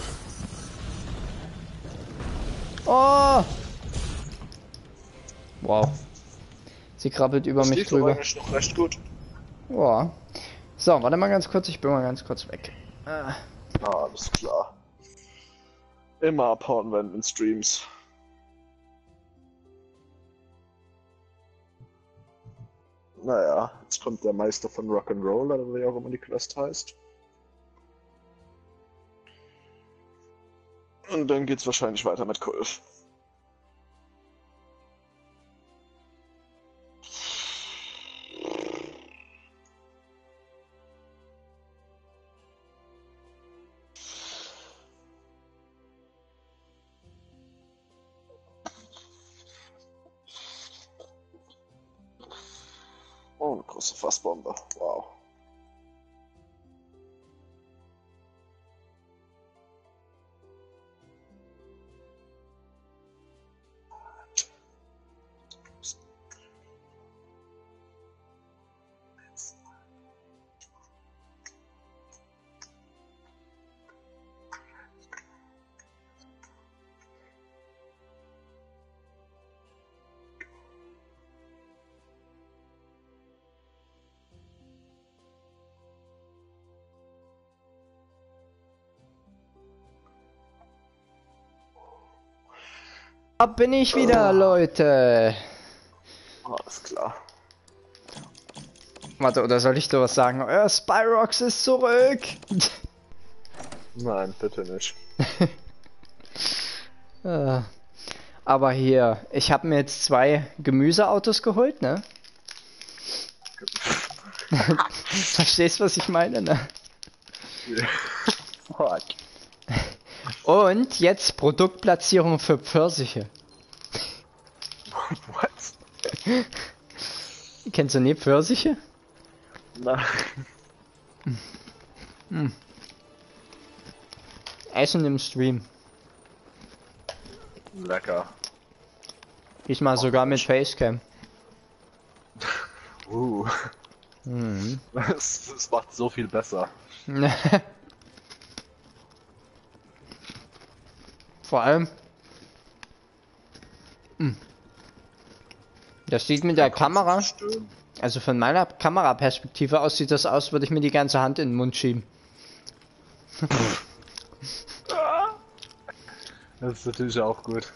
Oh! Wow. Sie krabbelt über Das mich lief doch drüber. eigentlich noch recht gut. Ja. So, warte mal ganz kurz, ich bin mal ganz kurz weg. Ah. Ah, alles klar. Immer abhauen, wenn in Streams. Naja, jetzt kommt der Meister von Rock'n'Roll, oder wie auch immer die Quest heißt. Und dann geht's wahrscheinlich weiter mit Kulf. Oh, eine große Fassbombe. Wow. Da bin ich wieder, Leute. Alles klar. Warte, oder soll ich dir was sagen? Euer Spyrox ist zurück. Nein, bitte nicht. Äh, Aber hier, ich habe mir jetzt zwei Gemüseautos geholt, ne? Verstehst, was ich meine, ne? Fuck. Und jetzt Produktplatzierung für Pfirsiche. What? Kennst du nie Pfirsiche? Nein. Hm. Essen im Stream. Lecker. Diesmal sogar mit Facecam. Uh. Mhm. Das, das macht so viel besser. Vor allem. Hm. Das sieht mit der Kamera, Stimmt. also von meiner Kameraperspektive aus sieht das aus, würde ich mir die ganze Hand in den Mund schieben. Das ist natürlich auch gut.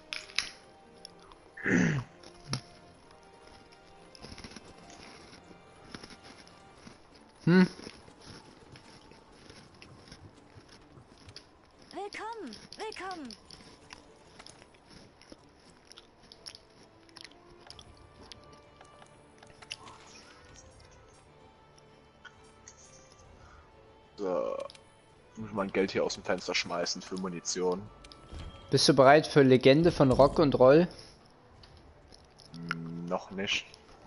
Hm. Willkommen, willkommen. So. Muss ich mein Geld hier aus dem Fenster schmeißen für Munition. Bist du bereit für Legende von Rock und Roll? Hm, noch nicht.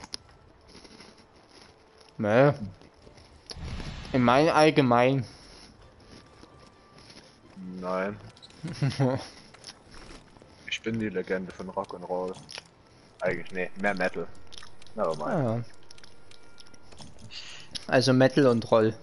Nee. In meinem allgemein. Nein. Ich bin die Legende von Rock'n'Roll. Eigentlich, nee, mehr Metal. Aber mal. Ah. Also Metal und Roll.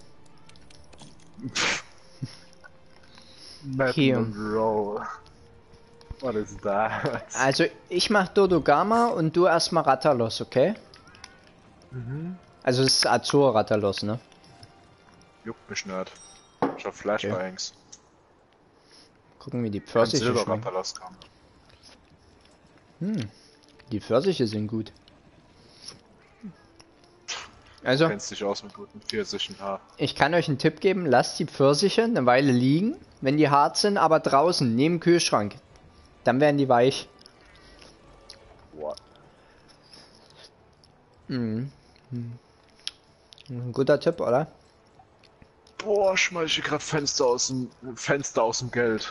Metal Hier. and Roll. What is that? Also ich mach Dodogama und du erstmal Rattalos, okay? Mhm. Also es ist Azur Rattalos, ne? Juckt mich nicht. Ich hab Flashbangs. Gucken, wie die Ein Pfirsiche schmecken. Silberpalast kam. Hm, die Pfirsiche sind gut. Also, Du kennst dich aus mit guten Pfirsichen, ha. ich kann euch einen Tipp geben, lasst die Pfirsiche eine Weile liegen, wenn die hart sind, aber draußen, neben dem Kühlschrank. Dann werden die weich. What? Mhm. Hm. Ein guter Tipp, oder? Boah, schmeiß ich gerade Fenster aus dem Fenster aus dem Geld.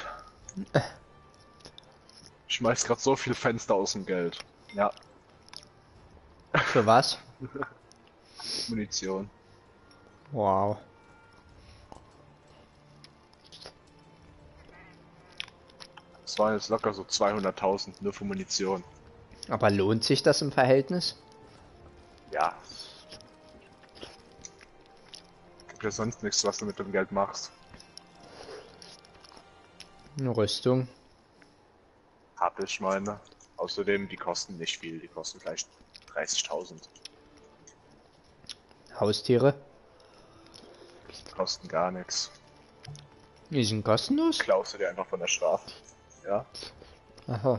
Ich schmeiß gerade so viel Fenster aus dem Geld. Ja, Für was? Munition. Wow. Das waren jetzt locker so zweihunderttausend nur für Munition. Aber lohnt sich das im Verhältnis? Ja. Gibt ja sonst nichts, was du mit dem Geld machst. Eine Rüstung. Hab ich meine. Außerdem, die kosten nicht viel. Die kosten gleich dreißigtausend. Haustiere. Kosten gar nichts. Die sind kostenlos? Klaust du dir einfach von der Strafe. Ja. Aha.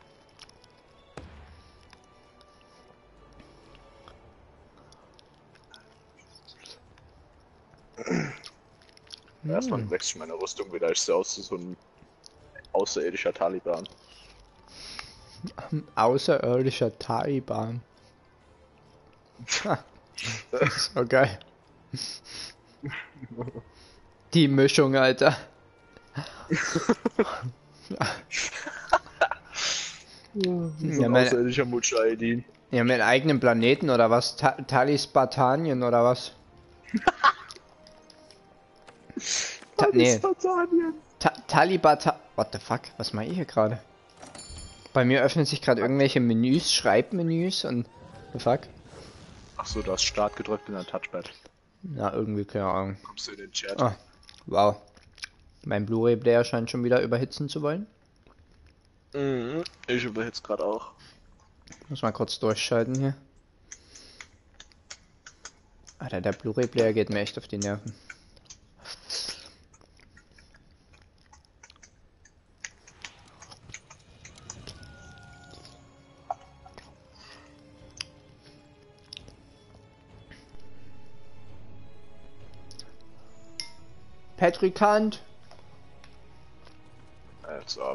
Erstmal wechsle ich meine Rüstung wieder. Ich sehe aus wie so ein außerirdischer Taliban. Außerirdischer Taliban. Ha, das ist so geil. Die Mischung, Alter. So Ja, ein mein- außerirdischer Mujahideen. Ja, mit eigenen Planeten oder was? Ta Talisbatanien oder was? Ta nee, Ta Talibata... What the fuck? Was mache ich hier gerade? Bei mir öffnen sich gerade irgendwelche Menüs, Schreibmenüs und... The fuck? Achso, du hast Start gedrückt in dein Touchpad. Na, irgendwie, keine Ahnung. Kommst du in den Chat? Ah, wow. Mein Blu-ray-Player scheint schon wieder überhitzen zu wollen. Mhm. Ich überhitze gerade auch. Muss mal kurz durchschalten hier. Alter, der Blu-ray-Player geht mir echt auf die Nerven. Patrick Hunt. Als ob.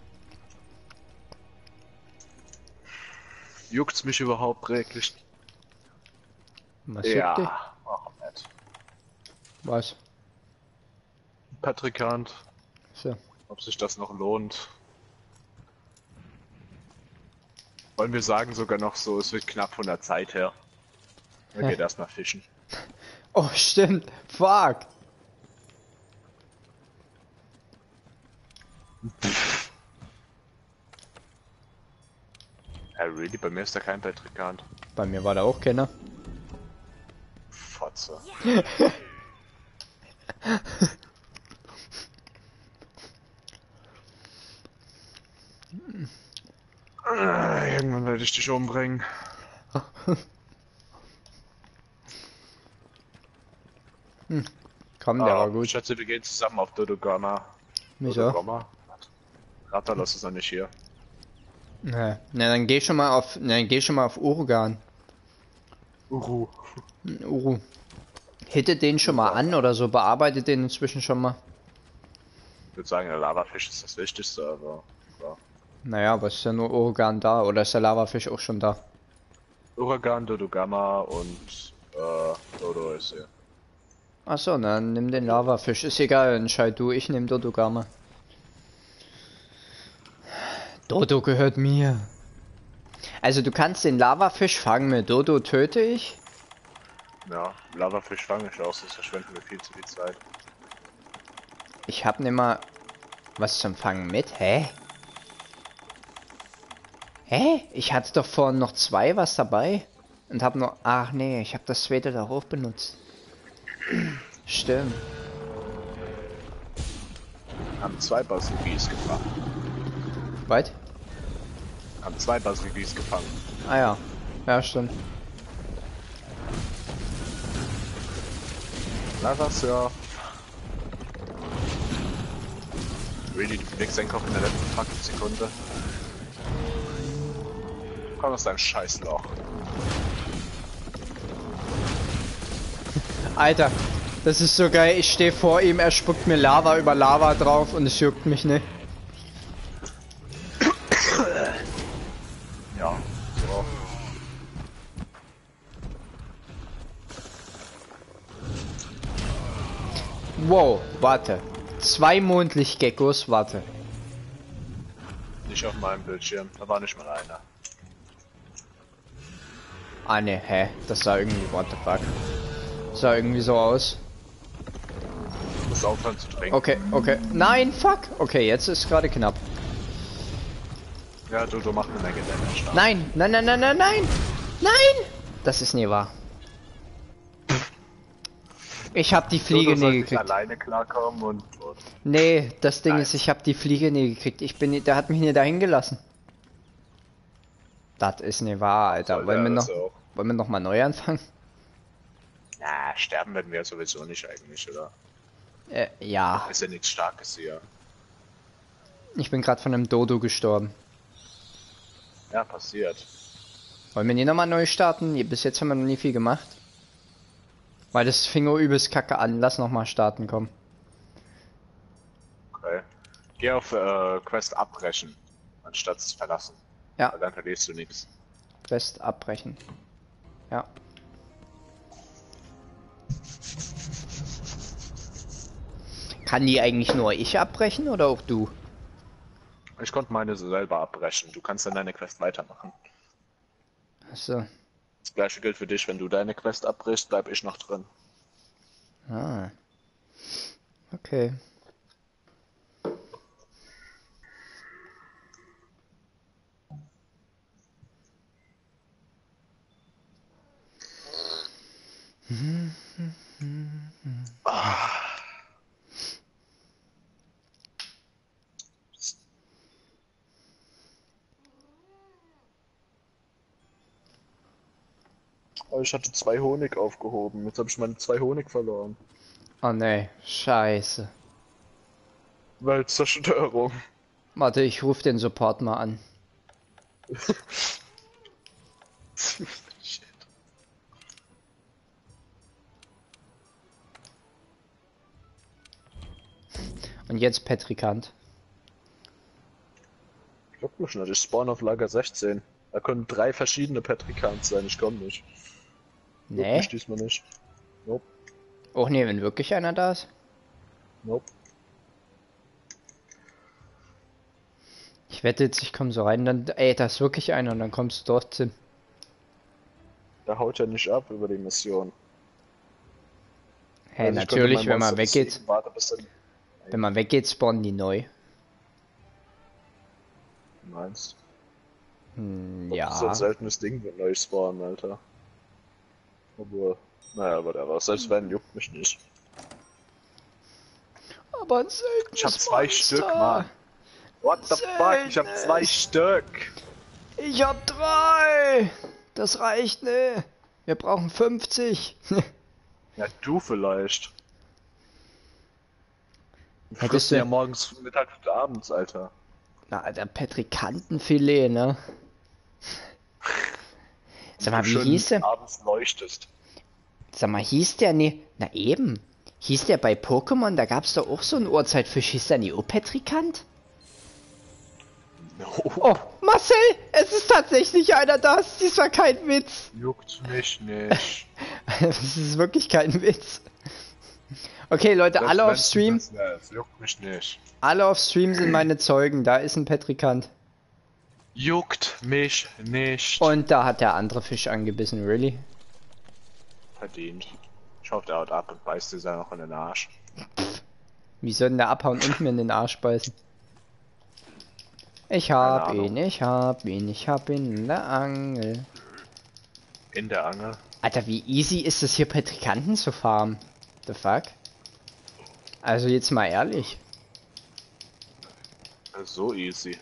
Juckt's mich überhaupt reglich? Was juckt dich? Ja, auch nett. Was? Patrick Hunt, So. ob sich das noch lohnt. Wollen wir sagen sogar noch so, es wird knapp von der Zeit her. Er Hä? geht erstmal fischen. Oh, stimmt. Fuck. Hey, really? Bei mir ist da kein Patrick Hunt. Bei mir war da auch keiner. Fotze. Ah, irgendwann werde ich dich umbringen. Komm, der Ah, war gut. Schätze, wir gehen zusammen auf Dodogama. Wieso? Dodogama? Ratalos ist noch nicht hier. Na, na, dann geh schon mal auf, na, dann geh schon mal auf Urugan. Uru. Uru. Hitte den schon mal an oder so, bearbeitet den inzwischen schon mal. Ich würde sagen, der Lavafisch ist das Wichtigste, aber... Ja. Naja, aber ist ja nur Urugan da oder ist der Lavafisch auch schon da? Uragan, Dodogama und äh, Dodo ist hier. Achso, dann nimm den Lavafisch. Ist egal, entscheid du, ich nehm Dodogama. Dodo gehört mir. Also du kannst den Lavafisch fangen, mit Dodo töte ich. Ja, Lavafisch fange ich aus, das verschwenden wir viel zu viel Zeit. Ich hab nimmer was zum Fangen mit. Hä? Hä? Ich hatte doch vorhin noch zwei was dabei. Und hab nur... Ach nee, ich hab das zweite da hoch benutzt. Stimmt. Haben zwei Basilgis gefangen. Weit? Haben zwei Basilgis gefangen. Ah ja. Ja, stimmt. Lava Surf. Really, du bewegst deinen Kopf in der letzten fucking Sekunde. Komm aus deinem Scheißloch. Alter, das ist so geil. Ich stehe vor ihm, er spuckt mir Lava über Lava drauf und es juckt mich nicht. Ja, so. Wow, warte. Zwei Mondlichtgeckos, warte. Nicht auf meinem Bildschirm, da war nicht mal einer. Ah ne, hä? Das sah irgendwie, what the fuck? Sah irgendwie so aus. Du musst aufhören zu trinken. Okay, okay. Nein, fuck! Okay, jetzt ist gerade knapp. Ja, Dodo macht eine Menge Damage. Da. Nein, nein, nein, nein, nein, nein! Nein! Das ist nie wahr. Ich hab die Fliege Dodo soll nie nicht gekriegt. alleine klarkommen und... und Nee, das Ding Nein. ist, ich hab die Fliege nie gekriegt. Ich bin, der hat mich nie dahin gelassen. Das ist nie wahr, Alter. soll Wollen wir der noch, das auch? wollen wir noch mal neu anfangen? Na, sterben werden wir ja sowieso nicht eigentlich, oder? Äh, ja. Ist ja nichts Starkes hier. Ich bin gerade von einem Dodo gestorben. Ja, passiert. Wollen wir nie nochmal neu starten? Bis jetzt haben wir noch nie viel gemacht. Weil das fing nur übelst kacke an. Lass nochmal starten, komm. Okay. Geh auf äh, Quest abbrechen, anstatt es verlassen. Ja. Weil dann verlierst du nichts. Quest abbrechen. Ja. Kann die eigentlich nur ich abbrechen oder auch du? Ich konnte meine selber abbrechen. Du kannst dann deine Quest weitermachen. Achso. Das gleiche gilt für dich, wenn du deine Quest abbrichst, bleib ich noch drin. Ah. Okay. Aber ich hatte zwei Honig aufgehoben. Jetzt habe ich meine zwei Honig verloren. Oh ne, scheiße. Weltzerstörung. Warte, ich rufe den Support mal an. Shit. Und jetzt Petrikant. Juckt mich nicht, ich spawn auf Lager sechzehn. Da können drei verschiedene Petrikants sein, ich komm nicht. Juckt Nee? mich diesmal nicht. Nope, Oh ne, wenn wirklich einer da ist. nope. Ich wette jetzt, ich komme so rein, dann, ey, da ist wirklich einer und dann kommst du trotzdem. Der haut ja nicht ab über die Mission. Hey, Also ich könnte natürlich, mein wenn man Monster weggeht, besiegen, warte bis dann wenn man weggeht, spawnen die neu. meinst. Hm, Das ist so ein ja. seltenes Ding, wenn neu spawnen, Alter. Obwohl, naja, whatever. Selbst wenn, juckt mich nicht. Aber ein seltenes Ich hab zwei Monster. Stück, Mann. What the fuck? Ich hab zwei Seltenes. Stück. Ich hab drei. Das reicht ne. Wir brauchen fünfzig. Ja, du vielleicht. Du Hättest frisst du- ja morgens, mittags und abends, Alter. Na, Alter, Petrikantenfilet, ne? Sag mal, Du wie schön hieß der? abends leuchtest. Sag mal, hieß der ne? Na eben. Hieß der bei Pokémon, da gab's doch auch so einen Uhrzeitfisch, hieß der nie Petrikant? No. Oh, Marcel, es ist tatsächlich einer das. Dies war kein Witz. Juckt mich nicht. Das ist wirklich kein Witz. Okay, Leute, Selbst alle auf wenn's Stream. das ist, juckt mich nicht. Alle auf Stream sind meine Zeugen. Da ist ein Petrikant. Juckt mich nicht. Und da hat der andere Fisch angebissen, really? Verdient. Ich hoffe, der haut ab und beißt dir noch in den Arsch. Wie soll denn der abhauen und mir in den Arsch beißen? Ich hab Keine ihn, ich hab ihn, ich hab ihn in der Angel. In der Angel. Alter, wie easy ist es hier Petrikanten zu farmen? The fuck? Also jetzt mal ehrlich. So easy.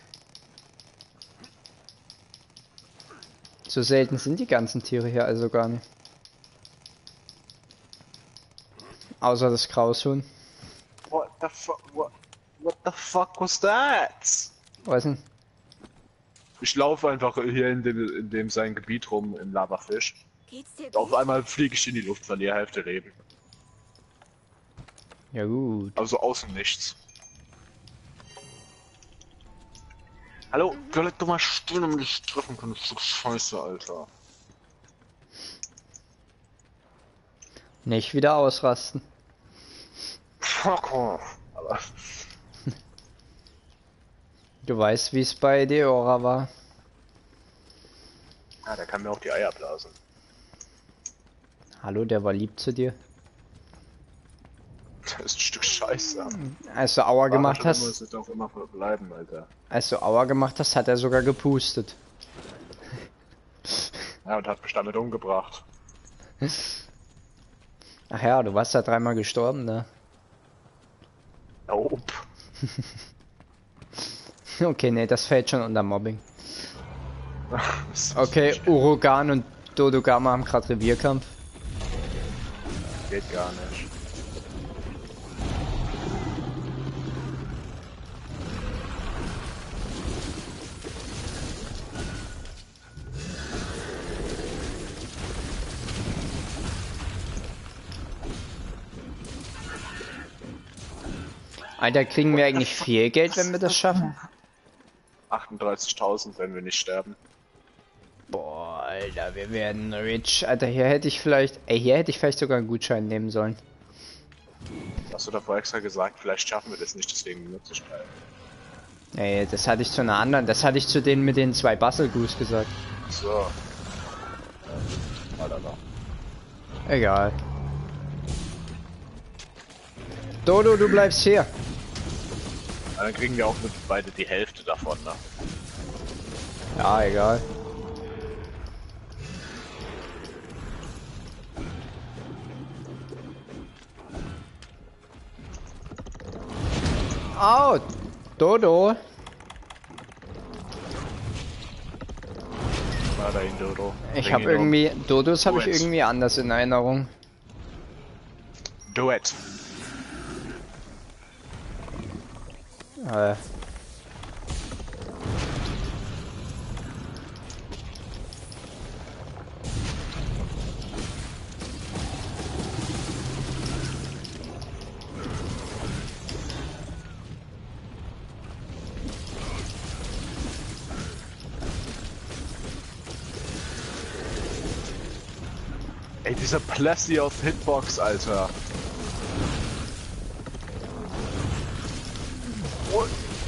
So selten sind die ganzen Tiere hier also gar nicht. Außer das Kraushuhn. What the fuck? What? What the fuck was that? Was denn? Ich laufe einfach hier in dem, in dem sein Gebiet rum, im Lavafisch. Geht's dir Auf gut? einmal fliege ich in die Luft, verliere Hälfte Leben. Ja gut. Also außen nichts. Hallo, bleib doch mal stehen, damit ich treffen kann. Das ist doch scheiße, Alter. Nicht wieder ausrasten. Fuck off. Aber Du weißt, wie es bei Deora war. ja, der kann mir auch die Eier blasen. Hallo, der war lieb zu dir. Das ist ein Stück Scheiße. Als du Aua gemacht Muss hast, es auch immer bleiben, Alter. als du Aua gemacht hast, hat er sogar gepustet. Ja, und hat mich damit umgebracht. Ach ja, du warst da dreimal gestorben, ne? Nope. Okay, nee, das fällt schon unter Mobbing. Das ist Okay, nicht- Urugan und Dodogama haben gerade Revierkampf. Geht gar nicht. Alter, kriegen wir eigentlich viel Geld, wenn wir das schaffen? achtunddreißigtausend, wenn wir nicht sterben. Boah, Alter, wir werden rich. Alter, hier hätte ich vielleicht... Ey, hier hätte ich vielleicht sogar einen Gutschein nehmen sollen. Hast du davor extra gesagt, vielleicht schaffen wir das nicht, deswegen benutze ich keinen. Ey, das hatte ich zu einer anderen. Das hatte ich zu denen mit den zwei Bastelgoose gesagt. So. Alter, Egal. Dodo, du bleibst hier. dann kriegen wir auch mit beide die Hälfte davon, ne? Ja, egal. Au, Dodo. War da in Dodo. Ich Bring habe ihn um. irgendwie Dodos habe ich Duets. irgendwie anders in Erinnerung. Duett. Äh. Ey, dieser Plessy auf Hitbox, Alter. Oh.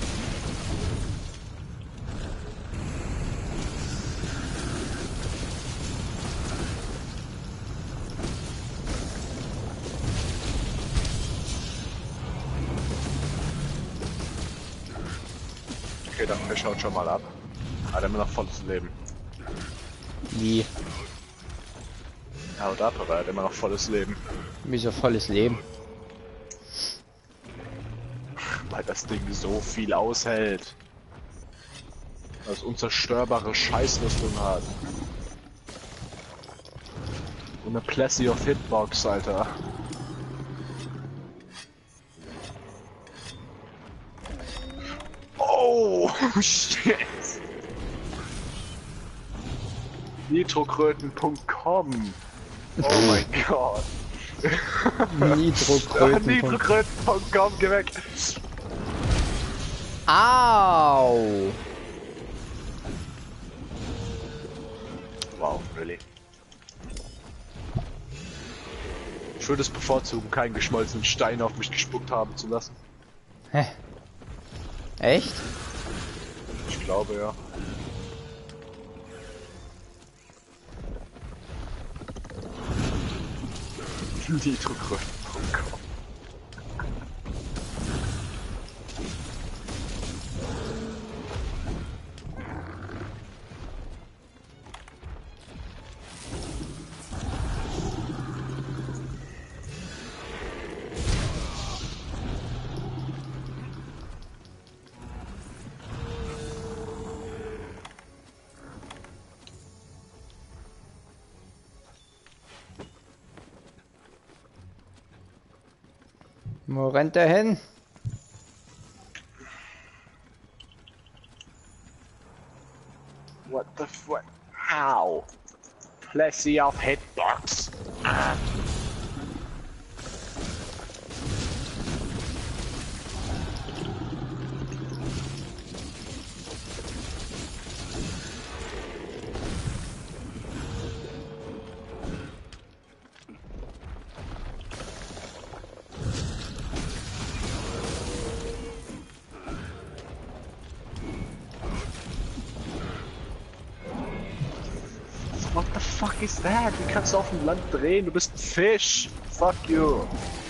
Okay, dann wir schauen schon mal ab. Hat er immer noch volles Leben. Wie? Ja, und ab, aber er hat immer noch volles Leben. Wieso volles Leben? Weil das Ding so viel aushält. Das unzerstörbare Scheißrüstung hat. Und eine Plessy of Hitbox, Alter. Oh, shit. Nitrokröten punkt com. Oh mein Gott. Nitrokröten. Nitrokröten punkt com, geh weg. Au! Wow, really. Ich würde es bevorzugen, keinen geschmolzenen Stein auf mich gespuckt haben zu lassen. Hä? Echt? Ich glaube, ja. Nitrokröten punkt com. Wo rennt er hin? What? Ow! Plessy auf Hitbox. Ah. What the fuck is that? Wie kannst du auf dem Land drehen? Du bist ein Fisch. Fuck you.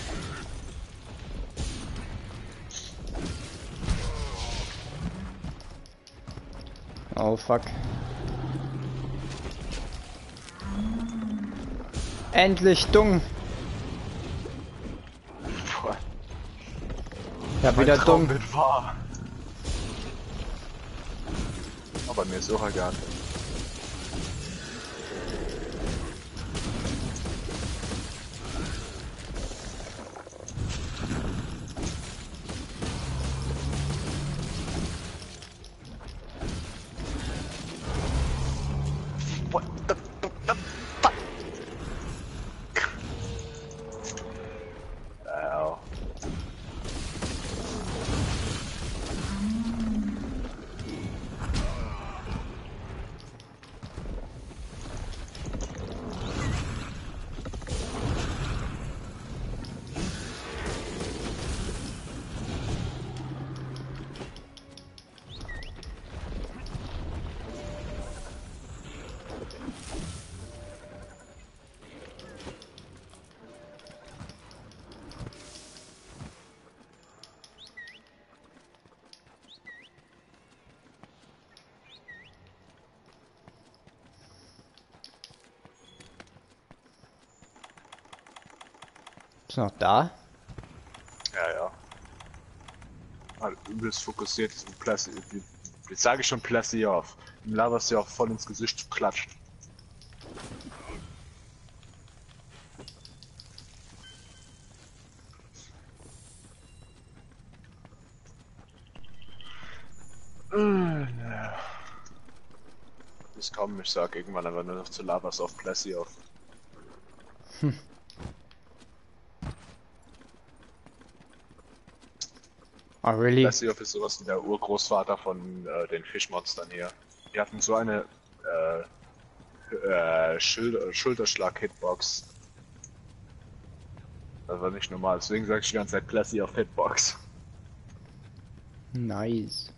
Oh fuck. Endlich Dung. Boah, Ich hab mein wieder Traum Dung. wird wahr. Aber mir ist auch egal. What the, the, the fuck? Ow. Ist noch da? Ja, ja. Halt übelst fokussiert im Plessy. Jetzt sage ich schon Plessy auf. Im Lava ist ja auch voll ins Gesicht klatscht. Ich kaum, ich sag irgendwann aber nur noch zu Lavas auf Plessy auf. Oh really? Plessy auf ist sowas wie der Urgroßvater von äh, den Fischmonstern hier. Die hatten so eine äh, äh, Schul Schulterschlag-Hitbox. Das war nicht normal, deswegen sage ich die ganze Zeit Plessy auf Hitbox. Nice.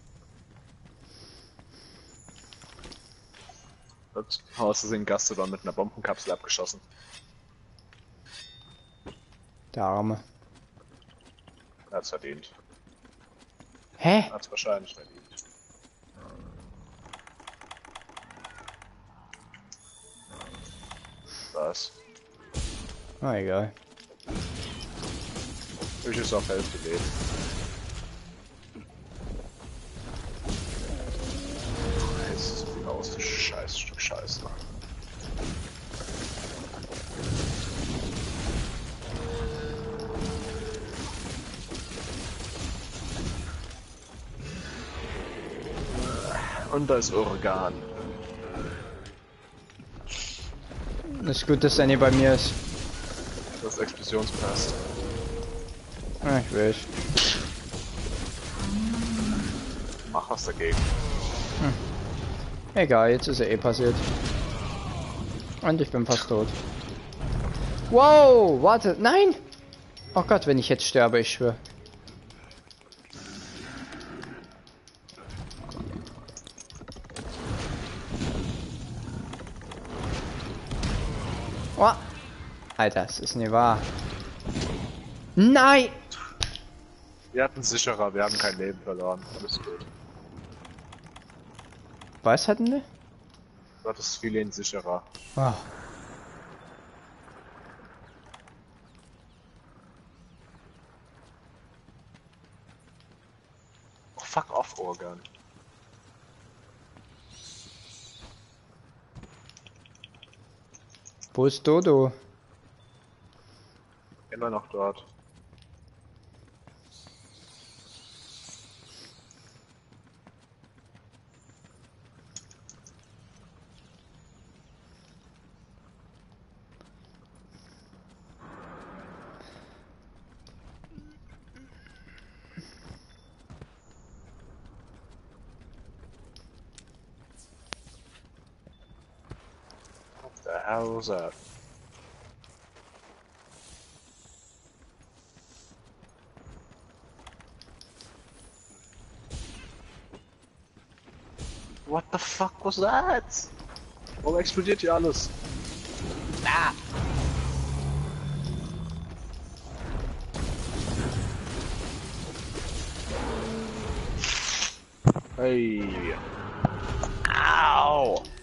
Ups, aus Versehen Gastodon mit einer Bombenkapsel abgeschossen. Der Arme. Er hat's verdient. Hä? Er hat's wahrscheinlich verdient. Was? Ah, egal. Ich ist auf Hälfte Leben. Jetzt ist so viel aus, du scheiß Stück Scheiße. Und da ist Organ. Ist gut, dass er nie bei mir ist. Das Explosionspast. Ah, ich weiß. Mach was dagegen. Egal, jetzt ist er eh passiert. Und ich bin fast tot. Wow, warte, nein! Oh Gott, wenn ich jetzt sterbe, ich schwöre. Oh. Alter, das ist nicht wahr. Nein! Wir hatten sicherer, wir haben kein Leben verloren. Alles gut. Was hatten wir? Du hattest viel sicherer. Oh. Oh, fuck off, Organ. Wo ist Dodo? Immer noch dort. hell was that? What the fuck was that? Warum explodiert hier alles? Ah! Hey! Au!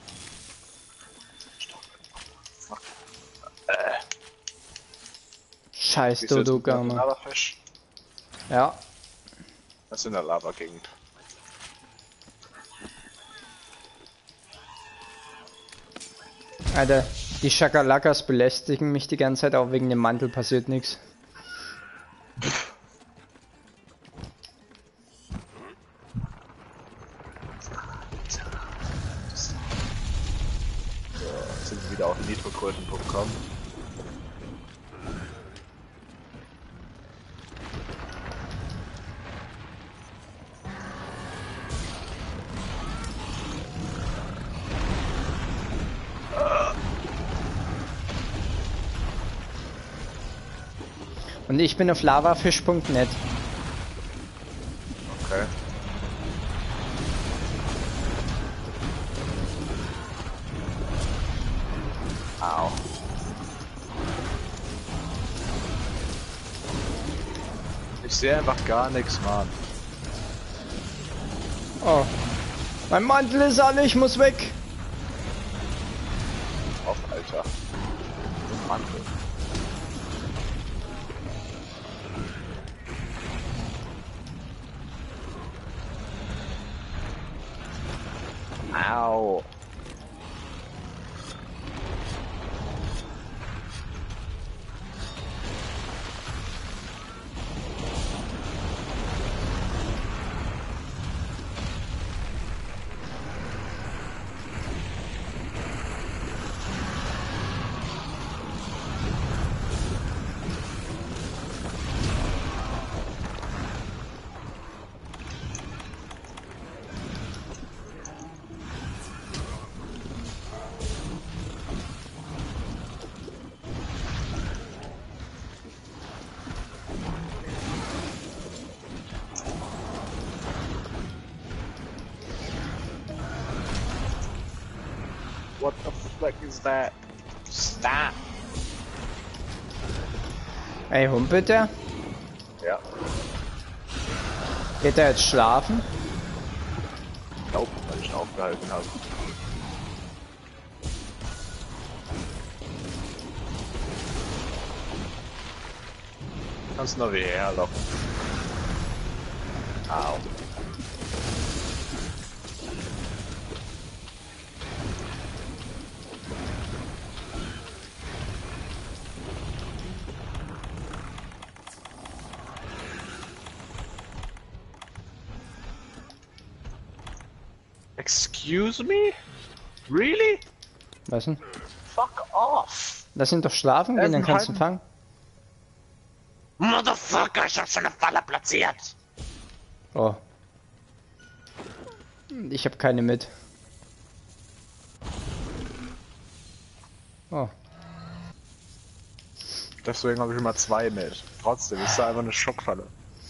Fuck. Äh. Scheiß Wie ist jetzt Dodo mit dem Gamer. Lavafisch? Ja. Das ist in der Lava Gegend. Alter, die Schakalakas belästigen mich die ganze Zeit, auch wegen dem Mantel passiert nichts. Jetzt sind wir wieder auf nitrokröten punkt com. Und ich bin auf lavafisch punkt net. Okay. Au. Ich sehe einfach gar nichts, Mann. Oh. Mein Mantel ist alle, ich muss weg. Auf, Alter. Den Mantel. Au. What the fuck is that? Stop! Ey, humpelt der? Ja. Geht er jetzt schlafen? Ich glaube, weil ich ihn aufgehalten habe. Kannst du noch wieder herlocken. Au. Excuse me? Really? Was denn? Fuck off! Lass ihn doch schlafen gehen, dann kannst du ihn fangen. Motherfucker, ich hab schon eine Falle platziert! Oh. Ich habe keine mit. Oh. Deswegen habe ich immer zwei mit. Trotzdem ist da einfach eine Schockfalle.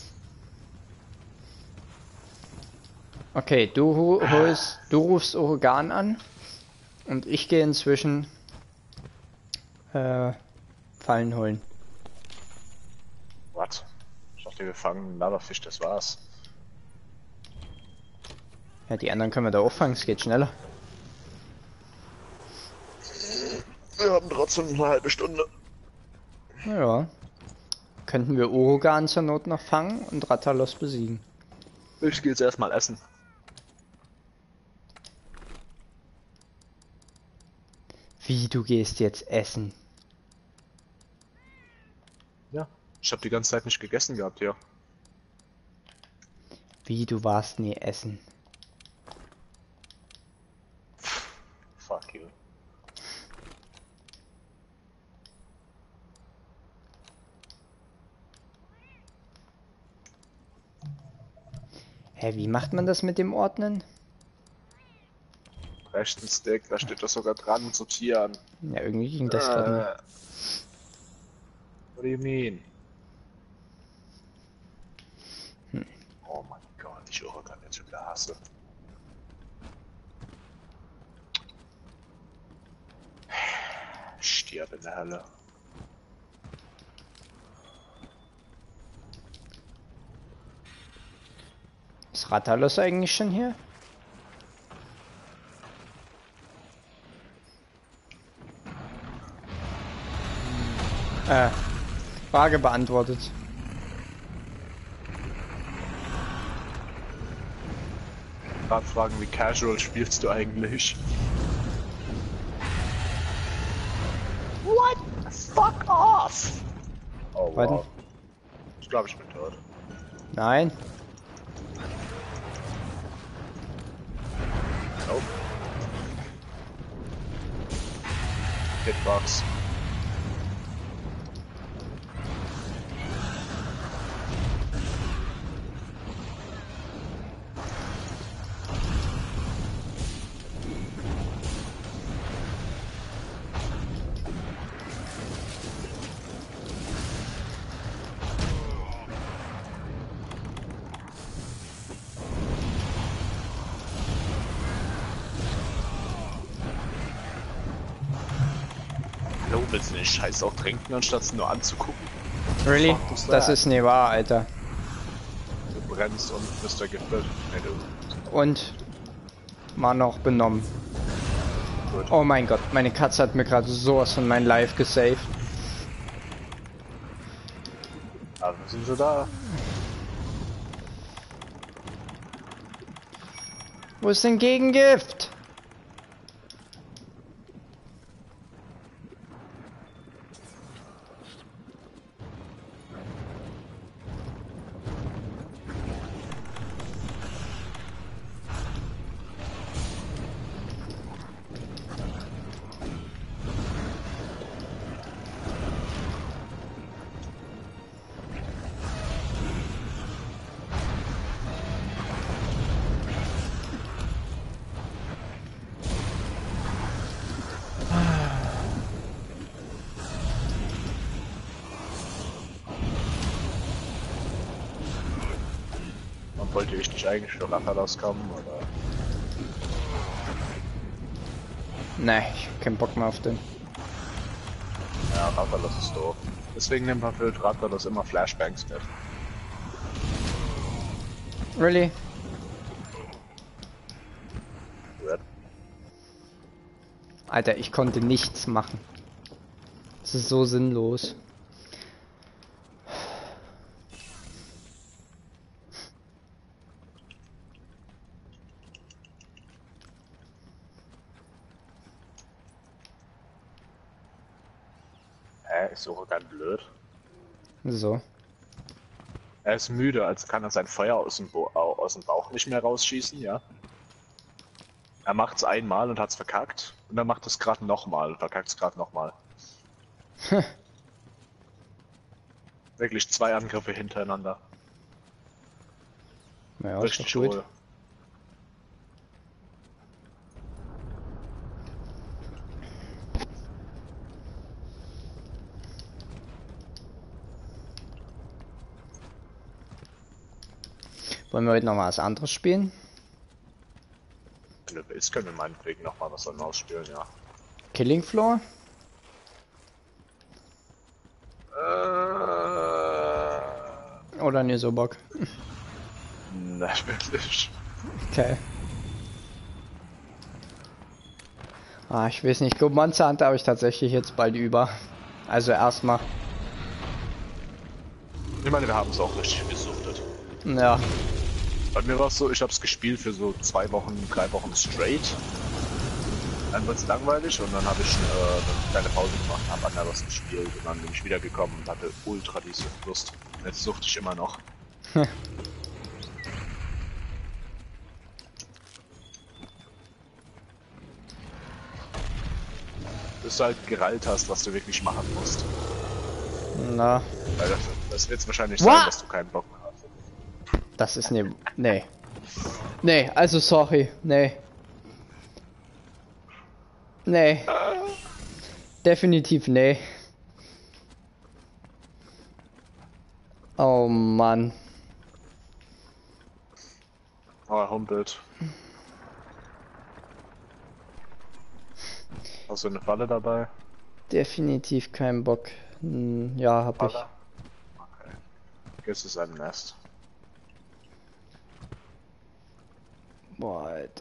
Okay, du hu- holst, du rufst Organ an und ich gehe inzwischen äh, Fallen holen. Was? Ich dachte, wir fangen einen Lavafisch, das war's. Ja, die anderen können wir da auch fangen, es geht schneller. Wir haben trotzdem eine halbe Stunde. Naja. Könnten wir Orogan zur Not noch fangen und Rathalos besiegen. Ich gehe jetzt erstmal essen. Wie, du gehst jetzt essen? Ja. Ich habe die ganze Zeit nicht gegessen gehabt hier. Wie, du warst nie essen? Fuck you. Hä, wie macht man das mit dem Ordnen? Rechten Stick, da steht das sogar dran, sortieren. Ja, irgendwie ging das gerade Äh, what do you mean? Hm. Oh mein Gott, ich Uragan jetzt schon wieder hasse. Stirb in der Hölle. Ist Rathalos eigentlich schon hier? Äh, Frage beantwortet. Gerade fragen, wie casual spielst du eigentlich? What? Fuck off! Oh wow. Warten. Ich glaube, ich bin tot. Nein. Nope. Hitbox. Willst du den Scheiß auch trinken, anstatt es nur anzugucken? Really? Fuck, was Das that? ist nie wahr, Alter. Du brennst und bist vergiftet. Nee, du. Und mal noch benommen. Gut. Oh mein Gott, meine Katze hat mir gerade sowas von mein Life gesaved. Also sind sie da. Wo ist denn Gegengift? Wollte ich nicht eigentlich für Rathalos kommen, oder? Nee, ich hab keinen Bock mehr auf den. Ja, Rathalos ist doof. Deswegen nimmt man für Rathalos immer Flashbangs mit. Really? Red. Alter, ich konnte nichts machen. Das ist so sinnlos. Hä, ist Uragan blöd? So. Er ist müde, also kann er sein Feuer aus dem, Bo au- aus dem Bauch nicht mehr rausschießen, ja? Er macht's einmal und hat's verkackt. Und er macht es gerade nochmal und verkackt's gerade nochmal. Wirklich zwei Angriffe hintereinander. Ja, ist Richtig doch gut. hohl. Wollen wir heute noch mal was anderes spielen? Wenn du willst, können wir meinetwegen noch mal was anderes spielen, ja. Killing Floor? Äh, Oder nie so Bock? ne, wirklich. Okay. Ah, ich weiß nicht. Ich glaube, Monster Hunter habe ich tatsächlich jetzt bald über. Also erstmal. Ich meine, wir haben es auch richtig gesuchtet. Ja. Bei mir war es so, ich habe es gespielt für so zwei Wochen, drei Wochen straight. Dann wird es langweilig und dann habe ich äh, eine kleine Pause gemacht, habe anderes gespielt und dann bin ich wiedergekommen und hatte ultra die Suchtlust. Jetzt suchte ich immer noch. Bis du halt gerallt hast, was du wirklich machen musst. Na, Weil das, das wird es wahrscheinlich What? sein, dass du keinen Bock mehr hast. das ist ne. Nee. Nee, also sorry. Nee. Nee. Definitiv nee. Oh Mann. Oh, er humpelt. Hast du eine Falle dabei? Definitiv kein Bock. Hm, ja, hab ich. Falle? Okay. Gehst du sein Nest. Boah, Alter.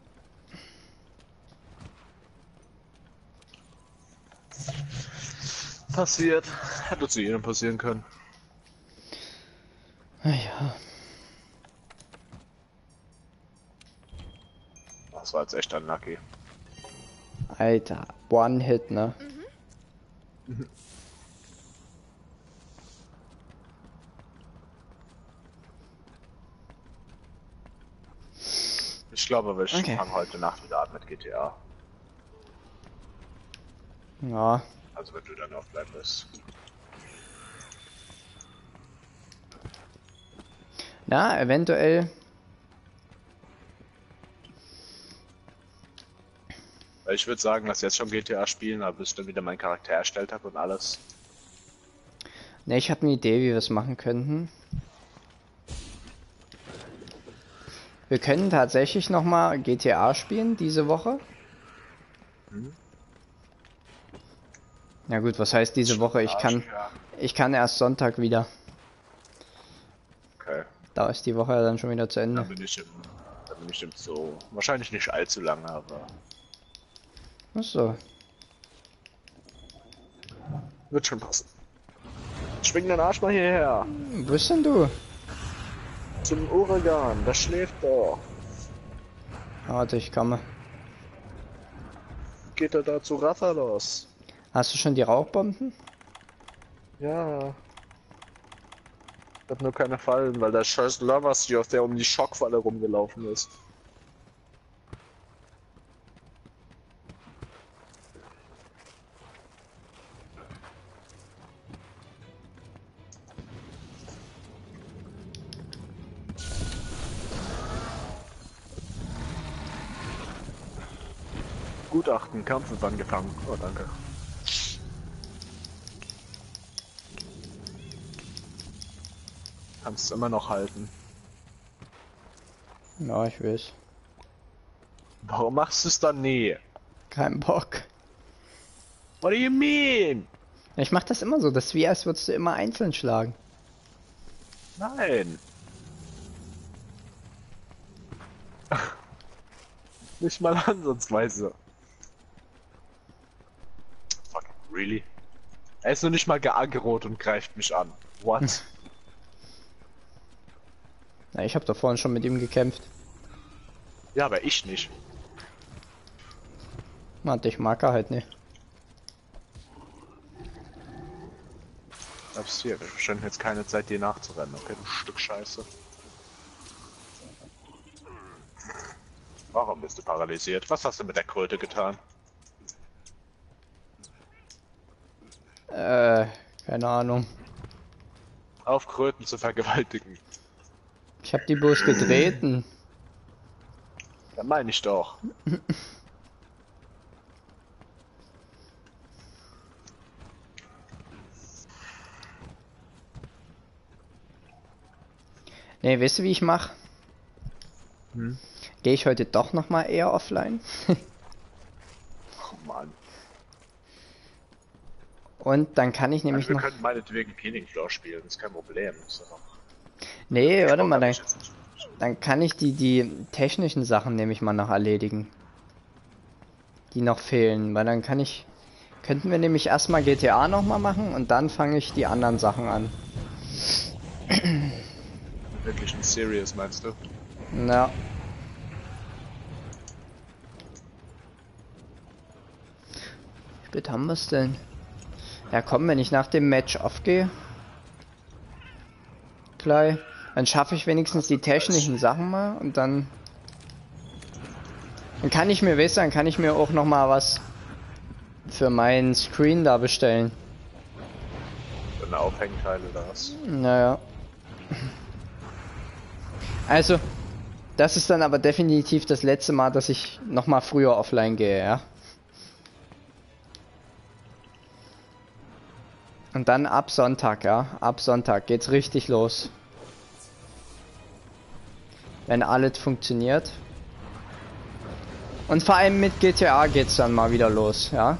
Passiert. Hätte zu jedem passieren können. Naja. Das war jetzt echt unlucky. Alter. One-Hit, ne? Ich glaube, wir Okay. fangen heute Nacht wieder an mit G T A. Ja. Also wenn du dann offline bist. Na, eventuell. Weil ich würde sagen, lass jetzt schon G T A spielen, aber bis ich dann wieder meinen Charakter erstellt habe und alles. Ne, ich habe eine Idee, wie wir es machen könnten. Wir können tatsächlich noch mal G T A spielen diese Woche. Hm? Na gut, was heißt diese Woche? Ich kann, Ja. ich kann erst Sonntag wieder. Okay. Da ist die Woche ja dann schon wieder zu Dann Ende. bin ich im, dann bin ich im Zoo. Wahrscheinlich nicht allzu lange, aber Ach so. wird schon passen. Schwing den Arsch mal hierher. Wo bist denn du? Zum Uragan, das schläft doch. Warte, ich komme. Geht er da zu Rathalos? Hast du schon die Rauchbomben? Ja. Hat nur keine Fallen, weil der scheiß Loversteer, der um die Schockfalle rumgelaufen ist. Gutachten, Kampf ist angefangen. Oh, danke. Kannst immer noch halten. Ja, ich weiß. Warum machst du es dann nie? Kein Bock. What do you mean? Ich mach das immer so. Das ist wie, als würdest du immer einzeln schlagen. Nein. Nicht mal ansatzweise. Fuck, really? Er ist noch nicht mal geaggrot und greift mich an. What? Na, ich habe da vorhin schon mit ihm gekämpft. Ja, aber ich nicht. Warte, ich mag er halt nicht. Hab's hier, wir verschwenden jetzt keine Zeit, dir nachzurennen, okay, du Stück Scheiße. Warum bist du paralysiert? Was hast du mit der Kröte getan? Äh, keine Ahnung. Auf Kröten zu vergewaltigen. Ich habe die bloß getreten. Ja, meine ich doch. Ne, weißt du, wie ich mach? Hm? Gehe ich heute doch noch mal eher offline? Oh Mann. Und dann kann ich nämlich Also wir noch... können meinetwegen Peeling Floor spielen, das ist kein Problem. So. Nee, warte mal, dann, Ich jetzt nicht. dann kann ich die, die technischen Sachen nämlich mal noch erledigen. Die noch fehlen, weil dann kann ich... Könnten wir nämlich erstmal G T A noch mal machen und dann fange ich die anderen Sachen an. Wirklich ein Serious, meinst du? Na. Wie spät haben wir es denn? Ja komm, wenn ich nach dem Match aufgehe, gleich, dann schaffe ich wenigstens die technischen Sachen mal und dann... Dann kann ich mir, weißt du, dann kann ich mir auch noch mal was für meinen Screen da bestellen. So eine Aufhängteile oder was? Naja. Also, das ist dann aber definitiv das letzte Mal, dass ich noch mal früher offline gehe, ja? Und dann ab Sonntag, ja. Ab Sonntag geht's richtig los. Wenn alles funktioniert. Und vor allem mit G T A geht's dann mal wieder los, ja.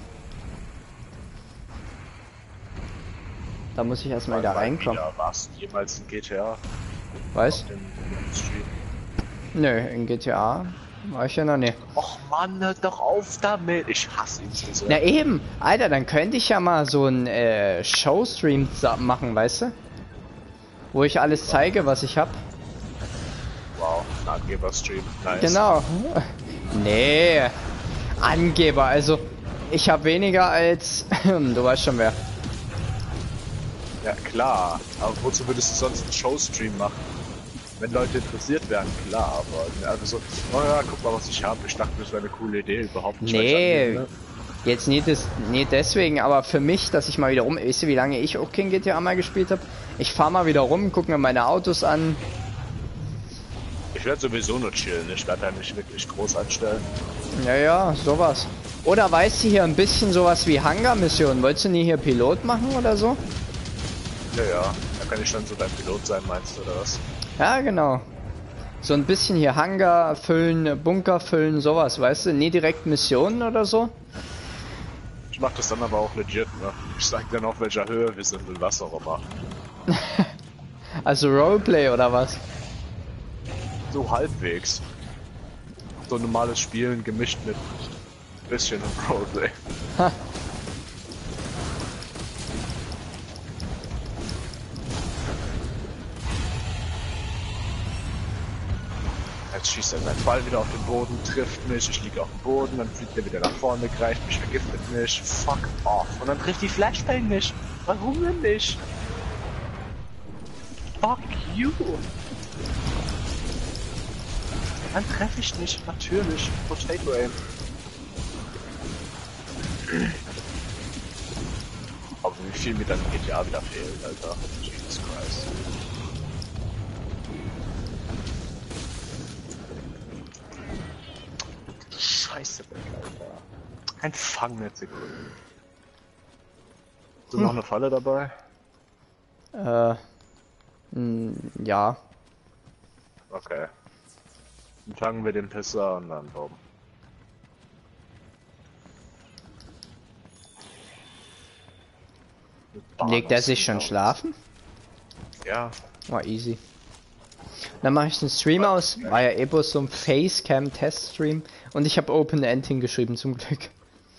Da muss ich erstmal wieder reinkommen. Wieder. Warst du jemals in G T A? Was? Auf dem Stream? Nö, in G T A war ich ja noch nicht. Och Mann, hört doch auf damit. Ich hasse ihn so sehr. Na eben, Alter, dann könnte ich ja mal so ein äh, Showstream machen, weißt du? Wo ich alles zeige, was ich hab. Wow, ein Angeber-Stream. Nice. Genau. Nee, Angeber, also ich habe weniger als... du weißt schon wer. Ja klar, aber wozu würdest du sonst einen Showstream machen? Wenn Leute interessiert wären, klar, aber also so, oh ja, guck mal, was ich habe. Ich dachte, das wäre eine coole Idee, überhaupt nicht. Nee, ne? jetzt nicht, das, nicht deswegen, aber für mich, dass ich mal wieder rum... Weißt du, wie lange ich auch kein G T A mal gespielt habe? Ich fahr mal wieder rum, guck mir meine Autos an. Ich werde sowieso nur chillen, ich werde da nicht wirklich groß anstellen. Ja, ja, sowas. Oder weißt du hier ein bisschen sowas wie Hangar-Mission? Wolltest du nie hier Pilot machen oder so? Ja, ja, da kann ich dann so dein Pilot sein, meinst du, oder was? Ja, genau. So ein bisschen hier Hangar füllen, Bunker füllen, sowas, weißt du? Nie direkt Missionen oder so? Ich mach das dann aber auch legit, ne? Ich sag dann auf welcher Höhe wir sind und was auch immer. Also Roleplay oder was? So halbwegs. So normales Spielen gemischt mit bisschen Roleplay. Ha. Jetzt schießt er seinen Ball wieder auf den Boden, trifft mich, ich liege auf dem Boden, dann fliegt er wieder nach vorne, greift mich, vergiftet mich, fuck off. Und dann trifft die Flashbang mich. Warum denn nicht? Fuck you. Dann treffe ich nicht, natürlich. Potato Aim. Aber wie viel mir dann G T A wieder fehlt, Alter. Jesus Christ. Scheiße, Alter. Kein Fangnetz-Sekunden. Ist hm. noch eine Falle dabei? Äh, mh, ja. Okay. Dann fangen wir den Pisser und dann Baum. Legt er sich schon schlafen? Ja. War easy. Dann mache ich einen Stream aus. War ja eh bloß so ein Facecam-Test-Stream. Und ich habe Open Ending geschrieben, zum Glück.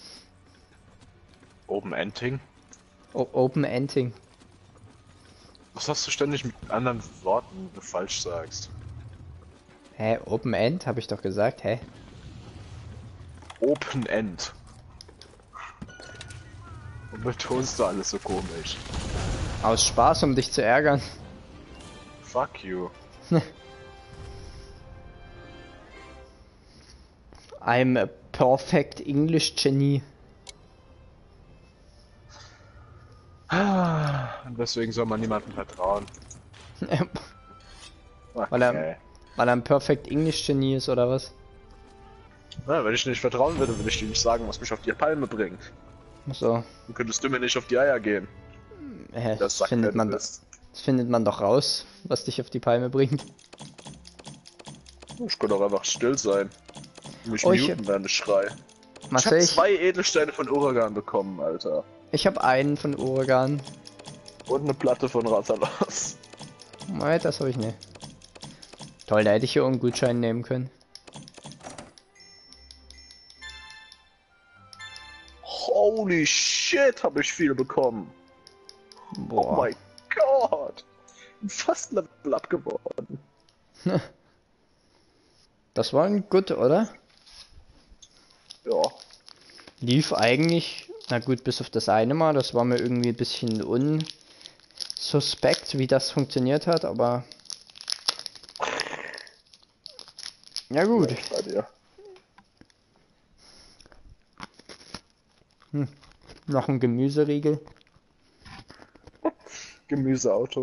Open Ending? O Open Ending. Was hast du ständig mit anderen Worten, die du falsch sagst? Hä? Open End? Habe ich doch gesagt, hä? Open End. Und betonst du alles so komisch. Aus Spaß, um dich zu ärgern. Fuck you. I'm a perfect English Genie. Und deswegen soll man niemandem vertrauen. Okay. Weil er, weil er ein perfect English Genie ist, oder was? Na, wenn ich nicht vertrauen würde, würde ich dir nicht sagen, was mich auf die Palme bringt. So. Dann könntest du mir nicht auf die Eier gehen. Hä, Das das, findet man das. das findet man doch raus, was dich auf die Palme bringt. Ich könnte auch einfach still sein. Mich Oh, ich- muten, wenn ich schrei. Was Ich soll hab ich? zwei Edelsteine von Uragan bekommen, Alter. Ich habe einen von Uragan. Und eine Platte von Rathalas. Nein, das habe ich nicht. Toll, da hätte ich hier auch einen Gutschein nehmen können. Holy shit, habe ich viel bekommen. Oh Boah. mein Gott. Bin fast Level up geworden. Das war ein gut, oder? Ja. Lief eigentlich, na gut, bis auf das eine Mal, das war mir irgendwie ein bisschen unsuspekt, wie das funktioniert hat, aber... Ja gut. Bei dir. Hm. Noch ein Gemüseriegel. Gemüseauto.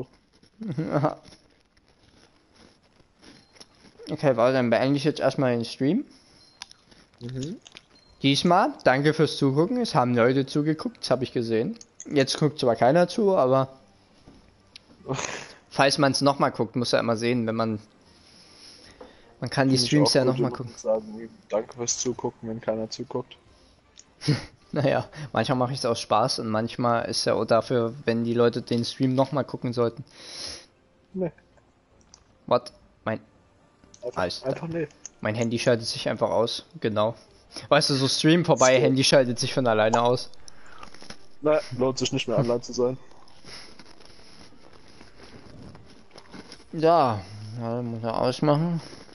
Okay, warte, dann beende ich jetzt erstmal den Stream. Mhm. Diesmal, danke fürs Zugucken, es haben Leute zugeguckt, das habe ich gesehen. Jetzt guckt zwar keiner zu, aber falls man es nochmal guckt, muss er immer sehen, wenn man... Man kann die Finde ich Streams auch ja gut, nochmal wenn gucken. man Sagen, danke fürs Zugucken, wenn keiner zuguckt. Naja, manchmal mache ich es aus Spaß und manchmal ist ja auch dafür, wenn die Leute den Stream nochmal gucken sollten. Nee. Was? Mein, Einfach, Alles klar. einfach nee. mein Handy schaltet sich einfach aus. Genau. Weißt du, so Stream vorbei, So. Handy schaltet sich von alleine aus. Na, lohnt sich nicht mehr online zu sein. Ja, ja, muss er ausmachen.